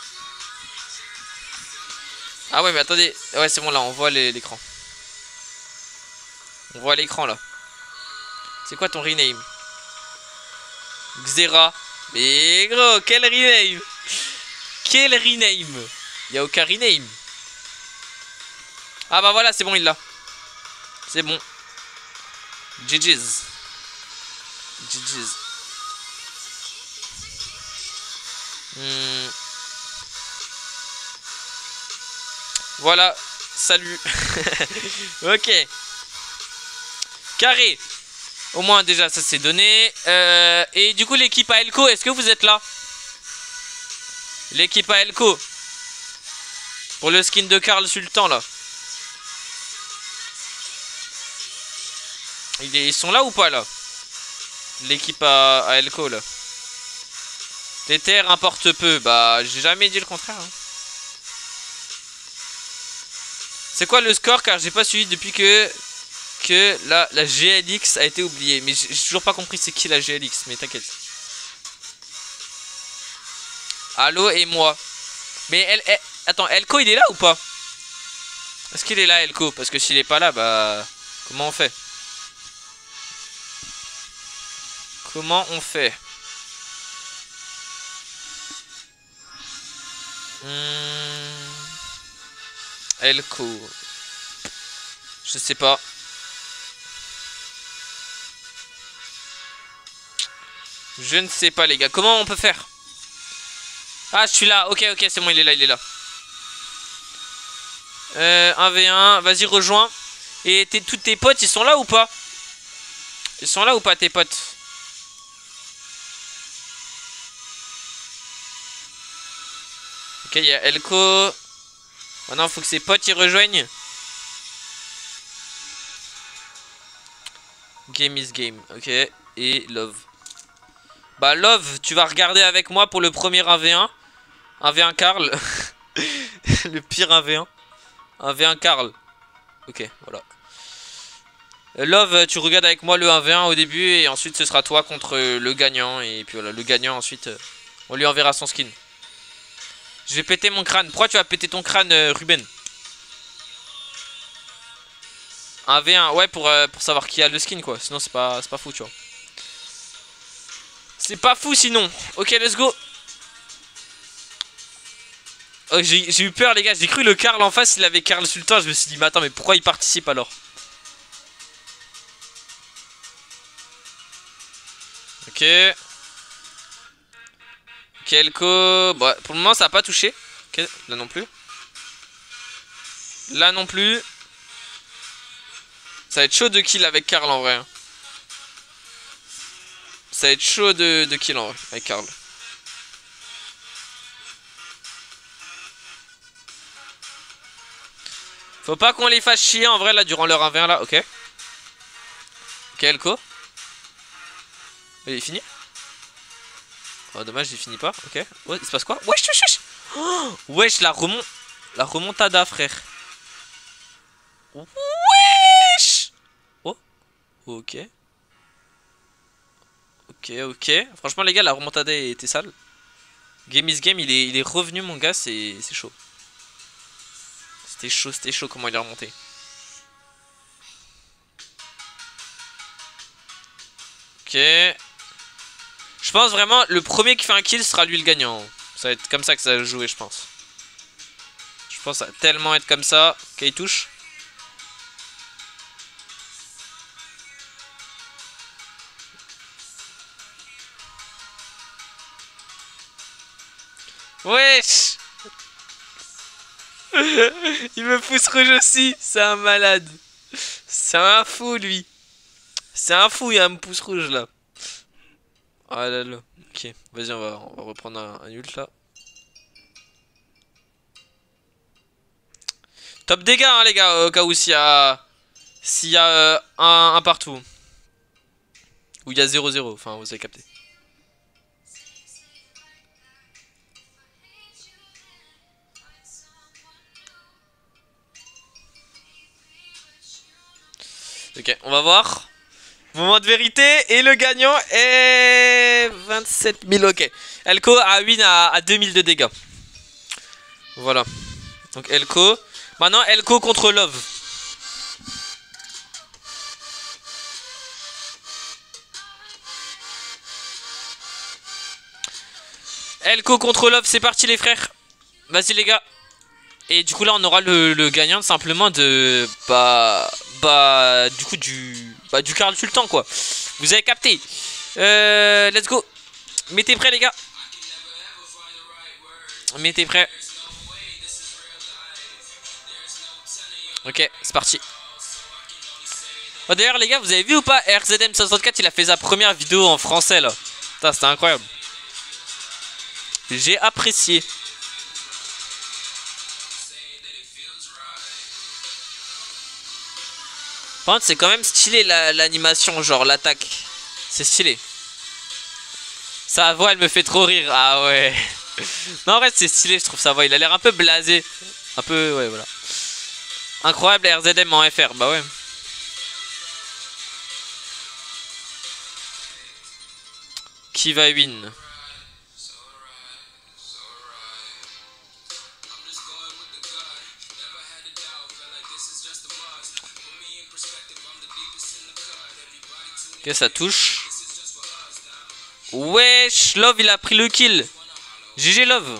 Ah ouais mais attendez. Ouais c'est bon là on voit l'écran. On voit l'écran là. C'est quoi ton rename? Xera. Mais gros quel rename? Quel rename? Y'a aucun rename. Ah bah voilà c'est bon il l'a. C'est bon. G G's. G G's. Hmm. Voilà, salut. Ok. Carré. Au moins déjà ça c'est donné. Euh, et du coup l'équipe à Elko, est-ce que vous êtes là? L'équipe à Elko. Pour le skin de Karl Sultan là. Ils sont là ou pas là? L'équipe à, à Elko là. T T R importe peu. Bah j'ai jamais dit le contraire hein. C'est quoi le score? Car j'ai pas suivi depuis que que la, la G L X a été oubliée. Mais j'ai toujours pas compris c'est qui la G L X. Mais t'inquiète. Allo et moi. Mais elle, elle, attends, Elko il est là ou pas? Est-ce qu'il est là Elko? Parce que s'il est pas là, bah comment on fait? Comment on fait? hmm... Elko. Je sais pas. Je ne sais pas les gars. Comment on peut faire? Ah je suis là. Ok ok c'est bon il est là il est là. Euh, un v un. Vas-y rejoins. Et tous tes potes ils sont là ou pas? Ils sont là ou pas tes potes? Ok il y a Elko. Maintenant il faut que ses potes y rejoignent. Game is game. Ok. Et Love. Bah Love, tu vas regarder avec moi pour le premier un v un. un v un Karl. Le pire un v un. un v un Karl. Ok, voilà. Love, tu regardes avec moi le un v un au début. Et ensuite ce sera toi contre le gagnant. Et puis voilà, le gagnant ensuite, on lui enverra son skin. Je vais péter mon crâne. Pourquoi tu vas péter ton crâne, Ruben? un v un, ouais, pour, euh, pour savoir qui a le skin quoi. Sinon c'est pas, c'est pas fou tu vois. C'est pas fou sinon. Ok let's go. Oh, j'ai eu peur les gars. J'ai cru le Karl en face il avait Karl Sultan. Je me suis dit mais attends mais pourquoi il participe alors? Ok. Kelko. Bon, pour le moment, ça n'a pas touché. Okay. Là non plus. Là non plus. Ça va être chaud de kill avec Karl en vrai. Ça va être chaud de, de kill en vrai avec Karl. Faut pas qu'on les fasse chier en vrai là durant leur un v un là, ok. Ok, Elko. Il est fini. Oh dommage, il finit pas, ok. Oh, il se passe quoi? Wesh, wesh, wesh. Oh, wesh, la remont... La remontada, frère. Wesh. Oh, ok. Ok, ok. Franchement les gars, la remontada était sale. Game is game, il est, il est revenu mon gars, c'est chaud. C'était chaud, c'était chaud comment il est remonté. Ok. Je pense vraiment, le premier qui fait un kill sera lui le gagnant. Ça va être comme ça que ça va jouer, je pense. Je pense que ça va tellement être comme ça. Ok, il touche. Wesh. Il me pousse rouge aussi. C'est un malade. C'est un fou lui. C'est un fou, il y a un pouce rouge là. Ah là là. Ok, vas-y, on va, on va reprendre un, un ult là. Top dégâts hein, les gars, au cas où s'il y a, s'il y a euh, un, un partout. Ou il y a zéro zéro, enfin vous avez capté. Ok, on va voir. Moment de vérité. Et le gagnant est vingt-sept mille. Ok. Elko a win à, à deux mille de dégâts. Voilà. Donc Elko. Maintenant Elko contre Love. Elko contre Love. C'est parti les frères. Vas-y les gars. Et du coup là on aura le, le gagnant simplement de bah bah du coup du bah du Karl Sultan quoi. Vous avez capté. Euh, let's go. Mettez prêts les gars. Mettez prêts. Ok, c'est parti. Oh, d'ailleurs les gars, vous avez vu ou pas R Z M soixante-quatre, il a fait sa première vidéo en français là. Putain, c'était incroyable. J'ai apprécié. Par contre, c'est quand même stylé l'animation, la, genre l'attaque. C'est stylé. Sa voix, elle me fait trop rire. Ah ouais. Non, en vrai, c'est stylé, je trouve sa voix. Il a l'air un peu blasé. Un peu, ouais, voilà. Incroyable R Z M en F R, bah ouais. Qui va win? Ok, ça touche. Wesh, Love il a pris le kill. G G Love.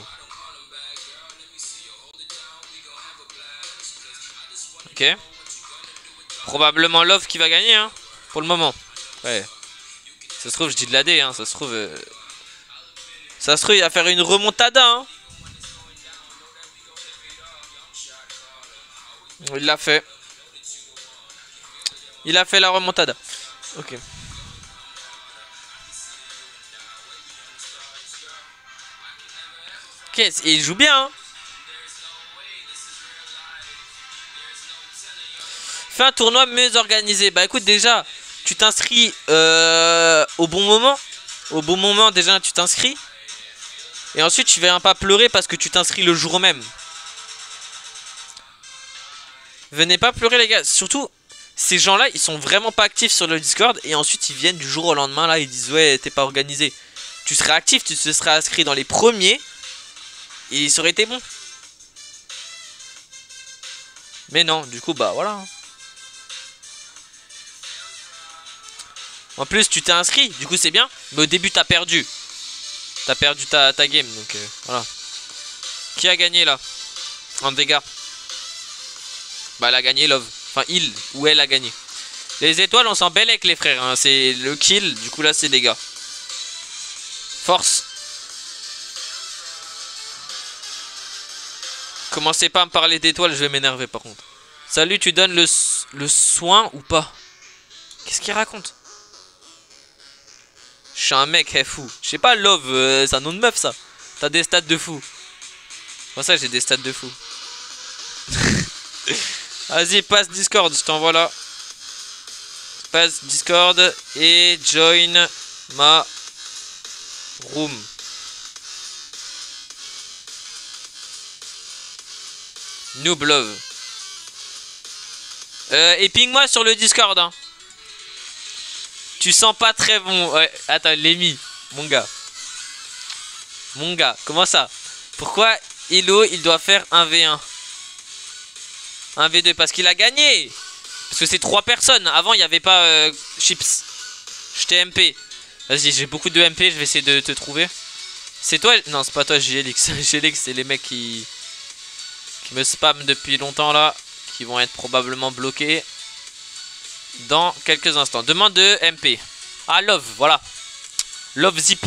Ok. Probablement Love qui va gagner hein, pour le moment. Ouais. Ça se trouve je dis de la D hein, ça se trouve euh... ça se trouve il va faire une remontada hein. Il l'a fait. Il a fait la remontada. Ok. Ok, et il joue bien hein. Fais un tournoi mieux organisé. Bah écoute déjà, tu t'inscris euh, au bon moment. Au bon moment déjà tu t'inscris. Et ensuite tu viens pas pleurer parce que tu t'inscris le jour même. Venez pas pleurer les gars. Surtout ces gens là ils sont vraiment pas actifs sur le Discord. Et ensuite ils viennent du jour au lendemain là. Ils disent ouais t'es pas organisé. Tu serais actif, tu te serais inscrit dans les premiers. Et ça aurait été bon. Mais non, du coup, bah voilà. En plus, tu t'es inscrit, du coup, c'est bien. Mais au début, t'as perdu. T'as perdu ta, ta game, donc euh, voilà. Qui a gagné là? En dégâts. Bah, elle a gagné, Love. Enfin, il ou elle a gagné. Les étoiles, on s'en belle avec les frères. Hein. C'est le kill, du coup, là, c'est dégâts. Force. Commencez pas à me parler d'étoiles, je vais m'énerver par contre. Salut, tu donnes le, le soin ou pas? Qu'est-ce qu'il raconte? Je suis un mec eh, fou. Je sais pas, Love, euh, c'est un nom de meuf ça. T'as des stats de fou. Moi ça j'ai des stats de fou. Vas-y, passe Discord, je t'envoie là. Passe Discord et join ma room. Noob love. Euh, et ping-moi sur le Discord. Hein. Tu sens pas très bon. Ouais, attends, Lémi, mon gars. Mon gars, comment ça? Pourquoi Elo il doit faire un v un? un v deux parce qu'il a gagné. Parce que c'est trois personnes. Avant il n'y avait pas euh, Chips. J'étais M P. Vas-y, j'ai beaucoup de M P, je vais essayer de te trouver. C'est toi? Non, c'est pas toi, J L X. J L X, c'est les mecs qui... qui me spamment depuis longtemps là. Qui vont être probablement bloqués dans quelques instants. Demande de M P. Ah, Love, voilà. Love Zip.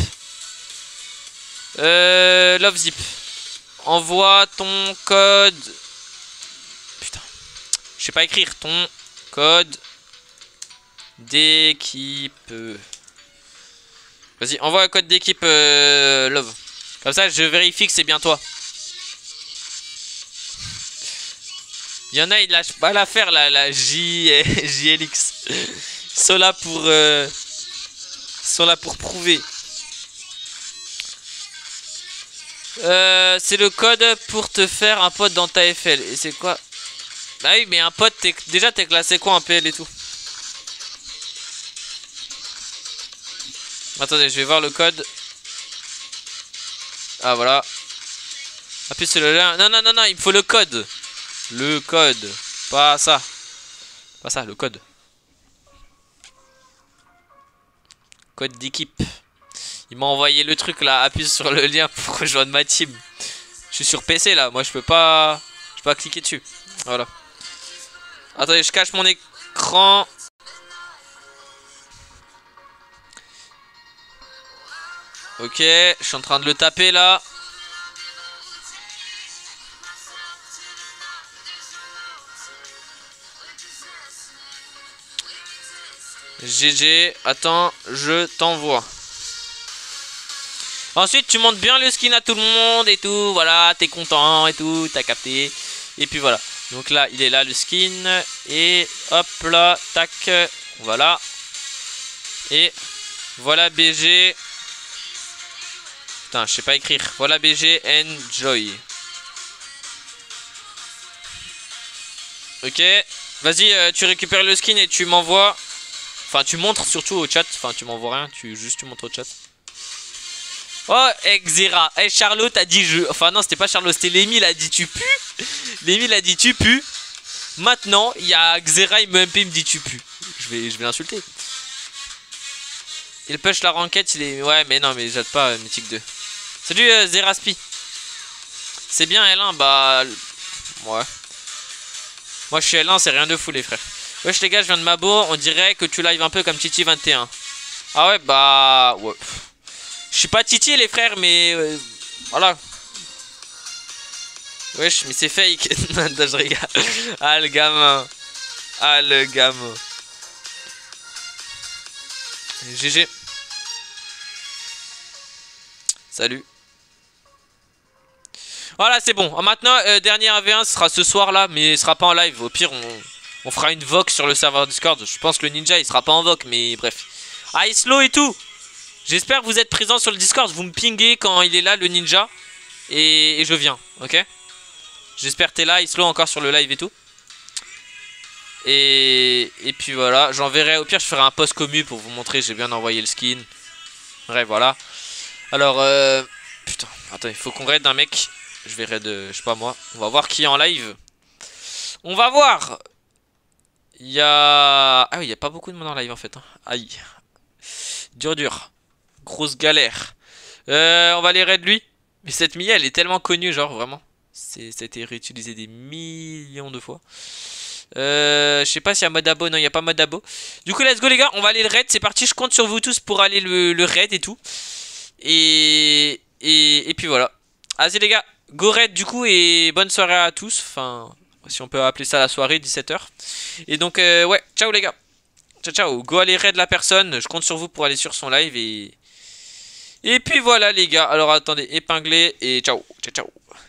Euh, Love Zip. Envoie ton code. Putain. Je sais pas écrire. Ton code d'équipe. Vas-y, envoie un code d'équipe euh, Love. Comme ça, je vérifie que c'est bien toi. Il y en a, ils lâchent pas l'affaire là, la J, J L X. Ils sont là pour, euh, ils sont là pour prouver. Euh, c'est le code pour te faire un pote dans ta F L. Et c'est quoi? Bah oui, mais un pote, es, déjà t'es classé quoi en P L et tout? Attendez, je vais voir le code. Ah voilà. Appuie sur le lien. Non, non, non, non, il me faut le code. Le code. Pas ça. Pas ça, le code. Code d'équipe. Il m'a envoyé le truc là. Appuie sur le lien pour rejoindre ma team. Je suis sur P C là. Moi je peux pas. Je peux pas cliquer dessus. Voilà. Attendez, je cache mon écran. Ok, je suis en train de le taper là. G G, attends, je t'envoie. Ensuite, tu montes bien le skin à tout le monde et tout. Voilà, t'es content et tout, t'as capté. Et puis voilà. Donc là, il est là le skin. Et hop là, tac. Voilà. Et voilà B G. Putain, je sais pas écrire. Voilà B G, enjoy. Ok. Vas-y, euh, tu récupères le skin et tu m'envoies. Enfin, tu montres surtout au chat. Enfin, tu m'envoies rien. Tu juste tu montres au chat. Oh, Exira. Eh, hey, Charlotte a dit je. Enfin, non, c'était pas Charlotte. C'était Lémi. Il a dit tu pues. Lémi, il a dit tu pues. Maintenant, il y a Xera. Il me M P. Il me dit tu pues. Je vais, je vais l'insulter. Il push la rankette. Il est. Ouais, mais non, mais jette pas euh, Mythique deux. Salut, euh, Zeraspi. C'est bien L un. Bah. Ouais. Moi, je suis L un. C'est rien de fou, les frères. Wesh les gars, je viens de Mabo, on dirait que tu live un peu comme Titi vingt et un. Ah ouais, bah... Ouais. Je suis pas Titi les frères, mais... Euh, voilà. Wesh, mais c'est fake. Non, je rigole. Ah le gamin. Ah le gamin. G G. Salut. Voilà, c'est bon. Maintenant, euh, dernier A V un, ce sera ce soir là, mais ce sera pas en live. Au pire, on... On fera une voc sur le serveur Discord. Je pense que le ninja il sera pas en voc, mais bref. Ah, Islo et tout. J'espère que vous êtes présents sur le Discord. Vous me pinguez quand il est là, le ninja. Et, et je viens, ok? J'espère que t'es là, Islo, encore sur le live et tout. Et, et puis voilà. J'enverrai, au pire, je ferai un post commu pour vous montrer. J'ai bien envoyé le skin. Bref, voilà. Alors, euh... putain, attends, il faut qu'on raid un mec. Je vais raid, je sais pas moi. On va voir qui est en live. On va voir. Il y a... Ah oui, il n'y a pas beaucoup de monde en live en fait. Hein. Aïe. Dur, dur. Grosse galère. Euh, on va aller raid lui. Mais cette Mia, elle est tellement connue, genre vraiment. Ça a été réutilisé des millions de fois. Euh, je sais pas s'il y a mode abo. Non, il n'y a pas mode abo. Du coup, let's go les gars. On va aller le raid. C'est parti. Je compte sur vous tous pour aller le, le raid et tout. Et, et, et puis voilà. Vas-y les gars. go raid du coup et bonne soirée à tous. Enfin, si on peut appeler ça la soirée, dix-sept heures. Et donc, euh, ouais, ciao les gars. Ciao, ciao. Go aller raid la personne. Je compte sur vous pour aller sur son live. Et, et puis voilà les gars. Alors attendez, épingler et ciao. Ciao, ciao.